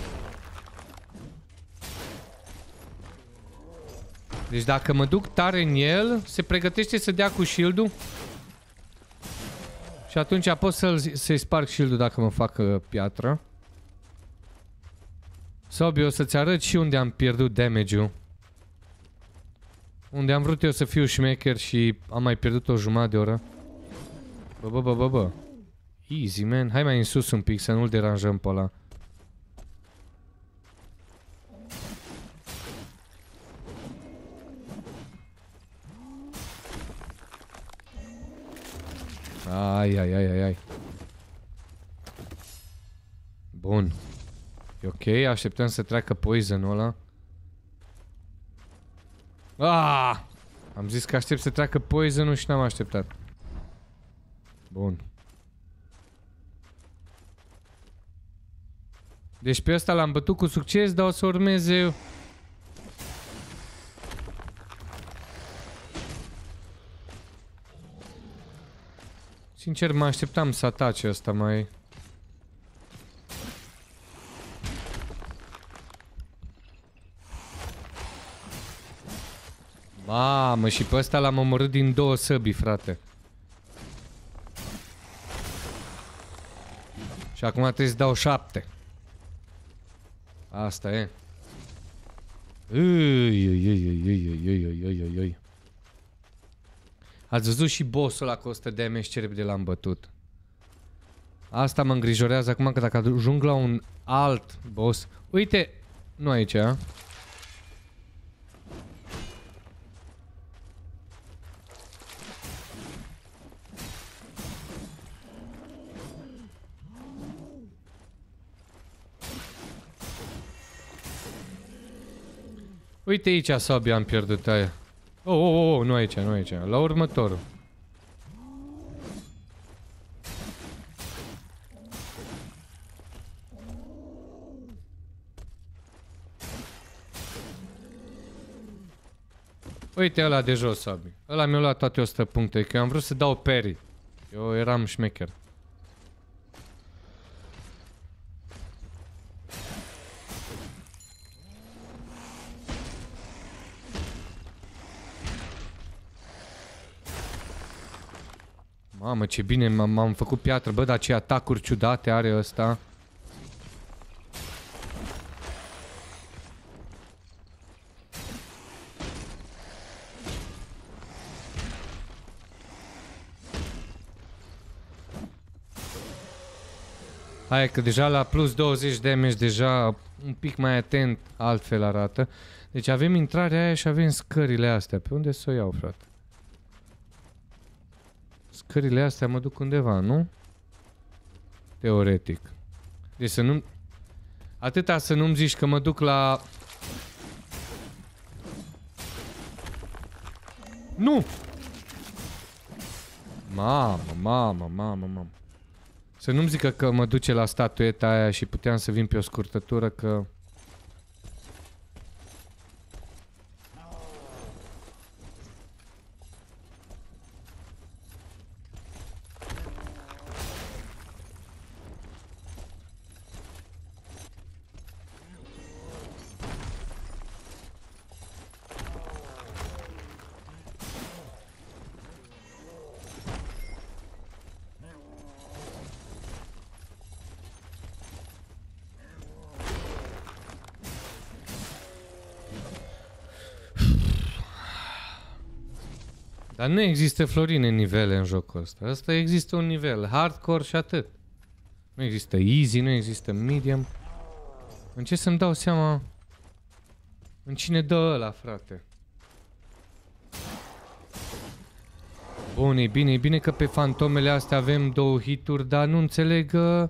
Deci dacă mă duc tare în el, se pregătește să dea cu shield-ul. Și atunci pot să-i sparg shield-ul dacă mă fac uh, piatră. Sobi, o să-ți arăt și unde am pierdut damage-ul. Unde am vrut eu să fiu șmecher și am mai pierdut o jumătate de oră. Bă, bă, bă, bă, bă. Easy, man. Hai mai în sus un pic să nu-l deranjăm pe ăla. Ai, ai, ai, ai, ai. Bun. E ok, așteptăm să treacă poison-ul ăla. Ah! Am zis că aștept să treacă poison-ul și n-am așteptat. Bun. Deci pe ăsta l-am bătut cu succes, dar o să urmeze... Sincer, mă așteptam să atace ăsta mai... Mamă, și pe ăsta l-am omorât din două săbii, frate. Și acum trebuie să dau șapte. Asta e. Ui, ui, ui, ui, ui, ui, ui, ui, ui. Ați văzut și bossul ăla cu o sută de damage ce repede l-am bătut. Asta mă îngrijorează acum, că dacă ajung la un alt boss... Uite, nu aici, a? Uite aici, sabia am pierdut aia. Oh, oh, oh, nu aici, nu aici. La următorul. Uite ăla de jos, Sabi. Ăla mi-a luat toate o sută puncte, că eu am vrut să dau parry. Eu eram șmecher. Mamă, ce bine m-am făcut piatră, bă, dar ce atacuri ciudate are ăsta. Hai că deja la plus douăzeci de damage, deja un pic mai atent, altfel arată. Deci avem intrarea aia și avem scările astea. Pe unde să o iau, frate? Scările astea mă duc undeva, nu? Teoretic. Deci să nu... Atâta să nu-mi zici că mă duc la... Nu! Mamă, mamă, mamă, mamă. Să nu-mi zică că mă duce la statueta aia și puteam să vin pe o scurtătură, că... Dar nu există, Florine, nivele în jocul ăsta. Ăsta există un nivel hardcore și atât. Nu există easy, nu există medium. În ce să-mi dau seama în cine dă ăla, frate? Bun, e bine, e bine că pe fantomele astea avem două hituri, dar nu înțeleg... Uh...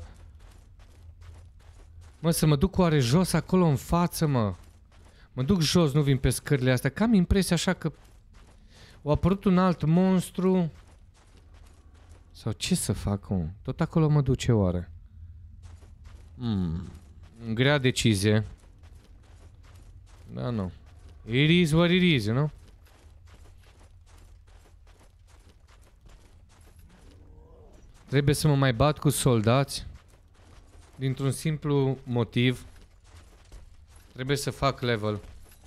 Mă, să mă duc oare jos acolo în față, mă? Mă duc jos, nu vin pe scările astea, că am impresia așa că... a apărut un alt monstru... Sau ce să fac, mă? Tot acolo mă duce oare? Hmm... Grea decizie. Da, nu. It is what it is, you know? Trebuie să mă mai bat cu soldați. Dintr-un simplu motiv. Trebuie să fac level.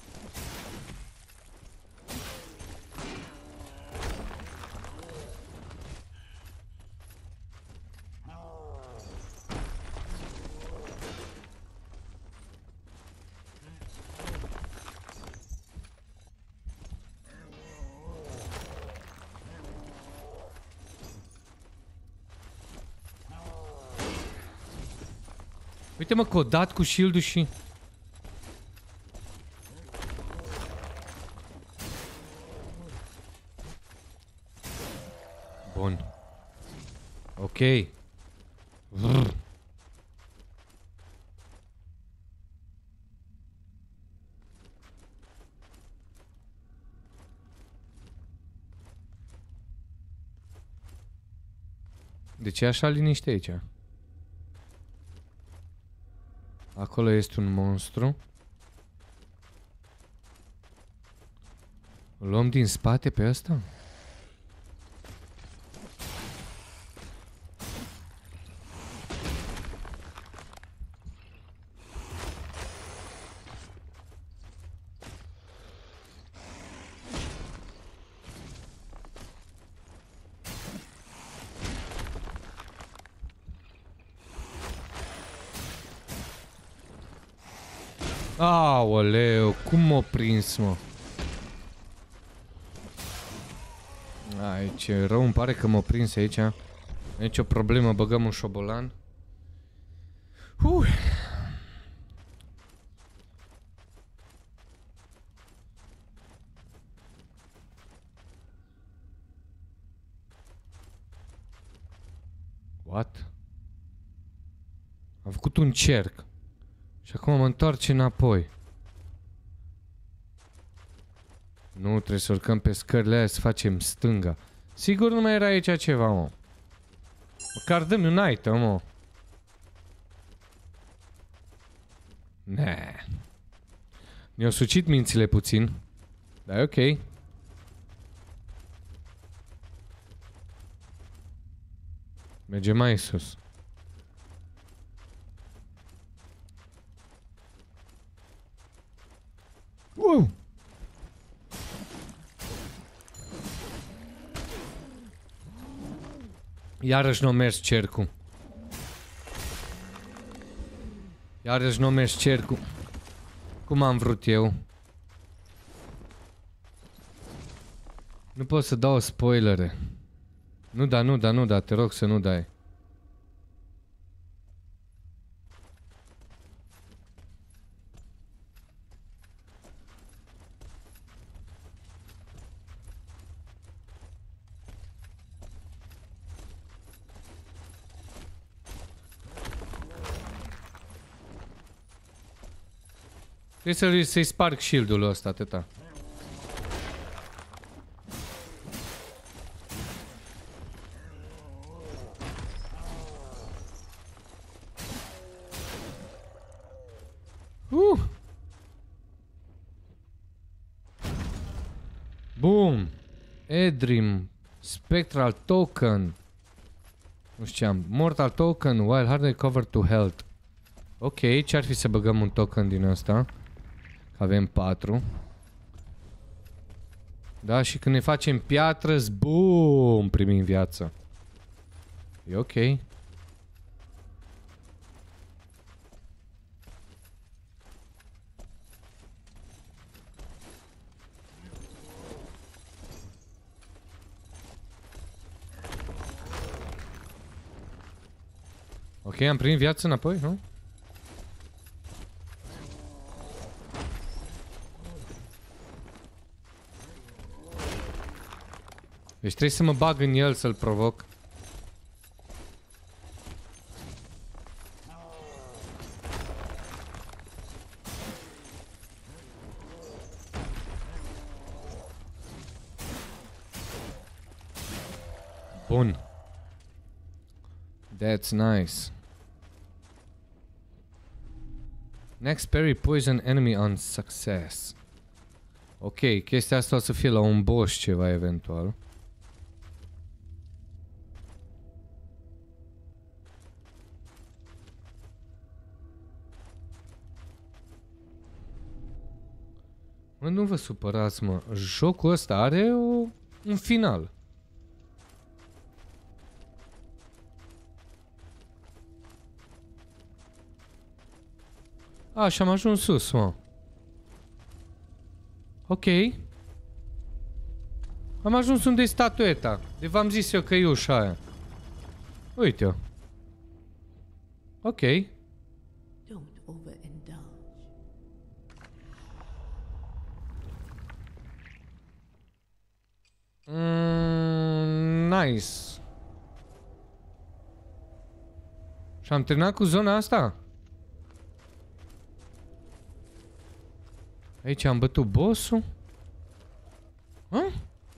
Uite mă că o dat cu shield-ul și... Bun. Ok. Vrr. De ce e așa liniște aici? Acolo este un monstru. O luăm din spate pe ăsta? Aoleu, cum m-a prins, mă? Ai, ce rău îmi pare că m-a prins aici. Aici o problemă, băgăm un șobolan. Uh. What? Am făcut un cerc. Și acum mă întoarce înapoi. Nu, trebuie să urcăm pe scările aia să facem stânga. Sigur nu mai era aici ceva, mă. Măcar dă-mi un item, mă. Ne. Ne-au sucit mințile puțin. Dar e ok. Mergem mai sus. Wow. Iarăși n-o mers cercul. Iarăși n-o mers cercul. Cum am vrut eu. Nu pot să dau spoilere. Nu da, nu da, nu da, te rog să nu dai. Trebuie să-i sparg shield-ul ăsta, atâta. Uh! Boom! Edrim. Spectral token. Nu știam. Mortal token while hardly covered to health. Ok, ce-ar fi să băgăm un token din ăsta? Avem patru. Da, și când ne facem piatră, boom, primim viață. E ok. Ok, am primit viață înapoi, nu? Deci trebuie să mă bag în el să-l provoc. Bun. That's nice. Next parry poison enemy on success. Ok, chestia asta o să fie la un boss ceva eventual. Mă, nu vă supărați, mă. Jocul ăsta are o, un final. A, și am ajuns sus, mă. Ok. Am ajuns unde e statueta. De v-am zis eu că e ușa aia. Uite-o. Ok. Don't overindulge. Mm, nice. Și am terminat cu zona asta? Aici am bătut boss-ul. Hă?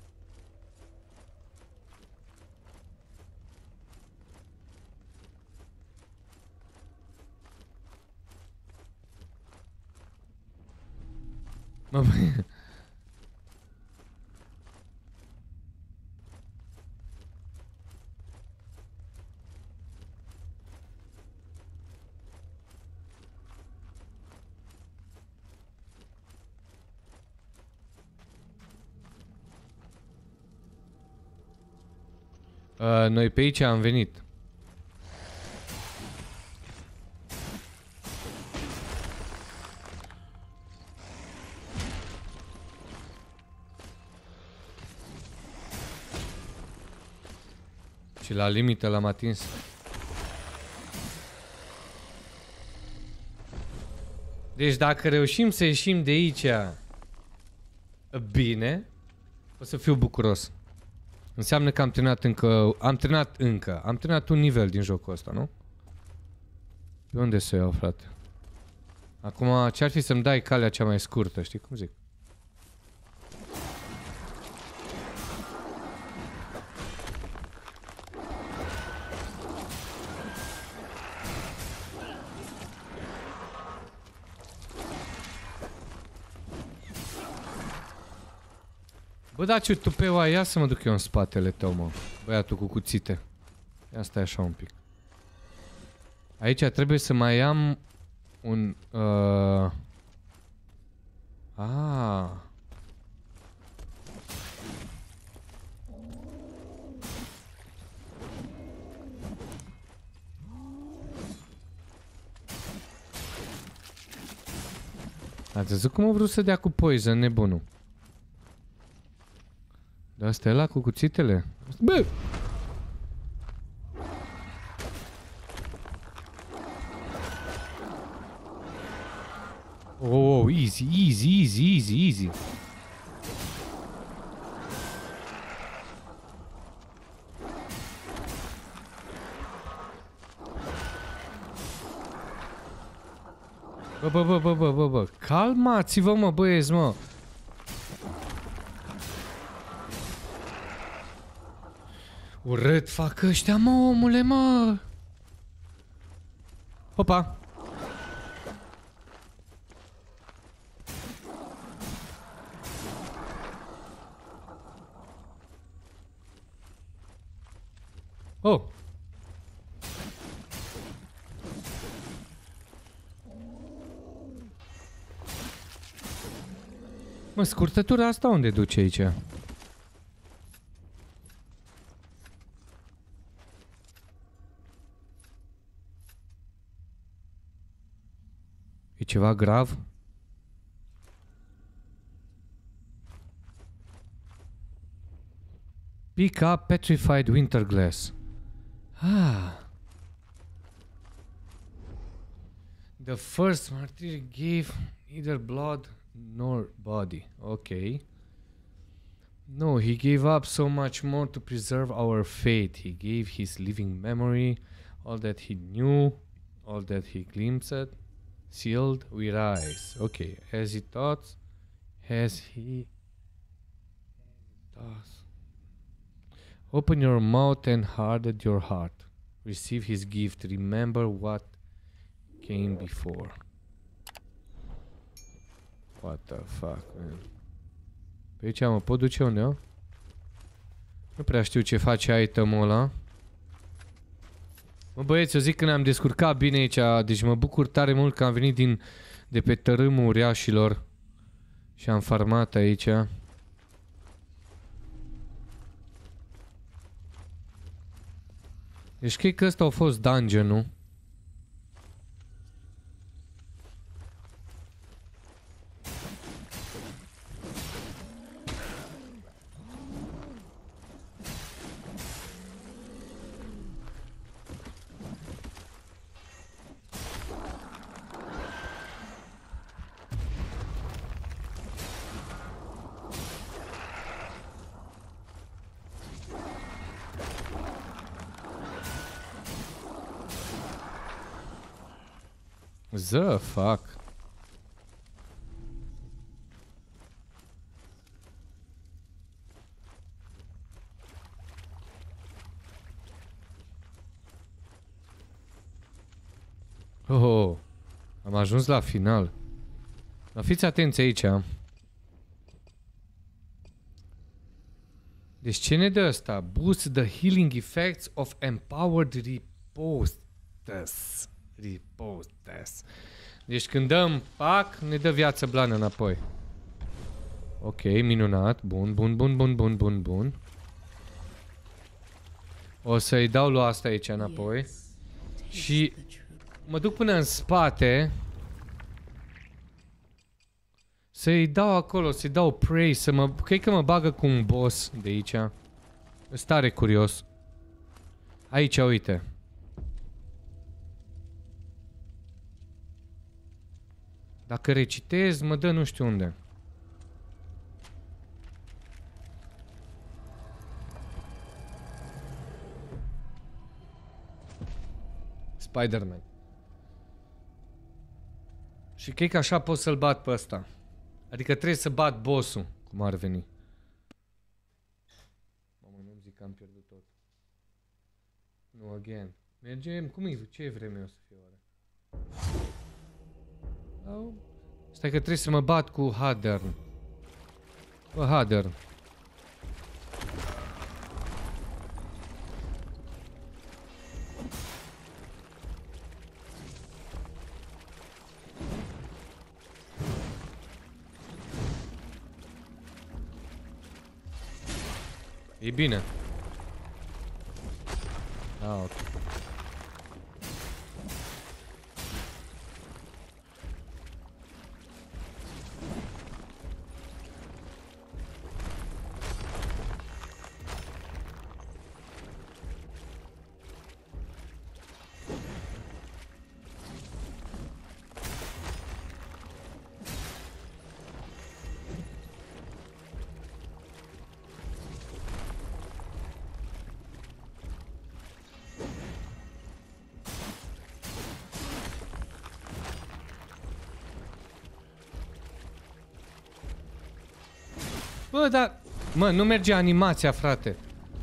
Mă, băi. Uh, noi pe aici am venit. Și la limită l-am atins. Deci dacă reușim să ieșim de aici bine, o să fiu bucuros. Înseamnă că am terminat încă, am terminat încă, am terminat un nivel din jocul ăsta, nu? Pe unde să iau, frate? Acum, ce-ar fi să-mi dai calea cea mai scurtă, știi cum zic? Bă, da, ce tupeu ai, ia să mă duc eu în spatele tău, mă. Băiatul cu cuțite. Ia stai așa un pic. Aici trebuie să mai am un... Uh... Ah. Ați văzut cum a vrut să dea cu poison, nebunul? Dar asta e ăla cu cuțitele? Bă! Oh, oh, easy, easy, easy, easy, easy. Bă, bă, bă, bă, bă, bă, bă, calmați-vă, mă, băieți, mă. Urât fac ăștia, mă, omule, mă. Opa. Oh. Mă, scurtătura asta unde duce aici? E ceva grav? Pick up petrified winter glass. Ah. The first martyr gave neither blood nor body. Okay. No, he gave up so much more to preserve our faith. He gave his living memory, all that he knew, all that he glimpsed, sealed with eyes. Okay, as he thought, as he does. Open your mouth and harden your heart. Receive his gift. Remember what came before. What the fuck, man? Pe aici mă pot duce unde, o? Nu prea știu ce face itemul ăla. Mă băieți, eu zic că ne-am descurcat bine aici. Deci mă bucur tare mult că am venit din, de pe tărâmul uriașilor. Și am farmat aici. Deci cred că ăsta a fost dungeon-ul. The fuck? Oh, am ajuns la final. Dar fiți atenți aici. Deci ce ne dă ăsta? Boost the healing effects of empowered reposters. Reposters. Deci când dăm pac, ne dă viață blană înapoi. Ok, minunat. Bun, bun, bun, bun, bun, bun, bun. O să-i dau lui asta aici înapoi. Și mă duc până în spate. Să-i dau acolo, să-i dau prey, să mă... Cred că mă bagă cu un boss de aici. Sunt tare curios. Aici, uite. Dacă recitez, mă dă nu știu unde. Spider-Man. Și cred că așa pot să-l bat pe ăsta. Adică trebuie să bat boss-ul, cum ar veni. Mamă, nu-mi zic că am pierdut tot. Nu, again. Mergem, cum e, ce vreme o să fie oare? Sau... Stai că trebuie să mă bat cu Hadern. Bă, Hadern. E bine. Ah, ok. Bă, dar... Mă, nu merge animația, frate.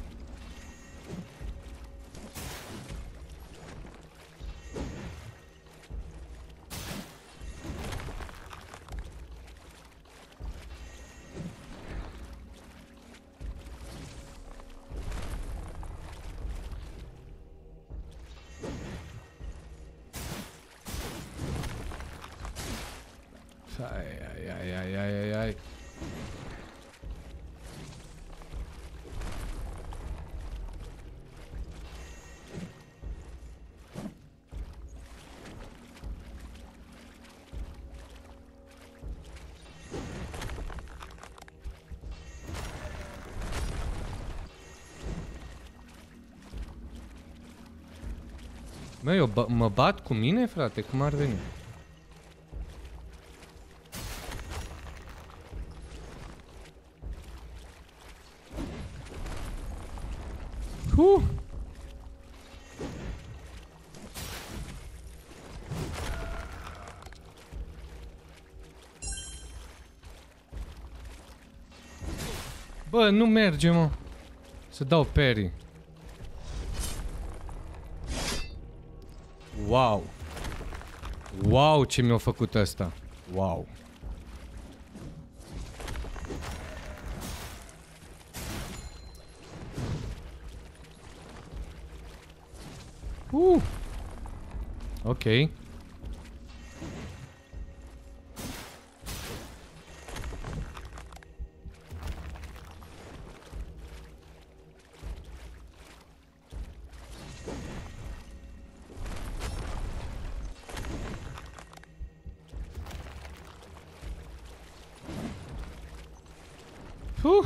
Ai, ai, ai, ai, ai, ai. Mă, eu mă bat cu mine, frate? Cum ar veni? Bă, nu merge, mă. Să dau parry. Wow. Wow, ce mi-a făcut ăsta. Wow. Uh. Ok. Uh.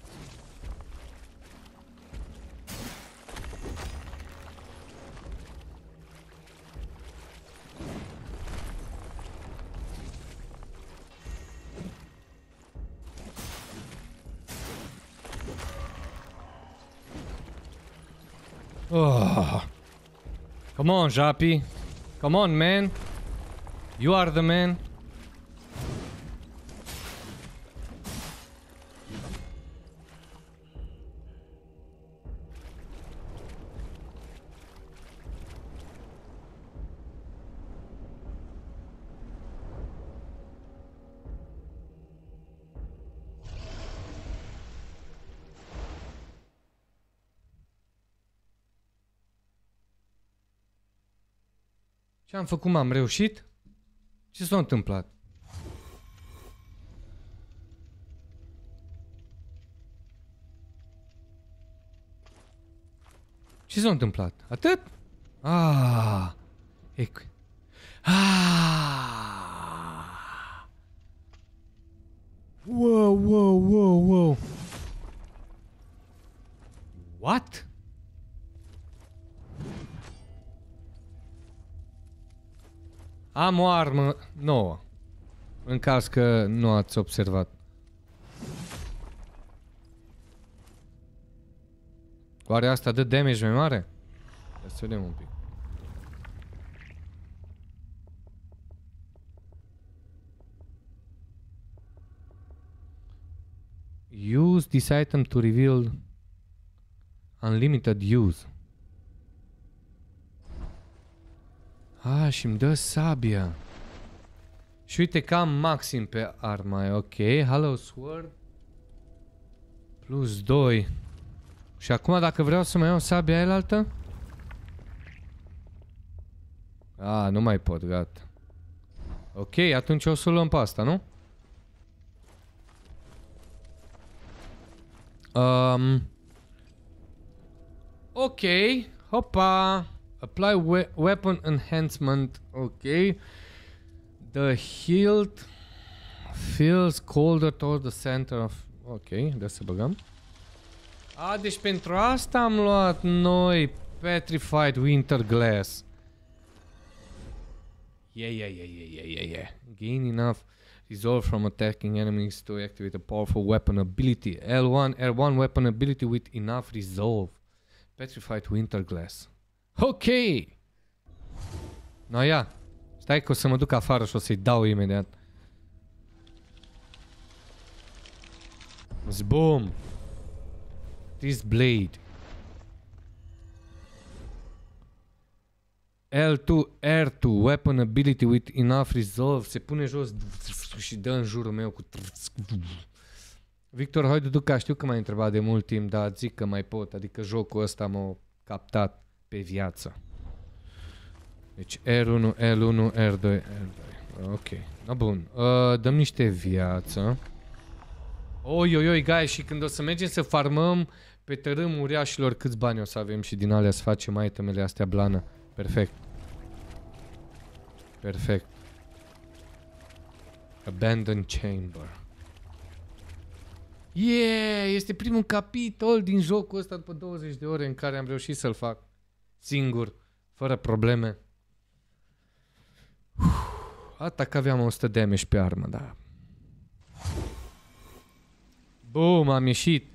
Oh. Come on, Jappy. Come on, man. You are the man. Ce am făcut, m-am reușit? Ce s-a întâmplat? Ce s-a întâmplat? Atât? Ah, ecco. Ah. Wow, wow, wow, wow. What? Am o armă nouă, în caz că nu ați observat. Oare asta dă damage mai mare? Ia să vedem un pic. Use this item to reveal unlimited use. Ah, și îmi dă sabia. Și uite că am maxim pe arma. Ok, Hollow Sword. Plus doi. Și acum dacă vreau să mai iau sabia aia altă? Ah, nu mai pot, gata. Ok, atunci o să o luăm pe asta, nu? Um, ok, hopa. Apply we weapon enhancement. Ok. The hilt feels colder toward the center of... Ok, de să băgăm. A, deci pentru asta am luat noi Petrified Winter Glass. Yeah, yeah, yeah, yeah, yeah, yeah, yeah. Gain enough resolve from attacking enemies to activate a powerful weapon ability. L one, R one weapon ability with enough resolve. Petrified Winter Glass. Ok! No, ia. Stai că o să mă duc afară și o să-i dau imediat. Zboom! This blade. L two, R two, weapon ability with enough resolve. Se pune jos și dă în jurul meu cu... Victor Hoiduduca, știu că m-ai întrebat de mult timp, dar zic că mai pot. Adică jocul ăsta m-a captat pe viață. Deci R unu, L unu, R doi, R doi. Ok. No, bun. Uh, dăm niște viață. Oi, oi, oi, guys, și când o să mergem să farmăm pe tărâmul uriașilor, câți bani o să avem și din alea să facem itemele astea blană. Perfect. Perfect. Abandoned Chamber. Yeah! Este primul capitol din jocul ăsta după douăzeci de ore în care am reușit să-l fac singur, fără probleme. Atâta că aveam o sută damage pe armă, da. Bum, am ieșit.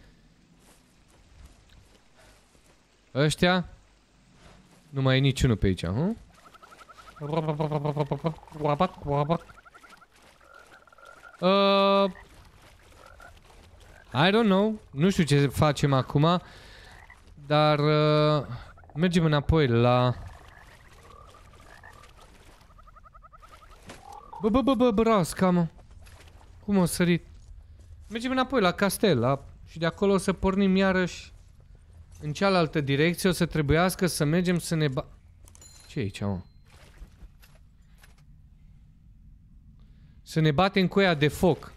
Ăștia? Nu mai e niciunul pe aici, hu? Uh, I don't know. Nu știu ce facem acum. Dar uh, mergem înapoi la... Bă, bă, bă, bă, brasca, mă. Cum o sărit? Mergem înapoi la castel, la... și de acolo o să pornim iarăși în cealaltă direcție. O să trebuiască să mergem să ne ba... Ce e aici, mă? Să ne batem cu ea de foc.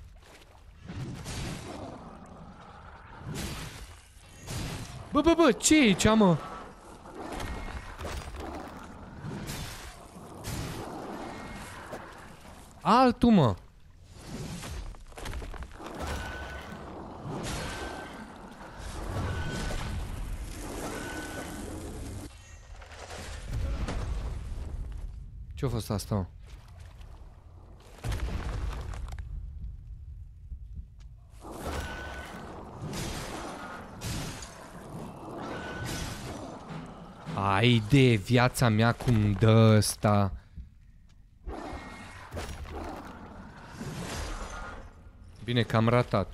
Bă, bă, bă, ce e aici, mă? Altul, mă. Ce-a fost asta, mă? Ai de viața mea cum dă ăsta. Bine că am ratat.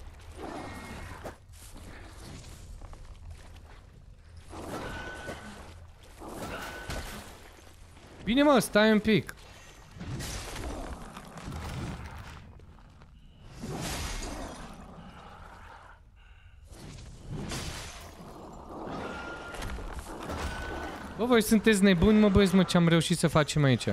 Bine, mă, stai un pic. Bă, voi sunteți nebuni, mă, băieți, mă, ce am reușit să facem aici?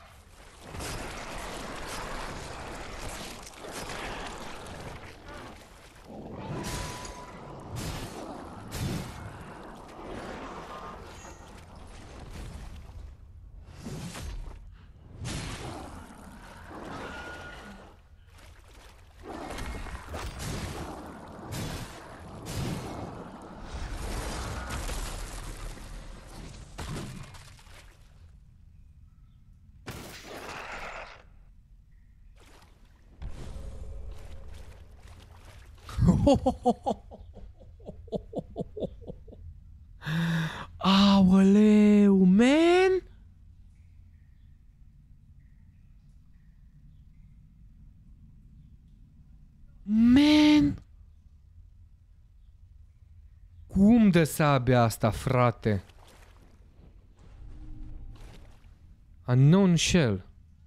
Aoleu, man! Man! Cum dă sabia asta, frate? Unknown shell.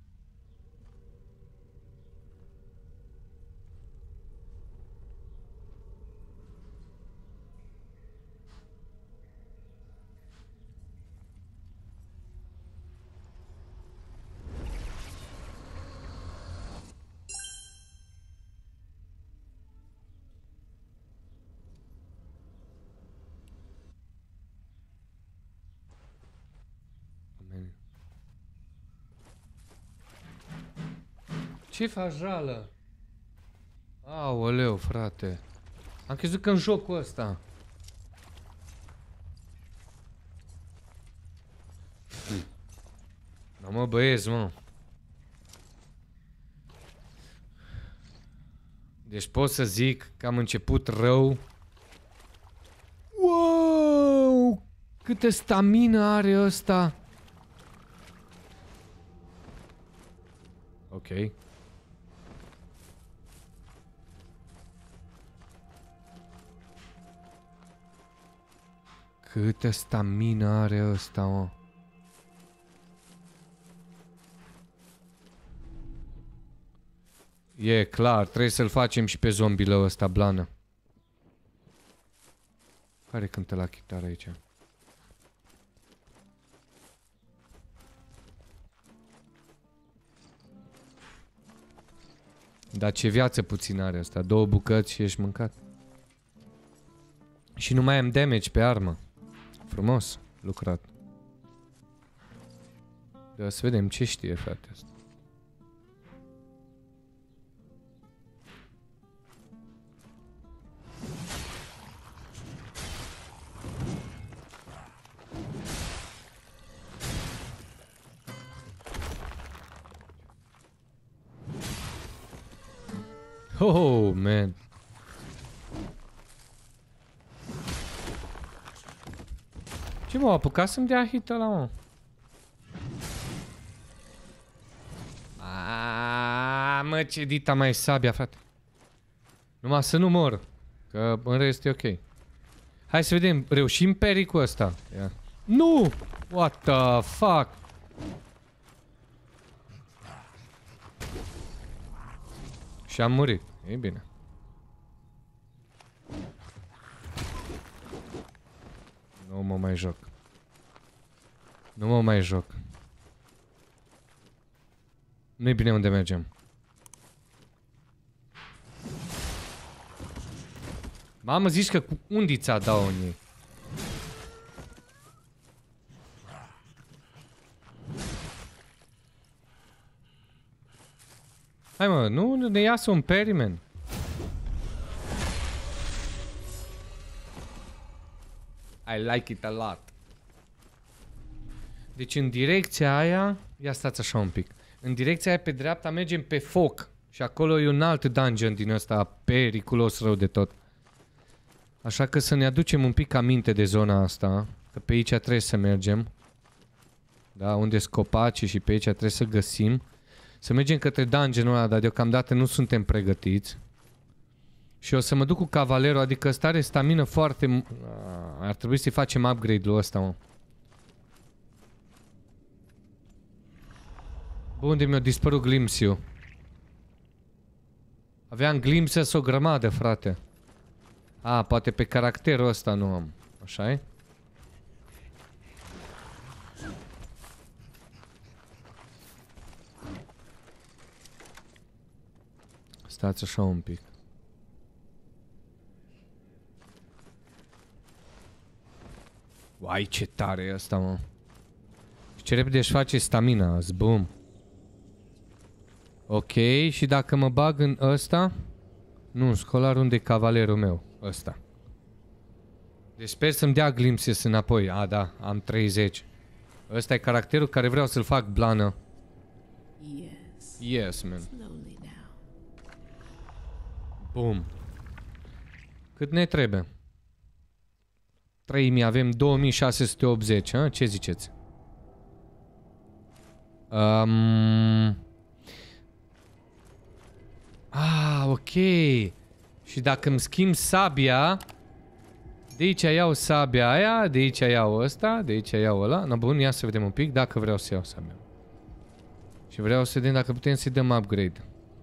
Ce faci, rală? Aoleu, frate. Am crezut că în jocul ăsta. Da, mă, băieți, mă. Deci pot să zic că am început rău. Wow! Câtă stamină are ăsta. Ok. Câtă stamină are ăsta, mă. E clar, trebuie să-l facem și pe zombilă ăsta, blană. Care cântă la chitară aici? Dar ce viață puțin are ăsta, două bucăți și ești mâncat. Și nu mai am damage pe armă. Frumos lucrat. Dar să vedem ce știe, frate, asta. Oh, man. Ce m-a apucat să-mi dea hit ăla, mă? Aaaa, mă, ce dita mai sabia, frate. Numai să nu mor. Că în rest e ok. Hai să vedem, reușim pericul ăsta. Ia. Nu! What the fuck? Și am murit. E bine. Nu mă mai joc. Nu mă mai joc. Nu-i bine unde mergem. Mamă, zici că cu undița dau în ei. Hai mă, nu ne iasă un perimen. I like it a lot. Deci în direcția aia... Ia stați așa un pic. În direcția aia pe dreapta mergem pe foc. Și acolo e un alt dungeon din ăsta periculos rău de tot. Așa că să ne aducem un pic aminte de zona asta. Că pe aici trebuie să mergem. Da, unde sunt copacii și pe aici trebuie să găsim. Să mergem către dungeonul ăla, dar deocamdată nu suntem pregătiți. Și o să mă duc cu cavalerul, adică ăsta are stamină foarte... Ar trebui să-i facem upgrade-ul ăsta, mă. Bă, unde mi-a dispărut glimpsiu? Aveam glimpses o grămadă, frate. A, poate pe caracterul ăsta nu am. Așa-i? Stați așa un pic. Uai, ce tare e ăsta, mă. Și ce repede își face stamina, zbum. Ok, și dacă mă bag în ăsta... Nu, scolar unde e cavalerul meu. Ăsta. Deci sper să-mi dea glimpses înapoi. A, da, am treizeci. Ăsta e caracterul care vreau să-l fac blană. Yes. Yes, man. Slowly now. Bum. Cât ne trebuie? trei mii, avem două mii șase sute optzeci, a? Ce ziceți? Um... Ah, ok. Și dacă îmi schimb sabia, de aici iau sabia aia, de aici iau ăsta, de aici iau ăla. Na bun, ia să vedem un pic dacă vreau să iau sabia. Și vreau să vedem dacă putem să-i dăm upgrade.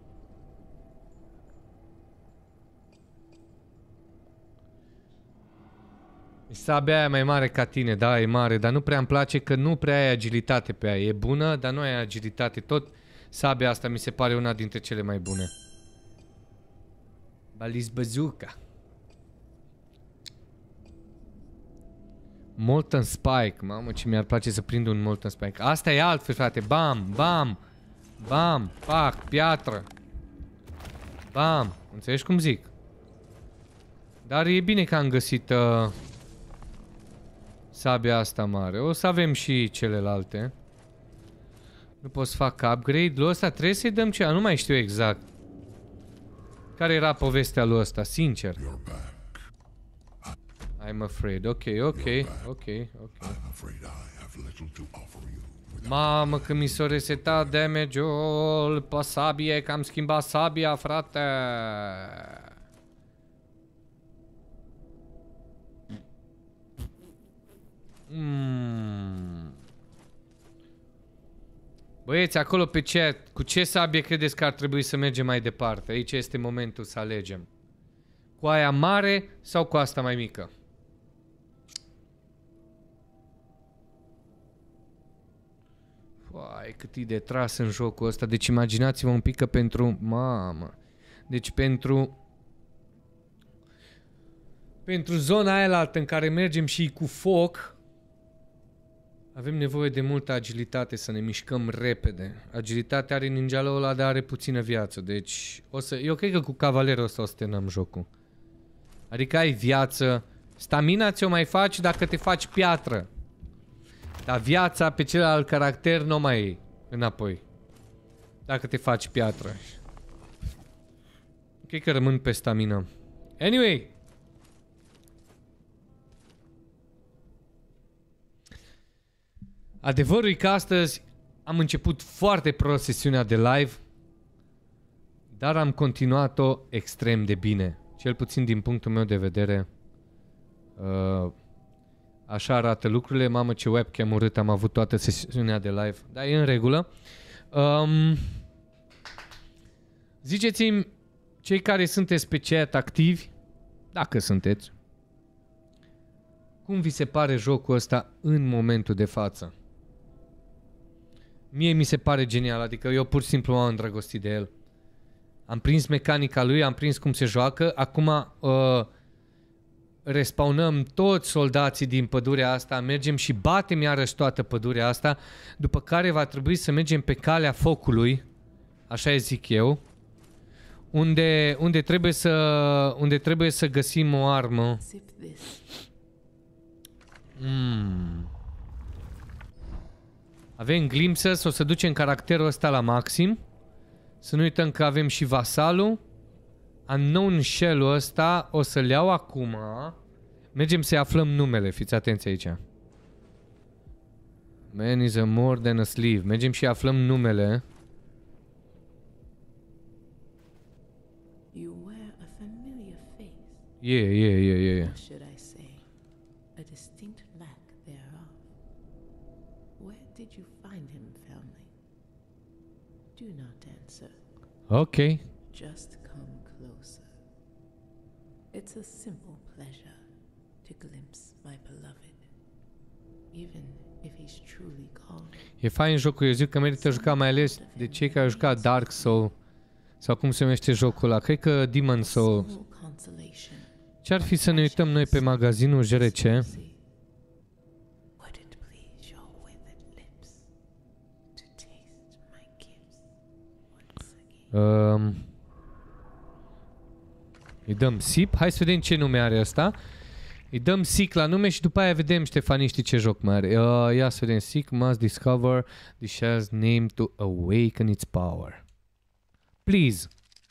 Sabia aia mai mare ca tine, da, e mare, dar nu prea îmi place că nu prea ai agilitate pe ea. E bună, dar nu ai agilitate. Tot sabia asta mi se pare una dintre cele mai bune. Baliz bazooka. Molten Spike. Mamă, ce mi-ar place să prind un Molten Spike. Asta e altfel, frate. Bam, bam, bam, pac, piatră. Bam. Înțelegi cum zic? Dar e bine că am găsit uh, sabia asta mare. O să avem și celelalte. Nu pot să fac upgrade-ul ăsta. Trebuie să-i dăm ceva. Nu mai știu exact. Care era povestea lui ăsta? Sincer. I'm afraid. Ok, ok, ok, ok. Mamă, că mi s-a resetat damage-ul pe sabie, că am schimbat sabia, frate. Mm. Băieți, acolo pe chat, cu ce sabie credeți că ar trebui să mergem mai departe? Aici este momentul să alegem. Cu aia mare sau cu asta mai mică? Uai, cât e de tras în jocul ăsta. Deci imaginați-vă un pic că pentru... Mamă. Deci pentru... Pentru zona aia altă în care mergem și cu foc... Avem nevoie de multă agilitate, să ne mișcăm repede. Agilitatea are ninjalul ăla, dar are puțină viață. Deci, o să, eu cred că cu cavalerul ăsta o să terminăm jocul. Adică ai viață. Stamina ți-o mai faci dacă te faci piatră. Dar viața pe celălalt caracter nu mai iei înapoi. Dacă te faci piatră. Cred că rămân pe stamina. Anyway. Adevărul e că astăzi am început foarte prost sesiunea de live, dar am continuat-o extrem de bine. Cel puțin din punctul meu de vedere. Uh, așa arată lucrurile. Mamă, ce webcam urât am avut toată sesiunea de live. Dar e în regulă. Um, ziceți-mi, cei care sunteți pe chat activi, dacă sunteți, cum vi se pare jocul ăsta în momentul de față? Mie mi se pare genial, adică eu pur și simplu m-am îndrăgostit de el. Am prins mecanica lui, am prins cum se joacă, acum uh, respawnăm toți soldații din pădurea asta, mergem și batem iarăși toată pădurea asta, după care va trebui să mergem pe calea focului, așa zic eu, unde, unde, trebuie, să, unde trebuie să găsim o armă. Mm. Avem glimpses, o să ducem caracterul ăsta la maxim. Să nu uităm că avem și vasalul. Unknown shell-ul ăsta o să-l iau acum. Mergem să-i aflăm numele, fiți atenți aici. Man is a more than a sleeve. Mergem și aflăm numele. You wear a familiar face. Yeah, yeah, yeah, yeah, yeah. Or should I say, a distinct lack thereof. Where did you find him, family? Do not answer. Ok. Just come closer. It's a simple pleasure to glimpse my beloved, even if he's truly gone. E fain jocul, eu zic că merită jucat mai ales de cei care au jucat Dark Soul. Sau cum se numește jocul ăla, cred că Demon Soul. Ce-ar fi să ne uităm noi pe magazinul J R C? Um, îi dăm sip, hai să vedem ce nume are ăsta. Îi dăm sic la nume și după aia vedem, Ștefaniștii, ce joc mai are. Uh, ia să vedem, sic must discover the shell's name to awaken its power. Please.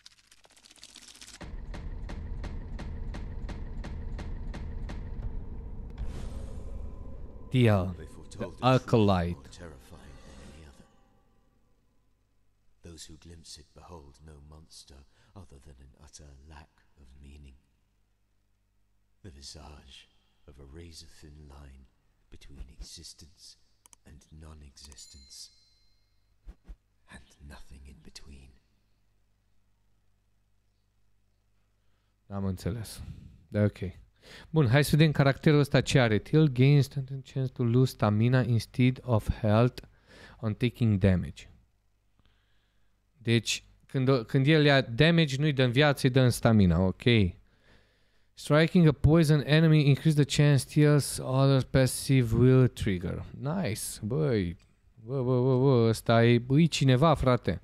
Deal. The Acolyte. Those who glimpse it behold no monster other than an utter lack of meaning. The visage of a razor-thin line between existence and non-existence, and nothing in between. Am înțeles. Da, ok. Bun, hai să vedem caracterul ăsta ce are. Till gains chance to lose stamina instead of health on taking damage. Deci, când, când el ia damage, nu-i dă în viață, îi dă în stamina. Ok. Striking a poison enemy increase the chance steals other passive will trigger. Nice. Băi. Bă, bă, bă, bă. Ăsta e, băi, cineva, frate.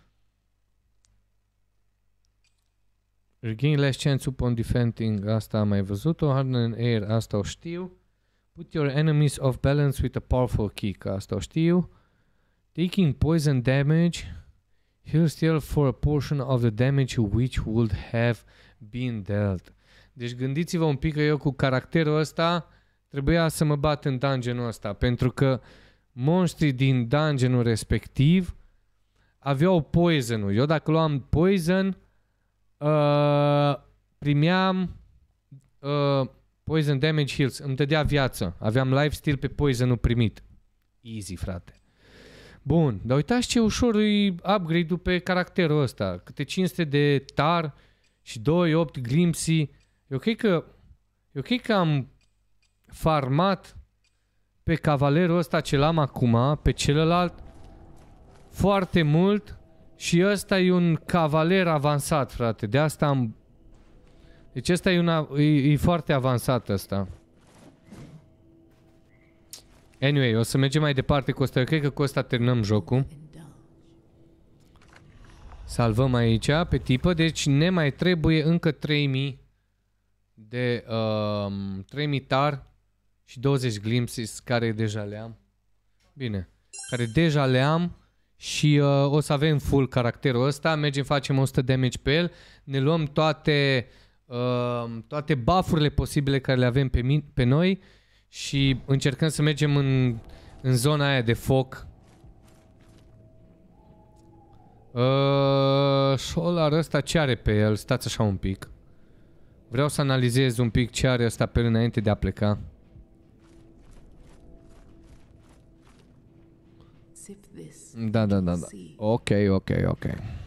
Regain less chance upon defending. Asta am mai văzut-o. Harden and air. Asta o știu. Put your enemies off balance with a powerful kick. Asta o știu. Taking poison damage. Heal steal for a portion of the damage which would have been dealt. Deci gândiți-vă un pic că eu cu caracterul ăsta trebuia să mă bat în dungeonul ăsta. Pentru că monștrii din dungeonul respectiv aveau poison-ul. Eu dacă luam poison, uh, primeam uh, poison damage heals. Îmi dădea viață. Aveam lifesteal pe poison-ul primit. Easy, frate. Bun, dar uitați ce ușor e upgrade-ul pe caracterul ăsta. Câte cinci sute de tar și doi, opt glimpsy. Eu cred că, eu cred că am farmat pe cavalerul ăsta ce l-am acum, pe celălalt, foarte mult și ăsta e un cavaler avansat, frate. De asta am... Deci ăsta e, una, e, e foarte avansat ăsta. Anyway, o să mergem mai departe cu ăsta. Eu cred că cu ăsta terminăm jocul. Salvăm aici pe tipă. Deci ne mai trebuie încă trei mii de um, trei mii tar și douăzeci glimpses care deja le am. Bine. Care deja le am și uh, o să avem full caracterul ăsta. Mergem, facem o sută damage pe el. Ne luăm toate uh, toate buff-urile posibile care le avem pe, pe noi. Și încercăm să mergem în, în zona aia de foc. Uh, Șolar ăsta ce are pe el? Stați așa un pic. Vreau să analizez un pic ce are ăsta pe el înainte de a pleca. Da, da, da, da. Ok, ok, ok.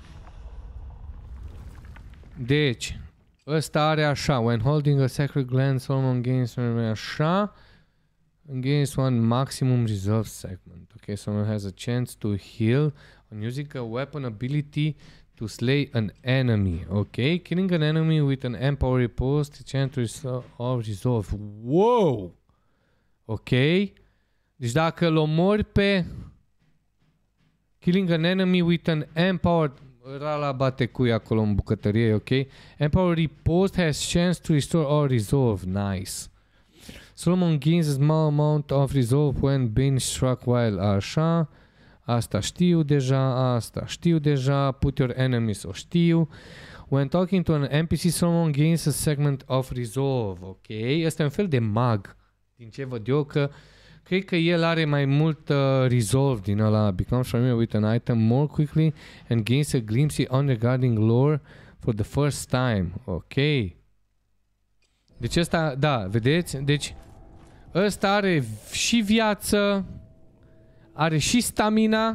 Deci, ăsta are așa. When holding a sacred gland, Solomon gains așa. Gains one maximum resolve segment. Okay, Solomon has a chance to heal on using a weapon ability to slay an enemy. Okay, killing an enemy with an empower riposte, chance to resolve. Wow! Ok. Deci dacă îl omori pe killing an enemy with an empowered, Rala bate cui acolo în bucătărie, ok? Empower riposte has chance to restore or resolve. Nice. Solomon gains a small amount of resolve when being struck while. Așa. Asta știu deja, asta știu deja. Put your enemies, o știu. When talking to an N P C, Solomon gains a segment of resolve. Ok, ăsta e un fel de mag. Din ce văd eu că cred că el are mai mult uh, resolve din ăla. Becomes familiar with an item more quickly and gains a glimpse on regarding lore for the first time. Ok. Deci ăsta, da, vedeți? Deci ăsta are și viață, are și stamina,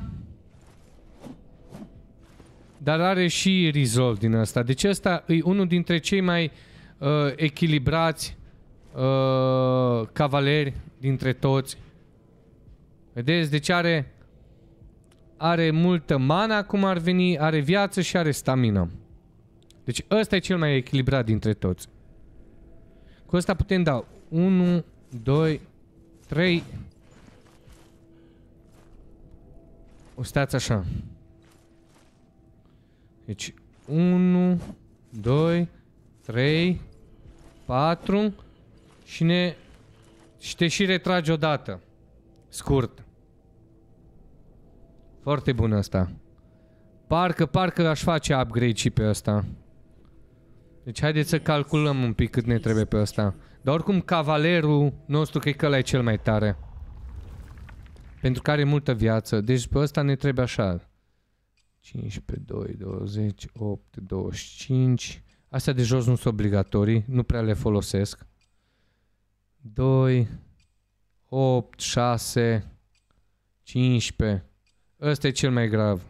dar are și resolve din ăsta. Deci ăsta e unul dintre cei mai uh, echilibrați uh, cavaleri dintre toți. Vedeți? Deci are are multă mana, cum ar veni, are viață și are stamina. Deci ăsta e cel mai echilibrat dintre toți. Cu ăsta putem da unu, doi, trei. O stați așa. Deci unu, doi, trei, patru și ne și te și retrage odată. Scurt. Foarte bun ăsta. Parcă, parcă aș face upgrade și pe ăsta. Deci haideți să calculăm un pic cât ne trebuie pe ăsta. Dar oricum cavalerul nostru cred că ăla e cel mai tare. Pentru că are multă viață. Deci pe ăsta ne trebuie așa. cincisprezece, doi, douăzeci, opt, douăzeci și cinci. Astea de jos nu sunt obligatorii. Nu prea le folosesc. doi, opt, șase, cincisprezece. Ăsta e cel mai grav.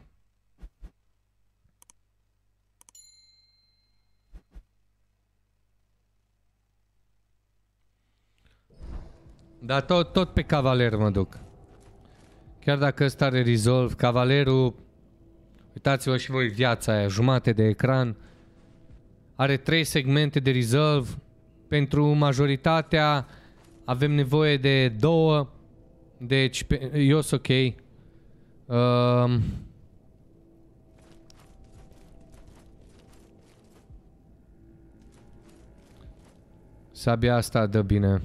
Dar tot, tot pe cavaler mă duc. Chiar dacă ăsta are resolve, cavalerul, uitați-vă și voi viața aia, jumate de ecran, are trei segmente de resolve. Pentru majoritatea avem nevoie de două, deci eu sunt ok. Um, sabia asta dă bine.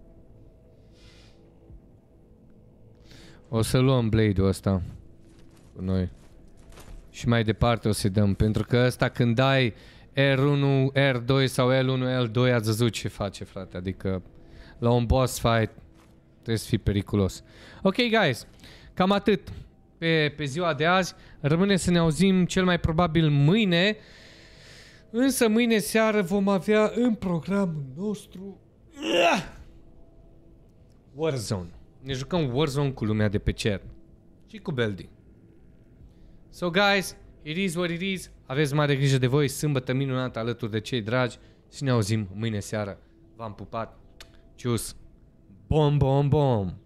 O să luăm blade-ul ăsta cu noi. Și mai departe o să-i dăm. Pentru că ăsta când dai R unu, R doi sau L unu, L doi ați văzut ce face, frate. Adică la un boss fight trebuie să fii periculos. Ok, guys. Cam atât pe, pe ziua de azi. Rămâne să ne auzim cel mai probabil mâine. Însă mâine seară vom avea în programul nostru Warzone. Ne jucăm Warzone cu lumea de pe cer. Și cu Beldy. So guys, it is what it is. Aveți mare grijă de voi. Sâmbătă minunată alături de cei dragi. Și ne auzim mâine seară. V-am pupat. Cius. Bom, bom, bom.